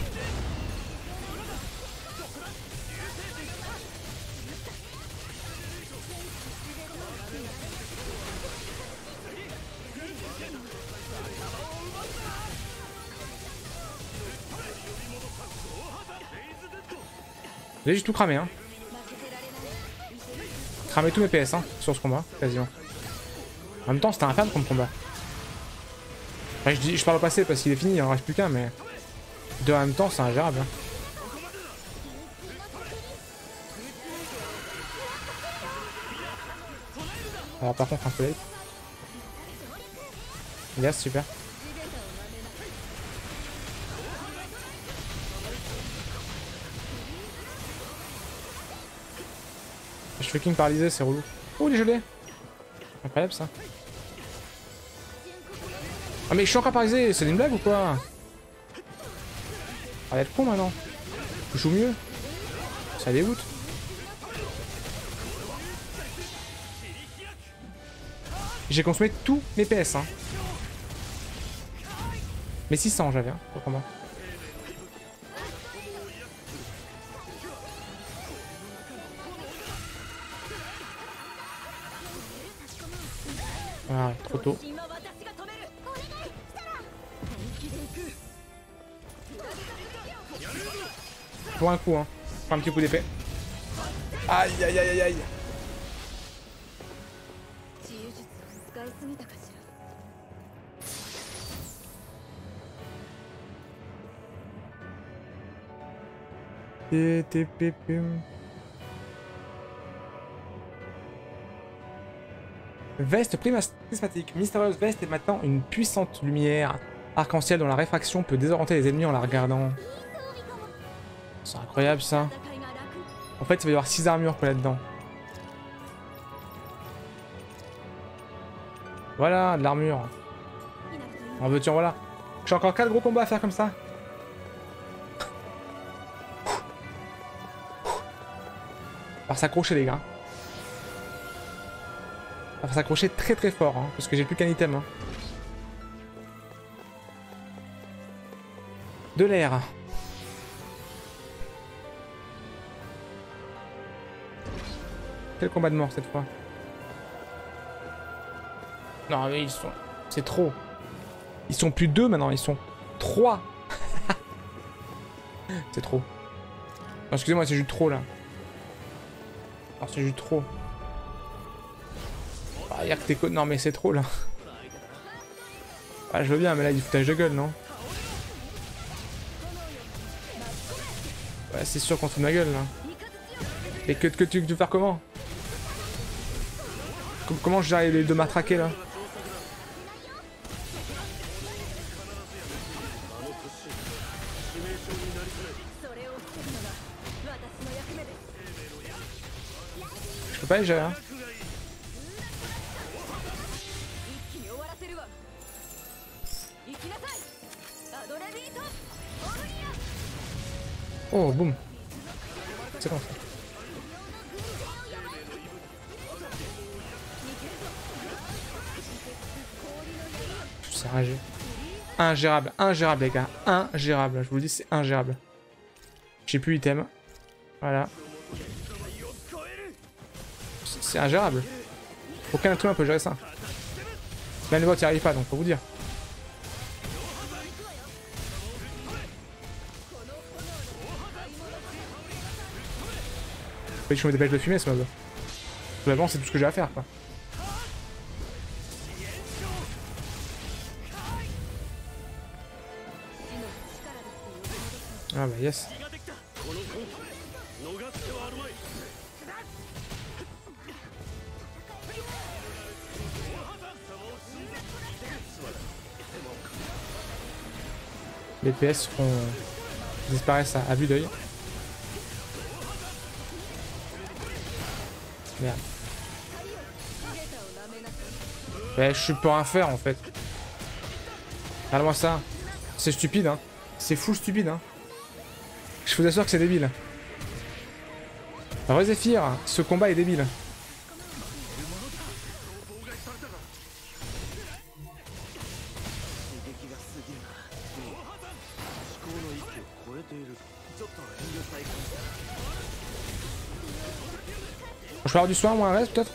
Là j'ai tout cramé hein. Cramé tous mes P S hein, sur ce combat, quasiment. En même temps c'était infâme comme combat. Enfin, je, dis, je parle au passé parce qu'il est fini, il en reste plus qu'un mais... Deux en même temps c'est ingérable hein. Alors par contre un soleil. Yes, super. Je suis fucking paralysé, c'est relou. Oh, il est gelé. Incroyable ça. Ah mais je suis encore paralysé, c'est une blague ou quoi? Ah d'être con maintenant. Je joue mieux. Ça dégoûte. J'ai consommé tous mes P S hein. Mais six cents j'avais hein, pour combat. Ah, trop tôt. Pour un coup, hein. Pour un petit coup d'épée. Aïe, aïe, aïe, aïe, aïe. Et T P P. Veste prismatique. Mystérieuse veste est maintenant une puissante lumière arc-en-ciel dont la réfraction peut désorienter les ennemis en la regardant. C'est incroyable ça. En fait, il va y avoir six armures quoi là-dedans. Voilà, de l'armure. En veux-tu, en voilà. J'ai encore quatre gros combats à faire comme ça. On va s'accrocher les gars. On va s'accrocher très très fort, hein, parce que j'ai plus qu'un item. Hein. De l'air. Quel combat de mort cette fois. Non mais ils sont... C'est trop. Ils sont plus deux maintenant, ils sont trois. C'est trop. Non, excusez-moi, c'est juste trop là. Alors c'est juste trop. Ah, y'a que tes codes. Non mais c'est trop là. Ah je veux bien mais là il foutage de gueule non? Ouais c'est sûr qu'on fout de ma gueule là. Et que, que tu veux faire comment? Comment j'arrive de m'attraquer là? Je peux pas les gérer hein. Oh boum. C'est bon ça. C'est ragé. Ingérable, ingérable les gars, ingérable, je vous le dis c'est ingérable. J'ai plus item. Voilà. C'est ingérable. Aucun être humain peut gérer ça. Là le bot n'y arrive pas donc faut vous dire. Faut que je me dépêche de fumer ce mob. Vraiment c'est tout ce que j'ai à faire quoi. Ah bah yes. Les P S seront... disparaissent à, à vue d'œil. Merde. Ouais, je peux rien faire en fait. Regarde-moi ça. C'est stupide hein. C'est fou stupide hein. Je vous assure que c'est débile. Rezéphir, ce combat est débile. Je peux avoir du soin ou un reste peut-être?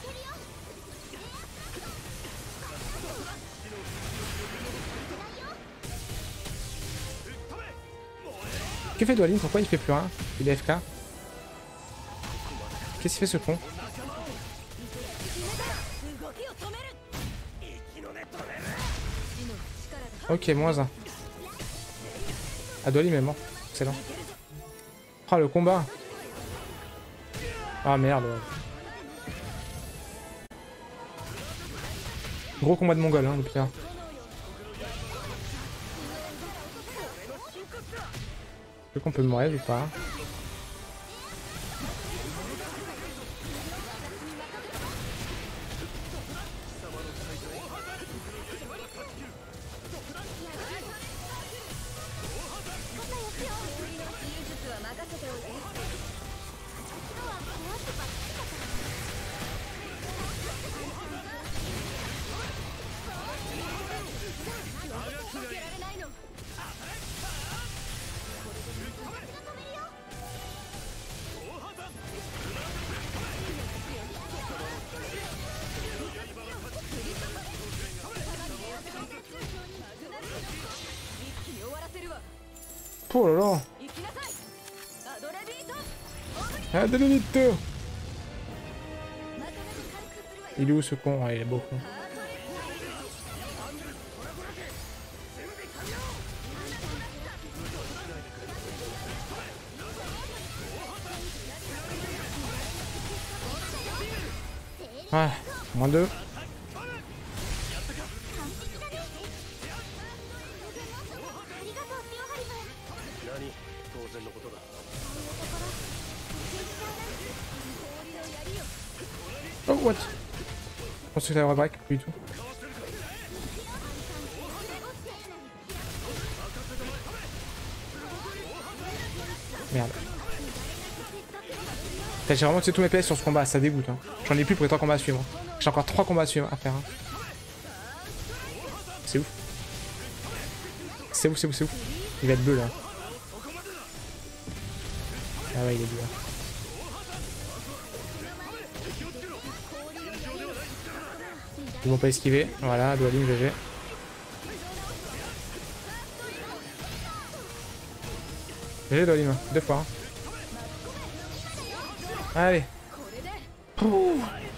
Que fait Dwalin? Pourquoi il fait plus rien? Il est F K. Qu'est-ce qu'il fait ce con? Ok, moins un. Ah, Dwalin est mort. Excellent. Oh, le combat. Ah, merde. Ouais. Gros combat de mongol, hein, depuis là. Est-ce qu'on peut me rêver ou pas? Oh là là. Adrénite. Il est où ce con? Ah, il est beau con. Ah, moins deux. Oh, what? Je pense que ça va break, plus du tout. Merde. J'ai vraiment tué tous mes P S sur ce combat, ça dégoûte. Hein. J'en ai plus pour les trois combats à suivre. J'ai encore trois combats à suivre à faire. Hein. C'est ouf. C'est ouf, c'est ouf, c'est ouf. Il va être bleu là. Ah ouais, il est bleu. Ils vont pas esquiver. Voilà, Dualim, G G. G G Dualim, deux fois. Hein. Allez. Pouh.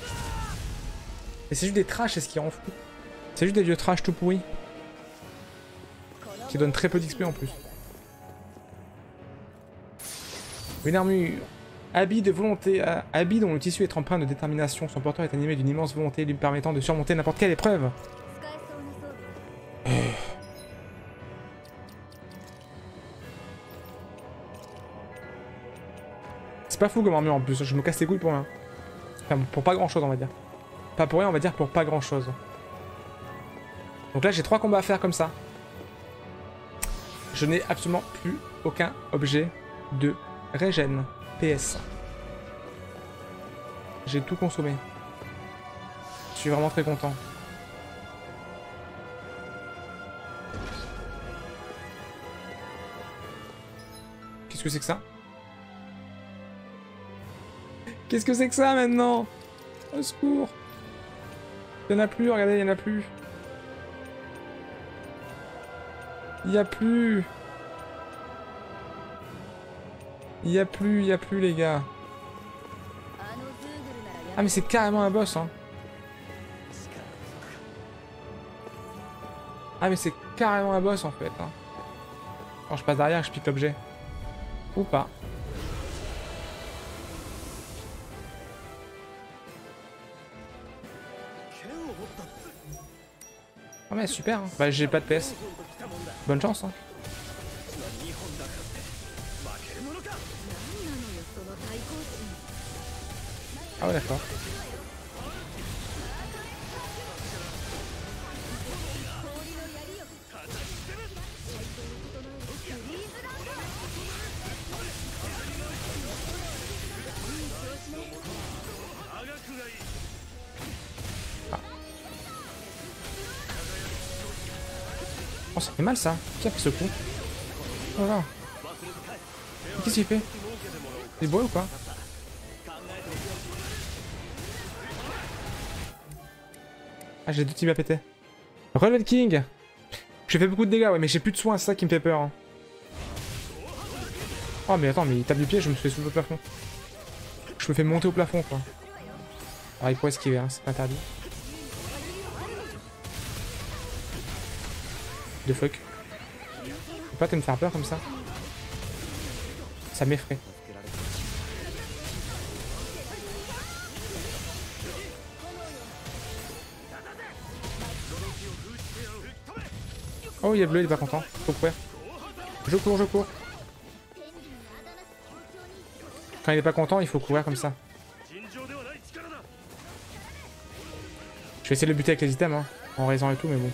Et c'est juste des trash, c'est ce qui rend fou. C'est juste des vieux trash tout pourris. Qui donnent très peu d'X P en plus. Une armure. Habit de volonté. Euh, habit dont le tissu est empreint de détermination. Son porteur est animé d'une immense volonté lui permettant de surmonter n'importe quelle épreuve. C'est pas fou comme armure en plus, je me casse les couilles pour rien. Enfin, pour pas grand chose on va dire. Pas pour rien, on va dire pour pas grand chose. Donc là j'ai trois combats à faire comme ça. Je n'ai absolument plus aucun objet de régène P S. J'ai tout consommé. Je suis vraiment très content. Qu'est-ce que c'est que ça? Qu'est-ce que c'est que ça maintenant? Au secours! Il n'y en a plus, regardez, il n'y en a plus. Il n'y a plus. Il n'y a plus, il n'y a plus les gars. Ah mais c'est carrément un boss hein. Ah mais c'est carrément un boss en fait hein. Quand je passe derrière je pique l'objet. Ou pas. Ah mais super hein. Bah j'ai pas de P S. Bonne chance hein. Ah ouais d'accord. Ah. Oh ça fait mal ça. Qui a fait ce coup? Voilà. Qu'est-ce qu'il fait? Il est beau ou quoi? Ah j'ai deux tibias pétés. Relève King. J'ai fait beaucoup de dégâts ouais mais j'ai plus de soins, c'est ça qui me fait peur. Hein. Oh mais attends mais il tape du pied, je me fais sous le plafond. Je me fais monter au plafond quoi. Ah il pourrait esquiver, hein, c'est pas interdit. De fuck. Faut pas te me faire peur comme ça. Ça m'effraie. Oh il est bleu, il est pas content. Faut courir. Je cours, je cours. Quand il est pas content, il faut courir comme ça. Je vais essayer de le buter avec les items, hein, en raisant et tout, mais bon.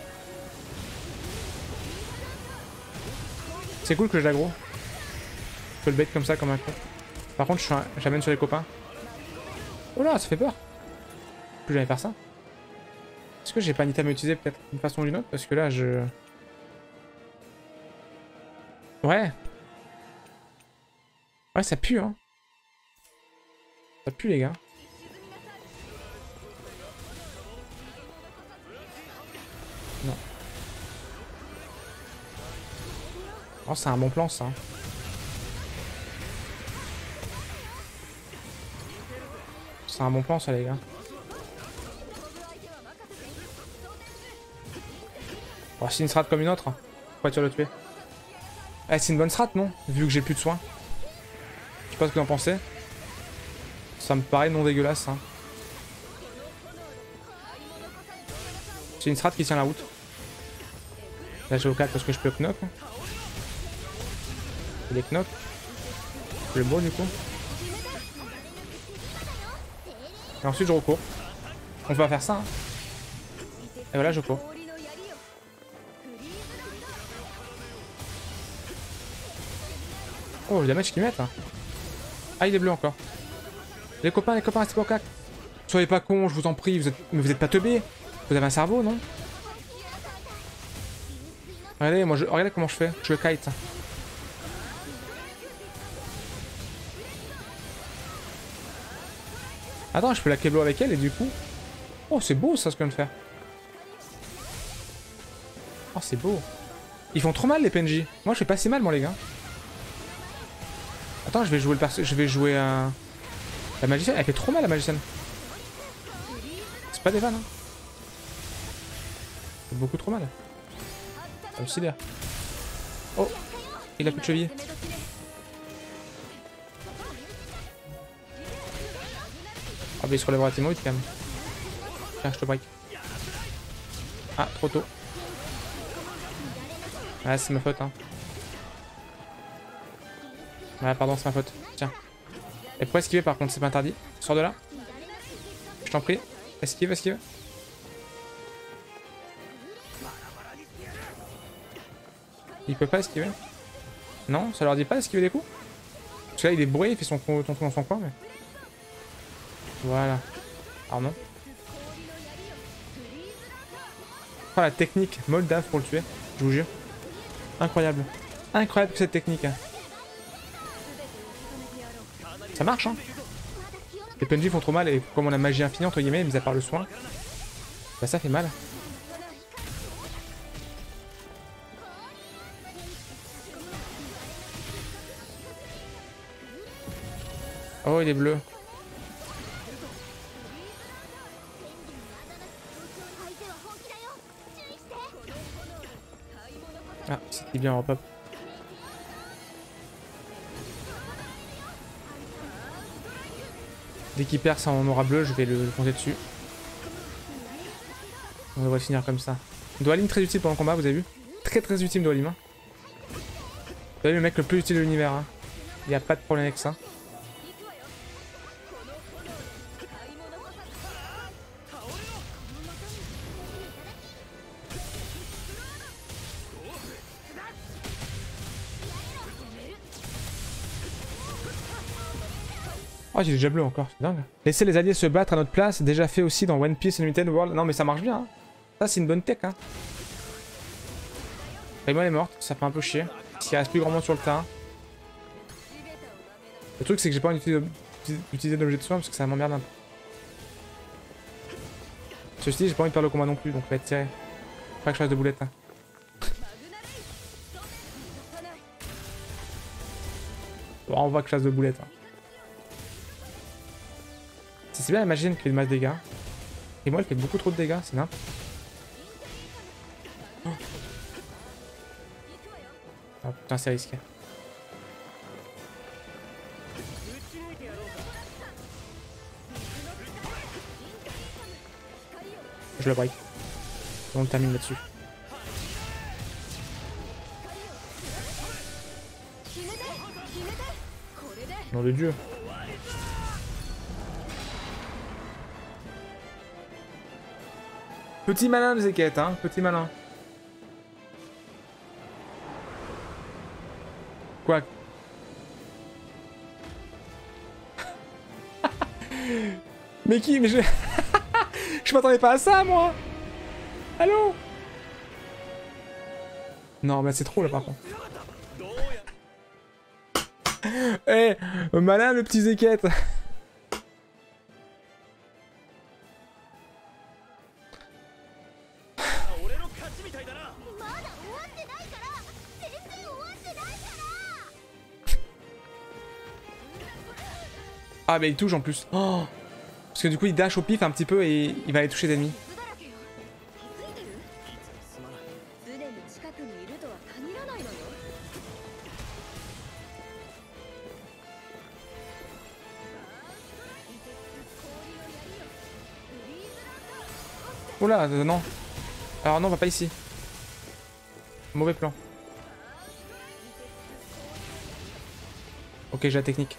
C'est cool que je l'aggro. Je peux le bait comme ça, comme un con. Par contre, j'amène sur les copains. Oh là, ça fait peur. Plus jamais faire ça. Est-ce que j'ai pas un item à utiliser peut-être d'une façon ou d'une autre? Parce que là, je... Ouais. Ouais, ça pue, hein. Ça pue, les gars. Non. Oh, c'est un bon plan, ça. C'est un bon plan, ça, les gars. Oh, c'est une strat comme une autre. Pourquoi tu vas le tuer? Eh, c'est une bonne strat, non? Vu que j'ai plus de soins. Je sais pas ce que vous en pensez. Ça me paraît non dégueulasse. Hein. C'est une strat qui tient la route. Là, j'ai au quatre parce que je peux knock. Il est knock. Le beau, du coup. Et ensuite, je recours. On va faire ça. Hein. Et voilà, je cours. Oh, le damage qu'ils mettent. Hein. Ah, il est bleu encore. Les copains, les copains, restez pas au cac. Soyez pas cons, je vous en prie. Vous êtes... Mais vous êtes pas teubés. Vous avez un cerveau, non? Regardez, moi, je... regardez comment je fais. Je kite. Attends, je peux la keblo avec elle et du coup... Oh, c'est beau ça, ce qu'on vient de faire. Oh, c'est beau. Ils font trop mal les P N J. Moi, je fais pas si mal, moi, les gars. Attends, je vais jouer le perso. Je vais jouer un. Euh... La magicienne, elle fait trop mal, la magicienne. C'est pas des vannes, hein. C'est beaucoup trop mal. Ça me sidère. Oh, il a plus de cheville. Ah, mais il se relève relativement vite quand même. Tiens, je te break. Ah, trop tôt. Ah, c'est ma faute, hein. Ouais, pardon, c'est ma faute. Tiens. Et pourquoi esquiver par contre? C'est pas interdit. Sors de là. Je t'en prie. Esquive, esquive. Il peut pas esquiver? Non, ça leur dit pas d'esquiver des coups? Parce que là, il est bourré, il fait son tonton dans son coin, mais. Voilà. Alors non. Oh, la technique moldave pour le tuer, je vous jure. Incroyable. Incroyable cette technique. Ça marche, hein. Les P N J font trop mal et comme on a magie infinie, entre guillemets, mis à part le soin, bah ça fait mal. Oh, il est bleu. Ah, c'était bien en pop. Dès qu'il perce en aura bleu, je vais le, le foncer dessus. On devrait finir comme ça. Dualim très utile pendant le combat, vous avez vu? Très très utile Dualim. Hein. Vous avez le mec le plus utile de l'univers. Hein. Il n'y a pas de problème avec ça. Oh, j'ai déjà bleu encore, c'est dingue. Laisser les alliés se battre à notre place, déjà fait aussi dans One Piece Unlimited World. Non mais ça marche bien, hein. Ça c'est une bonne tech, hein. Raymond est morte, ça fait un peu chier. Parce qu'il reste plus grand monde sur le terrain. Le truc c'est que j'ai pas envie d'utiliser d'objet de soin parce que ça m'emmerde un peu. Ceci dit, j'ai pas envie de perdre le combat non plus, donc ça va être serré. Pas que je fasse de boulettes, hein. Bon, on voit que je fasse de boulettes, hein. C'est bien la magie qui fait de masse de dégâts. Et moi elle fait beaucoup trop de dégâts, c'est nimp. Oh. Oh putain, c'est risqué. Je le break. On le termine là-dessus. Nom de Dieu. Petit malin le Zeket, hein, petit malin. Quoi? Mais qui? Mais je... je m'attendais pas à ça, moi. Allô? Non, mais c'est trop, là, par contre. Eh, hey, malin le petit Zeket. Ah bah il touche en plus. Oh, parce que du coup il dash au pif un petit peu et il va aller toucher les ennemis. Oula, euh, non. Alors non, on va pas ici. Mauvais plan. Ok, j'ai la technique.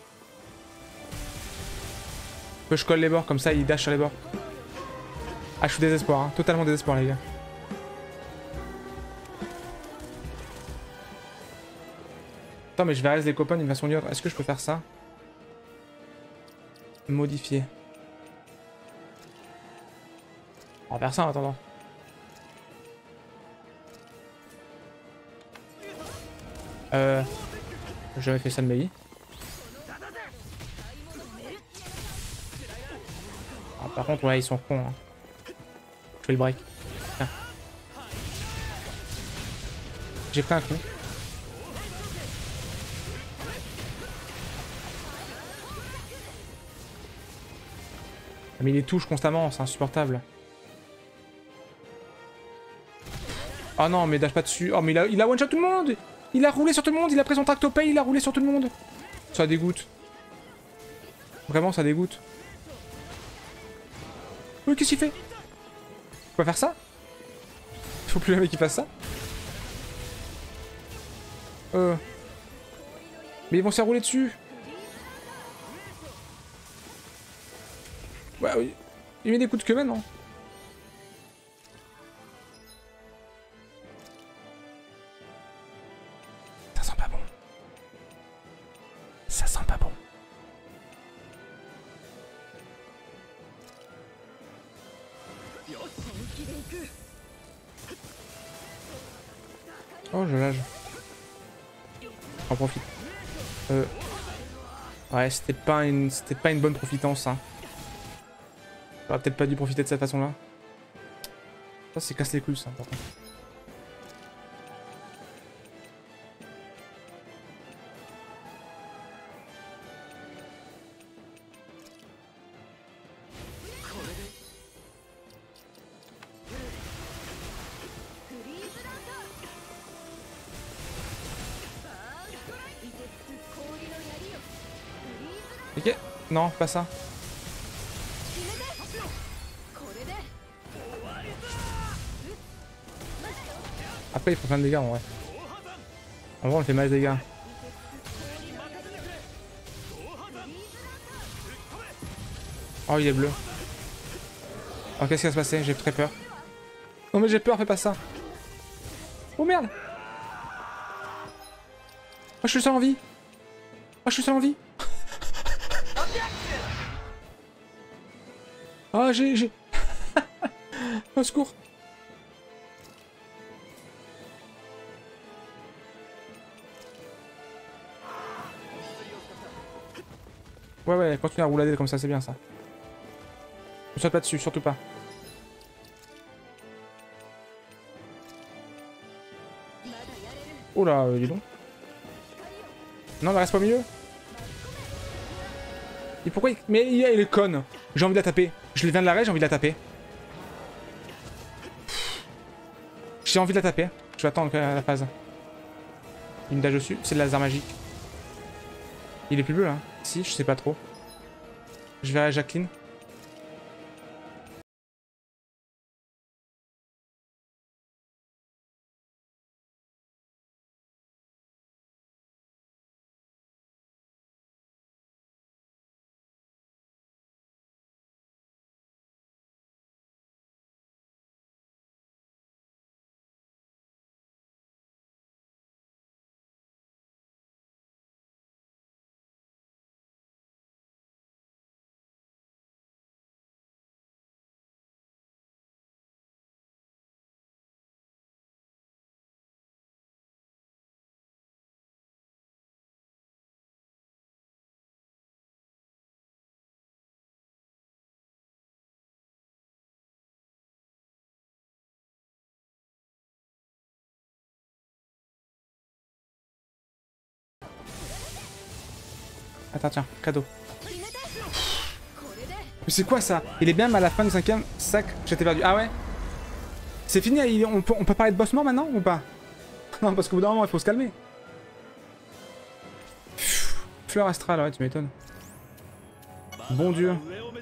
Que je colle les bords, comme ça il dash sur les bords. Ah, je suis désespoir, hein. Totalement désespoir, les gars. Attends, mais je vais raise les copains d'une façon ou d'une autre. Est-ce que je peux faire ça? Modifier. On va faire ça en attendant. Euh... J'ai jamais fait ça de ma vie. Ah, par contre, ouais, ils sont cons. Hein. Je fais le break. Tiens. J'ai pris un coup. Mais il les touche constamment, c'est insupportable. Oh non, mais dash pas dessus. Oh, mais il a, il a one-shot tout le monde. Il a roulé sur tout le monde, il a pris son tractopay, il a roulé sur tout le monde. Ça dégoûte. Vraiment, ça dégoûte. Oui, qu'est-ce qu'il fait? Faut pas faire ça? Faut plus jamais qu'il fasse ça. Euh... Mais ils vont se faire rouler dessus. Ouais, oui. Il met des coups de queue maintenant. Ça sent pas bon. Ça sent pas bon. Oh, je lâche. J'en profite. Euh... Ouais, c'était pas une, c'était pas une bonne profitance, hein. J'aurais peut-être pas dû profiter de cette façon-là. Ça, c'est casse les couilles, ça, par contre. Ok, non, pas ça. Après, il faut plein de dégâts en vrai. En vrai, on fait mal de dégâts. Oh, il est bleu. Oh, qu'est-ce qui va se passer? J'ai très peur. Non, mais j'ai peur, fais pas ça. Oh merde! Oh, je suis seul en vie. Oh, je suis seul en vie. Oh, j'ai... j'ai... Au secours. Ouais, ouais, continue à roulader comme ça, c'est bien ça. Ne saute pas dessus, surtout pas. Oh là, euh, dis donc. Non, mais reste pas au milieu. Et pourquoi il... Mais il est conne. J'ai envie de la taper. Je viens de l'arrêt, j'ai envie de la taper. J'ai envie de la taper. Je vais attendre la phase. Une dash dessus, c'est le laser magique. Il est plus bleu là? Si, je sais pas trop. Je verrai Jacqueline. Attends, tiens, cadeau. Mais c'est quoi ça? Il est bien, mais à la fin du cinquième sac, j'étais perdu. Ah ouais? C'est fini, il, on, peut, on peut parler de boss mort maintenant ou pas? Non, parce qu'au bout d'un moment, il faut se calmer. Fleur astrale, ouais, tu m'étonnes. Bon Dieu.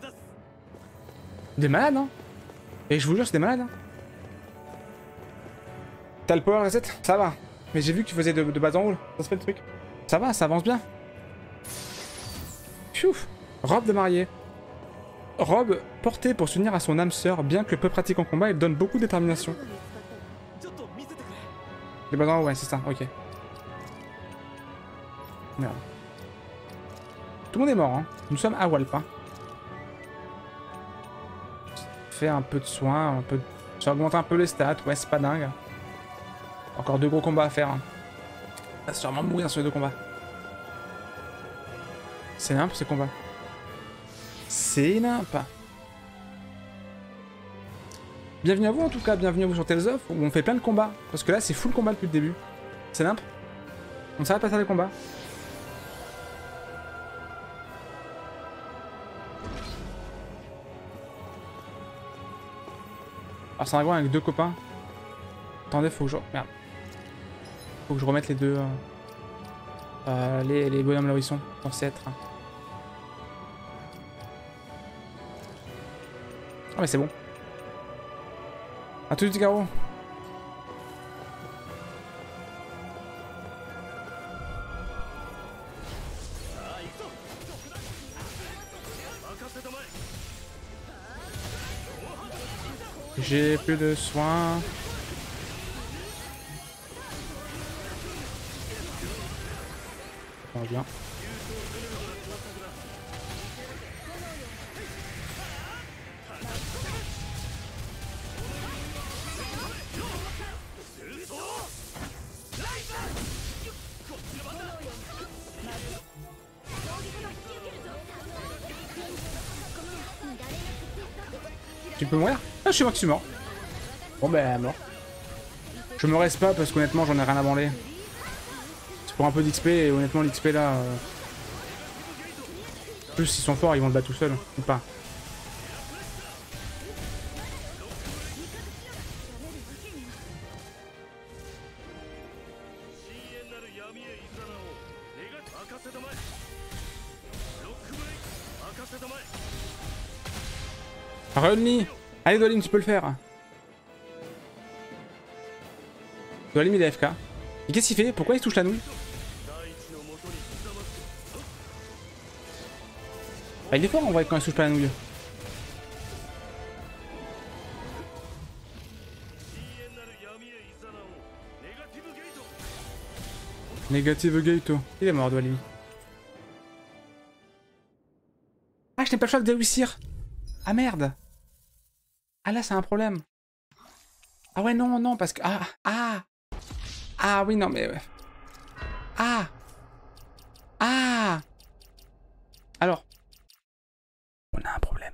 Des malades, hein? Et je vous jure, c'est des malades, hein? T'as le power reset? Ça va. Mais j'ai vu que tu faisais de, de bas en haut. Ça se fait le truc. Ça va, ça avance bien. Pfiou. Robe de mariée. Robe portée pour s'unir à son âme sœur, bien que peu pratique en combat, elle donne beaucoup de détermination. Les bas en haut, ouais, c'est ça, ok. Merde. Tout le monde est mort, hein. Nous sommes à Walp, hein. Fait un peu de soins, un peu... Ça augmente un peu les stats, ouais, c'est pas dingue. Encore deux gros combats à faire, hein. On va sûrement mourir sur les deux combats. C'est nimp ces combats. C'est nimp. Bienvenue à vous en tout cas, bienvenue à vous sur Tales of, où on fait plein de combats. Parce que là c'est full combat depuis le début. C'est nimp. On s'arrête pas de faire des combats. Alors c'est un dragon avec deux copains. Attendez, faut que je... Merde. Faut que je remette les deux... Euh... Euh, les, les bonhommes là où ils sont. Censés être. Ah mais c'est bon. A tout de suite, Garo. J'ai plus de soins. On va bien. Tu peux mourir? Ah, je suis mort, je suis mort. Bon, ben, mort. Je me reste pas parce qu'honnêtement, j'en ai rien à branler. C'est pour un peu d'X P et honnêtement, l'X P là. Euh... En plus, ils sont forts, ils vont le battre tout seuls. Ou pas. Runly! Allez Dolim, tu peux le faire. Dolim il est A F K. Et qu'est-ce qu'il fait? Pourquoi il se touche la nouille? Bah, il est fort en vrai quand il se touche pas la nouille. Negative Gate. Il est mort Dolim. Ah, je n'ai pas le choix de réussir. Ah merde. Ah là c'est un problème. Ah ouais non non parce que... Ah ah Ah oui non mais... Ah Ah Alors. On a un problème.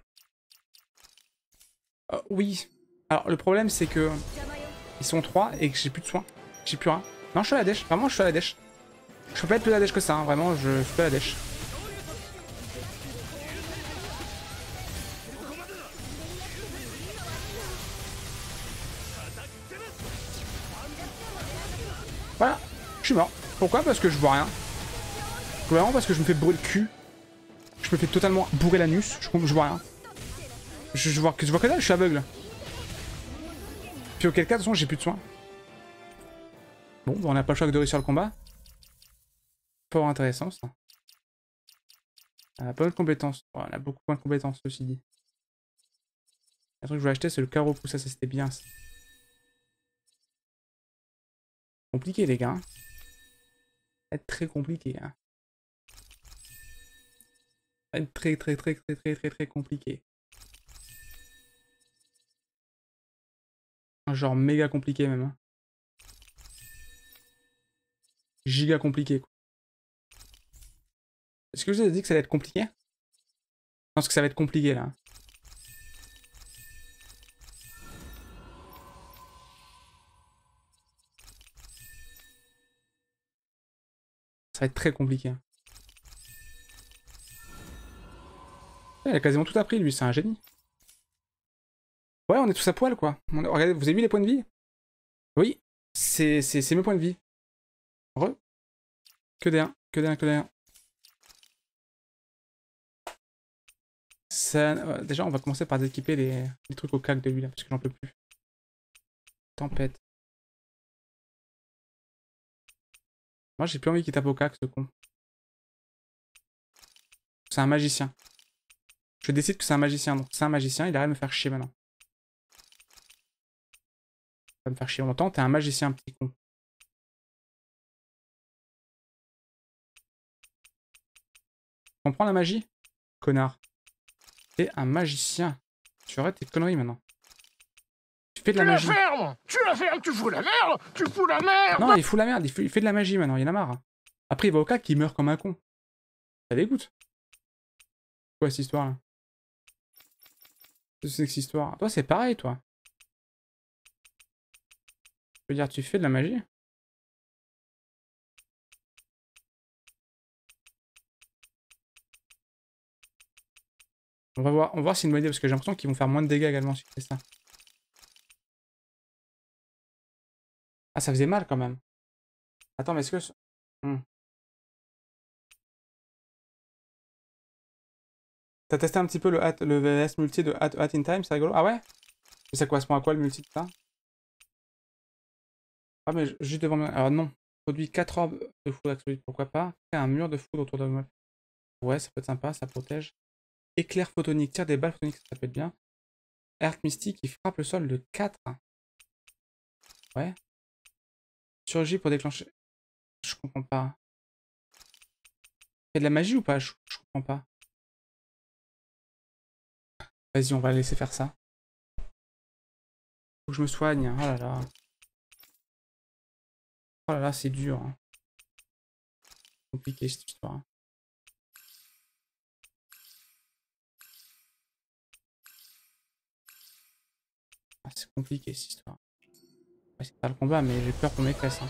Euh, oui. Alors le problème c'est que... Ils sont trois et que j'ai plus de soins. J'ai plus rien. Non je suis à la dèche. Vraiment je suis à la dèche. Je peux pas être plus à la dèche que ça. Hein. Vraiment je, je suis pas à la dèche. Voilà, je suis mort. Pourquoi? Parce que je vois rien. Vraiment parce que je me fais bourrer le cul. Je me fais totalement bourrer l'anus. Je, je vois rien. Je, je, vois, je vois que là, je suis aveugle. Puis auquel cas, de toute façon, j'ai plus de soins. Bon, bah on n'a pas le choix que de réussir le combat. Pas intéressant ça. On a pas mal de compétences. Oh, on a beaucoup moins de compétences, ceci dit. Le truc que je voulais acheter, c'est le carreau. Ça, ça c'était bien. Ça. Compliqué, les gars. Ça va être très compliqué. Hein. Ça va être très, très, très, très, très, très, très compliqué. Genre méga compliqué, même. Hein. Giga compliqué, quoi. Est-ce que je vous ai dit que ça allait être compliqué? Je pense que ça va être compliqué, là. Ça va être très compliqué. Il a quasiment tout appris, lui, c'est un génie. Ouais, on est tous à poil, quoi. On... Regardez, vous avez vu les points de vie? Oui, c'est mes points de vie. Re. Que des un, que des un, que des un. Ça... Déjà, on va commencer par équiper les... les trucs au cac de lui, là, parce que j'en peux plus. Tempête. Moi, j'ai plus envie qu'il tape au cac, ce con. C'est un magicien. Je décide que c'est un magicien, donc c'est un magicien, il arrête de me faire chier maintenant. Il va me faire chier longtemps, t'es un magicien, petit con. Tu comprends la magie? Connard. T'es un magicien. Tu arrêtes tes conneries maintenant. Tu fais de la magie. Tu la fermes! Tu la fermes! Tu fous la merde! Tu fous la merde! Non, il fout la merde, il fait, il fait de la magie maintenant, il en a marre. Après, il va au cac, il meurt comme un con. Ça dégoûte. Quoi cette histoire là? C'est que cette histoire. Toi, c'est pareil, toi. Je veux dire, tu fais de la magie? On va voir, on va voir si c'est une bonne idée, parce que j'ai l'impression qu'ils vont faire moins de dégâts également si c'est ça. Ah, ça faisait mal quand même. Attends, mais est-ce que... Hmm. T'as testé un petit peu le, hat, le V S multi de Hat, Hat in Time, c'est rigolo. Ah ouais? Et ça correspond à quoi le multi de ça? Ah mais juste devant moi. Alors non. Produit quatre orbes de foudre absolue, pourquoi pas. Créer un mur de foudre autour de moi. Ouais, ça peut être sympa, ça protège. Éclair photonique, tire des balles photoniques, ça peut être bien. Earth mystique qui frappe le sol de quatre. Ouais. Surgit pour déclencher. Je comprends pas. Il y a de la magie ou pas? Je, je comprends pas. Vas-y, on va laisser faire ça. Faut que je me soigne. Oh là là. Oh là là, c'est dur. Hein. Compliqué cette histoire. Ah, c'est compliqué cette histoire. Ouais, c'est pas le combat, mais j'ai peur pour mes classes. Hein.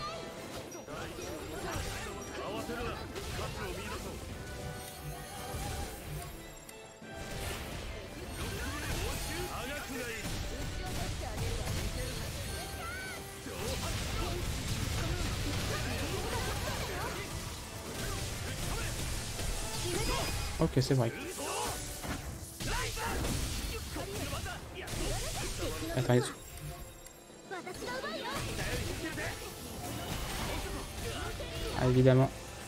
Ok, c'est vrai. Attends, il est dessous. Ah, évidemment.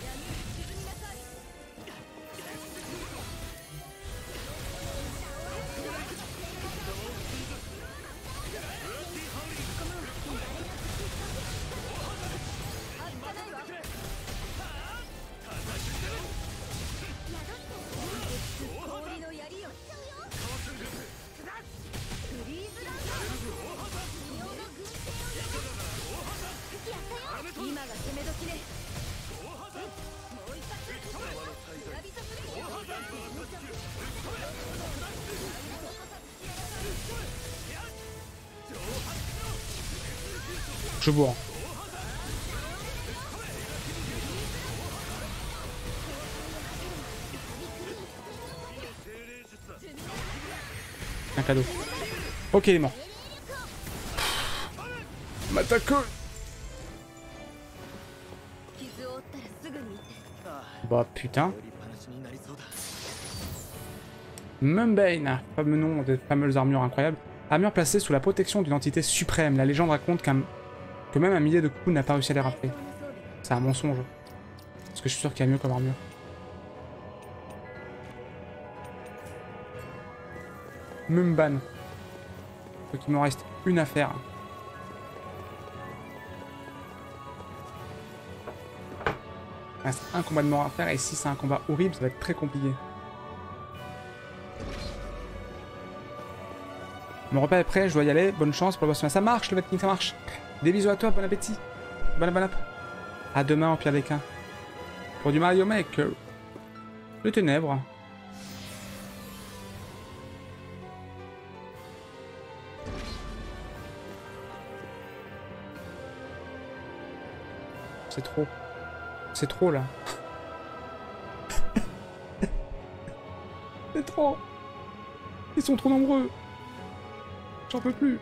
Je bourre. Un cadeau. Ok, il est mort. M'attaque. Bah putain. Mumbane, fameux nom des fameuses armures incroyables. Armure placée sous la protection d'une entité suprême. La légende raconte qu'un que même un millier de coups n'a pas réussi à les rappeler. C'est un mensonge. Parce que je suis sûr qu'il y a mieux comme armure. Mumban. Faut qu'il me reste une à faire. Il reste un combat de mort à faire et si c'est un combat horrible, ça va être très compliqué. Mon repas est prêt, je dois y aller. Bonne chance pour le boss. Ça marche le Vatking, ça marche. Des bisous à toi, bon appétit. Bon bon app. À demain au pire des cas. Pour du Mario Maker. Le ténèbres. C'est trop. C'est trop là. C'est trop. Ils sont trop nombreux. J'en peux plus.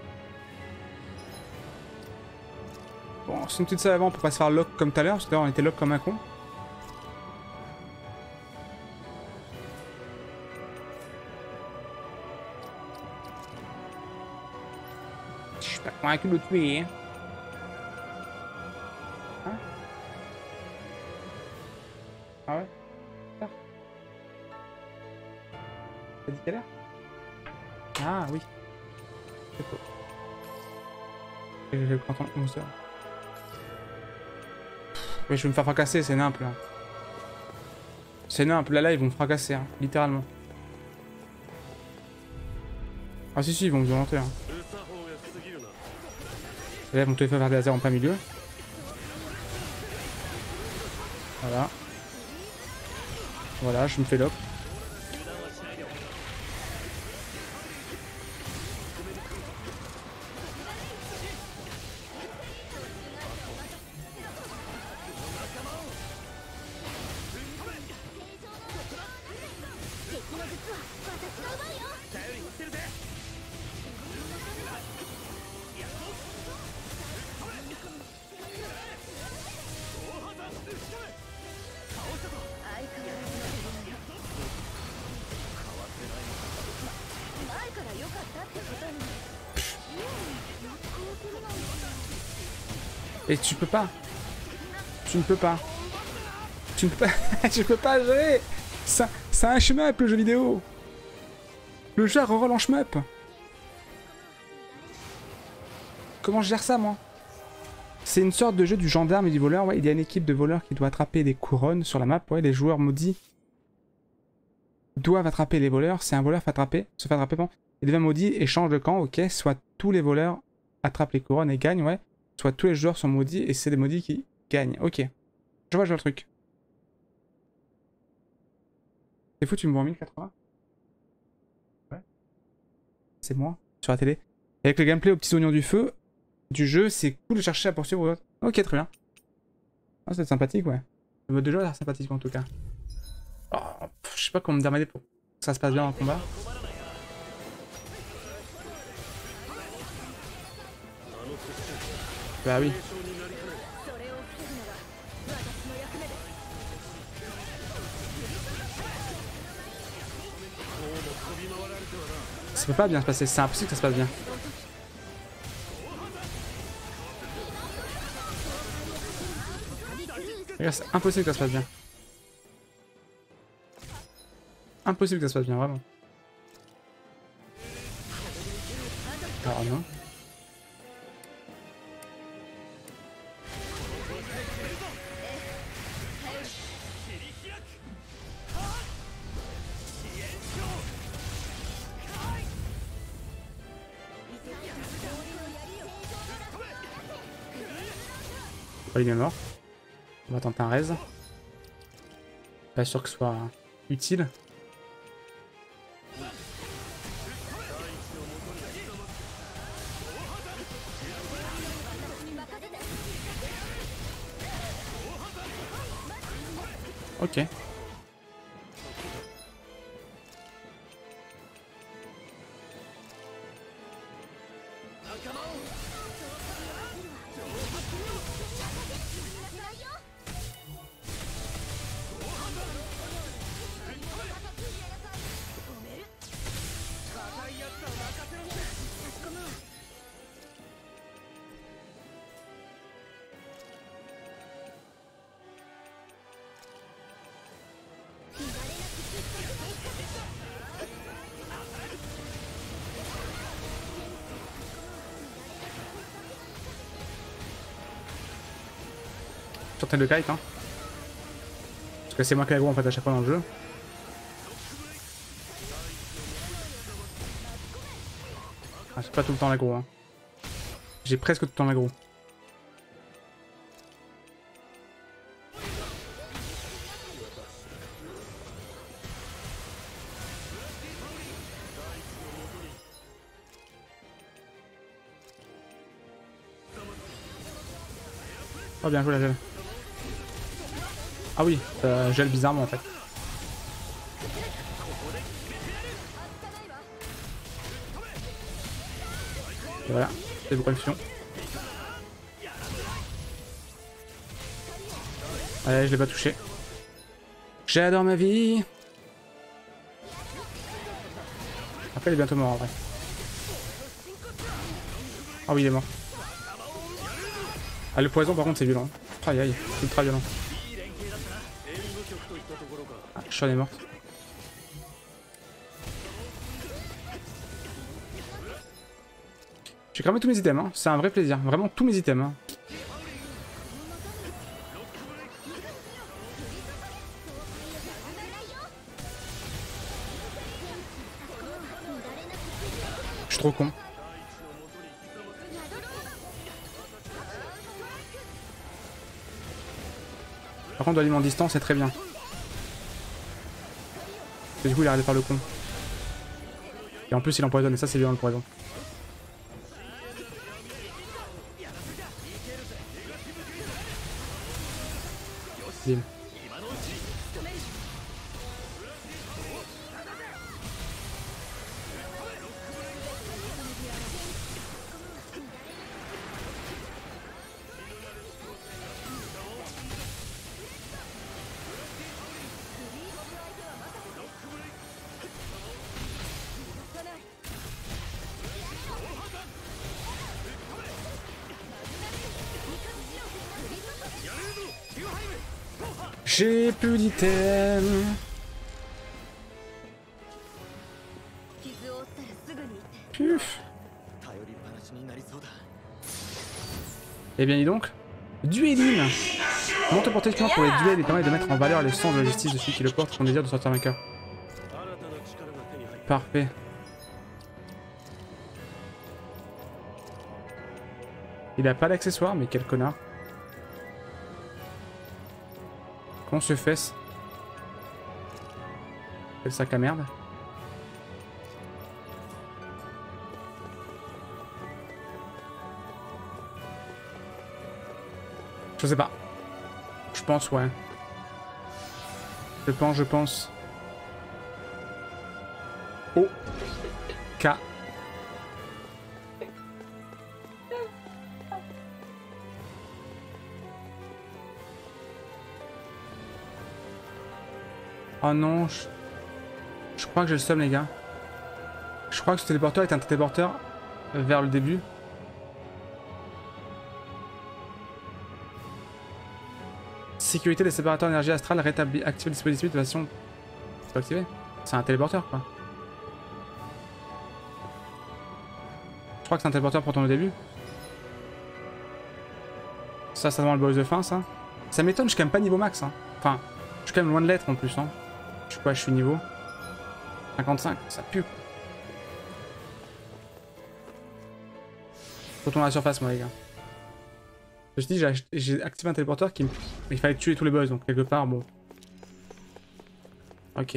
Bon, c'est une petite salle avant pour pas se faire lock comme tout à l'heure, parce que d'ailleurs on était lock comme un con. Je suis pas convaincu de le tuer. Hein, hein? Ah ouais? Ah. T'as dit quelle heure? Ah oui. C'est faux. Je vais prendre onze heures. Mais je vais me faire fracasser, c'est nimp là. C'est nimp, là là ils vont me fracasser, hein, littéralement. Ah si si, ils vont me violenter. Hein. Et là ils vont te faire des lasers en plein milieu. Voilà. Voilà, je me fais lock. Et tu peux pas. Tu ne peux pas. Tu ne peux pas. Tu peux pas gérer. C'est un shmup le jeu vidéo. Le jeu reroll en shmup. Comment je gère ça moi? C'est une sorte de jeu du gendarme et du voleur. Ouais, il y a une équipe de voleurs qui doit attraper des couronnes sur la map. Ouais, les joueurs maudits doivent attraper les voleurs. C'est un voleur fait attraper, se fait attraper, bon. Il devient maudit et change de camp. Ok, soit tous les voleurs attrapent les couronnes et gagnent, ouais. Soit tous les joueurs sont maudits et c'est les maudits qui gagnent. Ok. Je vois, je vois le truc. C'est fou, tu me vois en mille quatre-vingts? Ouais. C'est moi, sur la télé. Et avec le gameplay aux petits oignons du feu du jeu, c'est cool de chercher à poursuivre. Ok, très bien. Ah, c'est sympathique, ouais. Le mode de jeu a l'air sympathique en tout cas. Oh, pff, je sais pas comment me démerder pour que ça se passe bien dans le combat. Bah oui. Ça peut pas bien se passer, c'est impossible que ça se passe bien. Regarde, c'est impossible que ça se passe bien. Impossible que ça se passe bien, vraiment. Alors non. Oh, il est mort. On va tenter un raise. Pas sûr que ce soit utile. Ok. Tenter le kite, hein. Parce que c'est moi qui l'aggro en fait à chaque fois dans le jeu. Ah, j'ai pas tout le temps l'aggro, hein. J'ai presque tout le temps l'aggro. Oh bien joué la gel. Ah oui, euh, gel bizarrement en fait. Et voilà, c'est beaucoup de fusion. Allez, je l'ai pas touché. J'adore ma vie. Après, il est bientôt mort en vrai. Ah oui, il est mort. Ah, le poison par contre c'est violent. Aïe aïe, c'est ultra violent. Ah, Sean est morte. J'ai cramé tous mes items, hein. C'est un vrai plaisir. Vraiment tous mes items. Hein. Je suis trop con. Par contre, d'aliment en distance, c'est très bien. Et du coup, il arrête de faire le con. Et en plus, il empoisonne, et ça, c'est bien le poison. Bim. J'ai plus d'items. 傷を負ったらすぐに行って Puf. 頼りっぱなしになりそうだ。 Eh bien dis donc, dueling. Monte porter équipement pour les duels et permet de mettre en valeur le sens de la justice de celui qui le porte, son désir de sortir vainqueur. 新たな力が手に入った Parfait. Il a pas d'accessoire, mais quel connard. Comment se fesse? Quel sac à merde. Je sais pas. Je pense, ouais. Je pense, je pense. Oh. K. Oh non, je... je crois que j'ai le seum, les gars. Je crois que ce téléporteur est un téléporteur vers le début. Sécurité des séparateurs d'énergie astrale, rétablit, active le dispositif de façon... C'est pas activé. C'est un téléporteur, quoi. Je crois que c'est un téléporteur pour ton au début. Ça, ça demande le boss de fin, ça. Ça m'étonne, je suis quand même pas niveau max, hein. Enfin, je suis quand même loin de l'être en plus, hein. Je sais pas, je suis niveau cinquante-cinq, ça pue. Retourne à la surface, moi, les gars. Je te dis, j'ai activé un téléporteur qui me... Il fallait tuer tous les boss, donc quelque part, bon. Ok.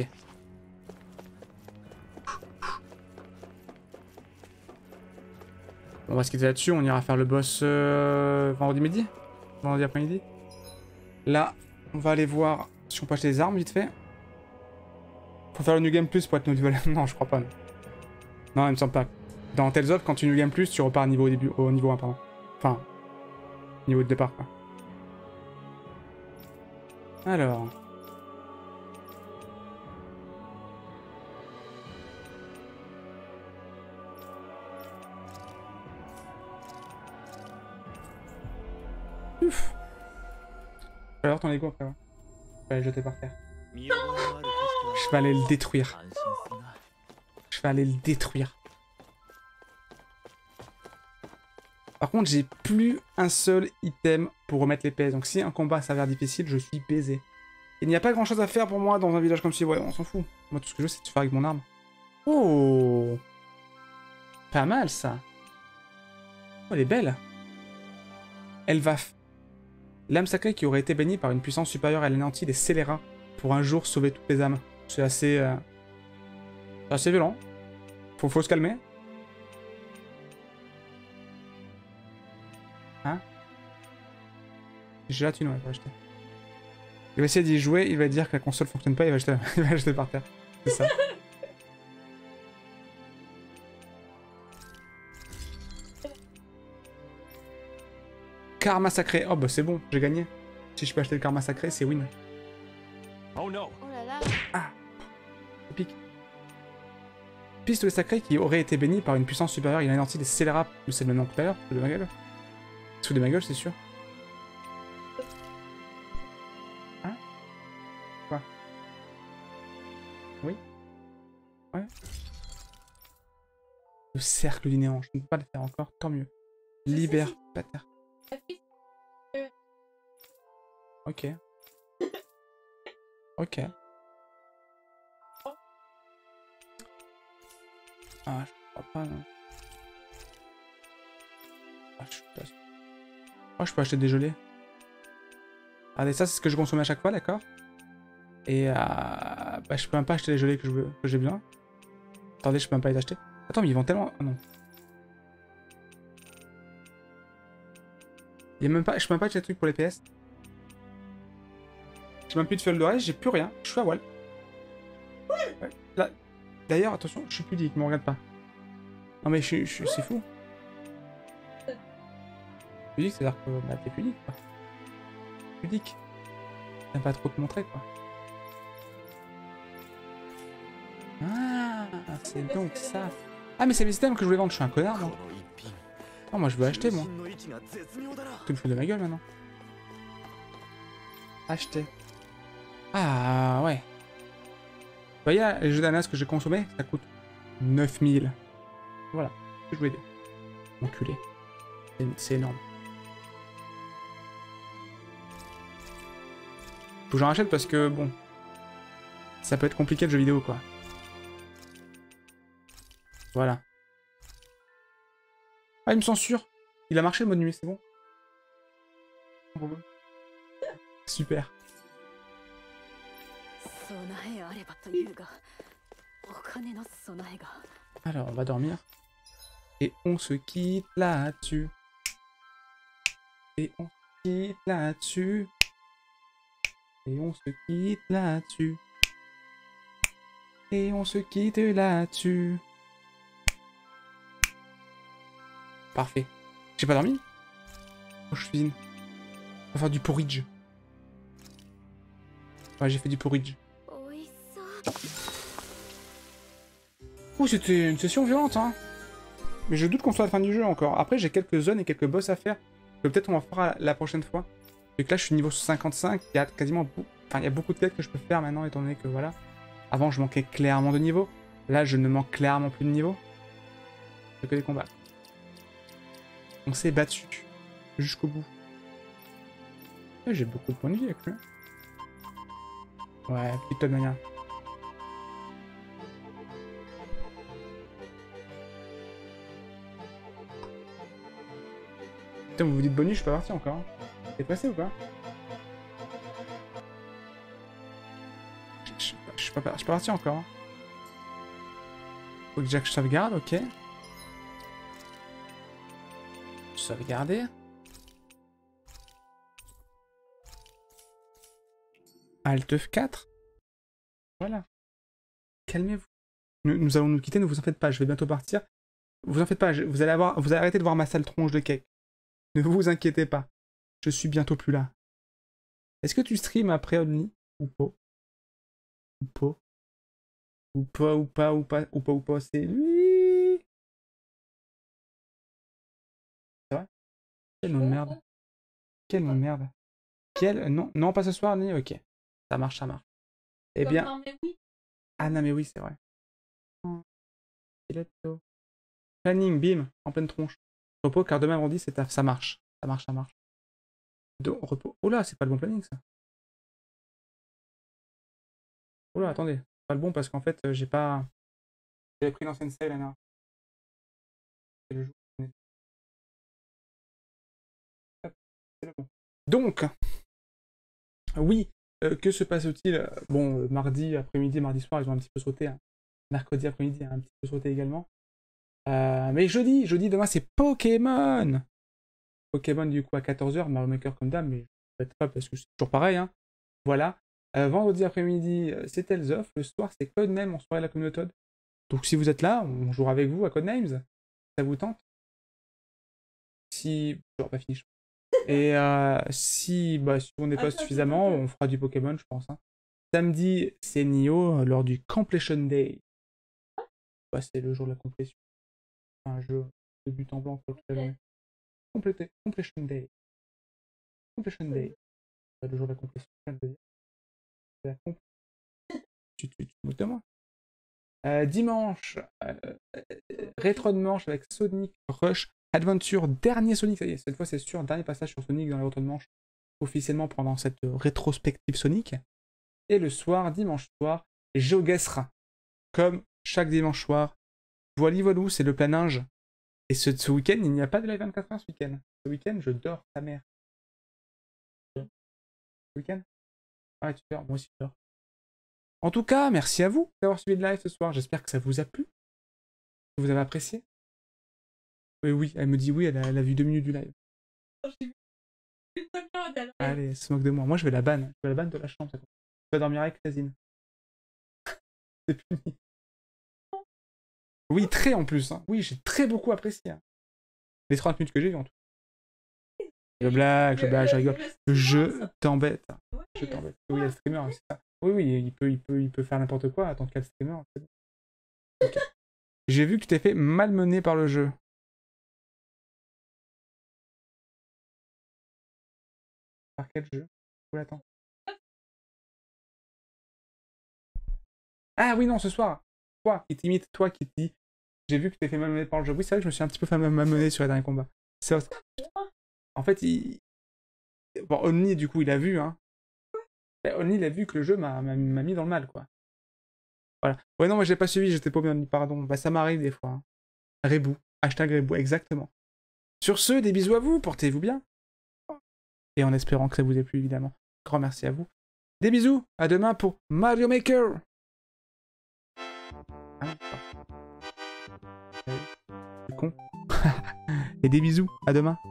On va se quitter là-dessus, on ira faire le boss euh, vendredi midi. Vendredi après-midi. Là, on va aller voir si on peut acheter des armes vite fait. Faut faire le New Game Plus pour être niveau... Non, je crois pas. Non, non il me semble pas. Dans Tales of, quand tu New Game Plus, tu repars niveau au début, au niveau un, pardon. Enfin, niveau de départ, quoi. Alors... Ouf. Je vais avoir ton ego après, ouais. Je vais aller le jeter par terre. Je vais aller le détruire. Je vais aller le détruire. Par contre, j'ai plus un seul item pour remettre les P S. Donc si un combat s'avère difficile, je suis baisé. Il n'y a pas grand chose à faire pour moi dans un village comme celui-ci. Ouais, on s'en fout. Moi, tout ce que je veux, c'est de faire avec mon arme. Oh, pas mal, ça. Oh, elle est belle. Elle va... L'âme sacrée qui aurait été bénie par une puissance supérieure à l'anéantit les scélérats pour un jour sauver toutes les âmes. C'est assez... Euh... C'est assez violent. Faut, faut se calmer. Hein? Gélatine, ouais, il va acheter. Il va essayer d'y jouer, il va dire que la console fonctionne pas, il va acheter, il va acheter par terre. C'est ça. Karma sacré. Oh bah c'est bon, j'ai gagné. Si je peux acheter le karma sacré, c'est win. Oh non. Oh là là. Ah, épique. Pistolet sacré qui aurait été béni par une puissance supérieure, il a anéanti les scélérats. C'est le même nom que tout à l'heure, de ma gueule. Sous de ma gueule, c'est sûr. Hein? Quoi? Oui? Ouais. Le cercle du néant, je ne peux pas le faire encore, tant mieux. Libère, bâtard. Ok. Ok. Ah, je crois pas, non. Ah, je suis pas sûr. Oh, je peux acheter des gelées. Regardez, ça, c'est ce que je consomme à chaque fois, d'accord? Et euh, bah, je peux même pas acheter les gelées que je veux, que j'ai besoin. Attendez, je peux même pas les acheter. Attends, mais ils vont tellement... Oh non. Il y a même pas... Je peux même pas acheter des trucs pour les P S. J'ai même plus de feuilles de reste, j'ai plus rien. Je suis à wall. Ouais. Là... D'ailleurs, attention, je suis pudique, me regarde pas. Non mais je suis... Je... C'est fou. Pudique, c'est-à-dire que bah, t'es pudique, quoi. Pudique. T'aimes pas trop te montrer, quoi. Ah, c'est donc ça. Ah, mais c'est mes items que je voulais vendre, je suis un connard, moi. Non, moi je veux acheter, moi. Tu me fous de ma gueule, maintenant. Acheter. Ah, ouais. Vous voyez, les jeux d'ananas que j'ai consommés, ça coûte neuf mille. Voilà, je voulais dire. Enculé. C'est énorme. Faut que j'en rachète parce que, bon... Ça peut être compliqué le jeu vidéo, quoi. Voilà. Ah, il me censure. Il a marché le mode nuit, c'est bon. Super. Alors, on va dormir. Et on se quitte là-dessus. Et on se quitte là-dessus. Et on se quitte là-dessus. Et on se quitte là-dessus. Parfait. J'ai pas dormi? Oh, je cuisine. On va faire du porridge. Ouais, j'ai fait du porridge. Oh, c'était une session violente, hein. Mais je doute qu'on soit à la fin du jeu encore. Après, j'ai quelques zones et quelques boss à faire. Peut-être on en fera la prochaine fois. Vu que là, je suis niveau cinquante-cinq. Il y a quasiment... Enfin, il y a beaucoup de quêtes que je peux faire maintenant, étant donné que, voilà. Avant, je manquais clairement de niveau. Là, je ne manque clairement plus de niveau. C'est que des combats. On s'est battu. Jusqu'au bout. Et j'ai beaucoup de points de vie avec lui. Ouais, petite de manière. Putain, vous vous dites bonus, je suis pas parti encore. T'es passé ou pas? Je suis pas, pas, pas parti encore. Faut déjà que je sauvegarde, ok. Sauvegarder. Alt F quatre. Voilà. Calmez-vous. Nous, nous allons nous quitter, ne vous en faites pas, je vais bientôt partir. Vous en faites pas, je, vous allez avoir, vous allez arrêter de voir ma sale tronche de cake. Ne vous inquiétez pas. Je suis bientôt plus là. Est-ce que tu stream après Only? Ou pas? Ou pas? Ou pas, ou pas, ou pas, ou pas, ou pas, c'est lui. C'est vrai? Quel nom de merde. Quel nom de merde. Quel... Non, non, pas ce soir, ni... Ok. Ça marche, ça marche. Eh bien... Non, mais oui. Ah non, mais oui, c'est vrai. Planning, bim, en pleine tronche. Repos, car demain, vendredi, c'est taf. Ça marche. Ça marche, ça marche. De... Repos. Oh là, c'est pas le bon planning, ça. Oh là, attendez. C'est pas le bon parce qu'en fait, euh, j'ai pas... J'avais pris l'ancienne sale, là. C'est le jour. C'est le bon. Donc... Oui, euh, que se passe-t-il? Bon, euh, mardi après-midi, mardi soir, ils ont un petit peu sauté. Hein. Mercredi après-midi, un petit peu sauté également. Euh, mais jeudi, jeudi, demain, c'est Pokémon. Pokémon, du coup, à quatorze heures, Mario Maker comme d'hab, mais je ne vais pas parce que c'est toujours pareil. Hein. Voilà. Euh, vendredi après-midi, c'est Tales of. Le soir, c'est Codenames en soirée à la communauté. Donc, si vous êtes là, on jouera avec vous à Codenames. Ça vous tente? Si... J'aurais pas fini, je pense. Et euh, si, bah, si on n'est pas suffisamment, on fera du Pokémon, je pense. Hein. Samedi, c'est Nioh lors du Completion Day. Bah, c'est le jour de la complétion. Un jeu de but en blanc pour toute la journée. Complété. Completion Day. Completion Day. Le jour de la complétion, je viens de dire. La comp... Tu te moques de moi. Euh, dimanche, euh, euh, rétro de manche avec Sonic Rush Adventure, dernier Sonic, ça y est, cette fois c'est sûr, dernier passage sur Sonic dans les rétro de manche, officiellement pendant cette rétrospective Sonic. Et le soir, dimanche soir, GeoGuessr, comme chaque dimanche soir. Voilà, voilà, c'est le planinge. Et ce, ce week-end, il n'y a pas de live vingt-quatre heures ce week-end. Ce week-end, je dors, ta mère. Ce week-end? Ouais, tu dors, moi aussi je dors. En tout cas, merci à vous d'avoir suivi le live ce soir. J'espère que ça vous a plu. Que vous avez apprécié. Oui, oui, elle me dit oui, elle a, elle a vu deux minutes du live. Allez, elle se moque de moi. Moi, je vais la ban. Je vais la ban de la chambre. Tu vas dormir avec Tazine. C'est puni. Oui, très en plus. Hein. Oui, j'ai très beaucoup apprécié. Hein. Les trente minutes que j'ai vues en tout. Je blague, je blague, je rigole. Je t'embête. Je t'embête. Oui, il y a le streamer, c'est ça. Oui, oui, il peut, il peut, il peut faire n'importe quoi. Attends qu'il y a le streamer. C'est bon. Okay. J'ai vu que tu t'es fait malmener par le jeu. Par quel jeu? Où l'attends? Ah oui, non, ce soir. Toi qui t'imite, toi qui te dis. J'ai vu que t'es fait malmener par le jeu. Oui, c'est vrai que je me suis un petit peu fait malmener sur les derniers combats. C'est vrai. En fait, il. Bon, Only, du coup, il a vu, hein. Only, il a vu que le jeu m'a mis dans le mal, quoi. Voilà. Ouais, non, moi, j'ai pas suivi, j'étais pas bien, pardon. Bah, ça m'arrive des fois. Hein. Rebou. Hashtag Rebou, exactement. Sur ce, des bisous à vous, portez-vous bien. Et en espérant que ça vous ait plu, évidemment. Grand merci à vous. Des bisous, à demain pour Mario Maker. Ah, c'est con. Et des bisous, à demain.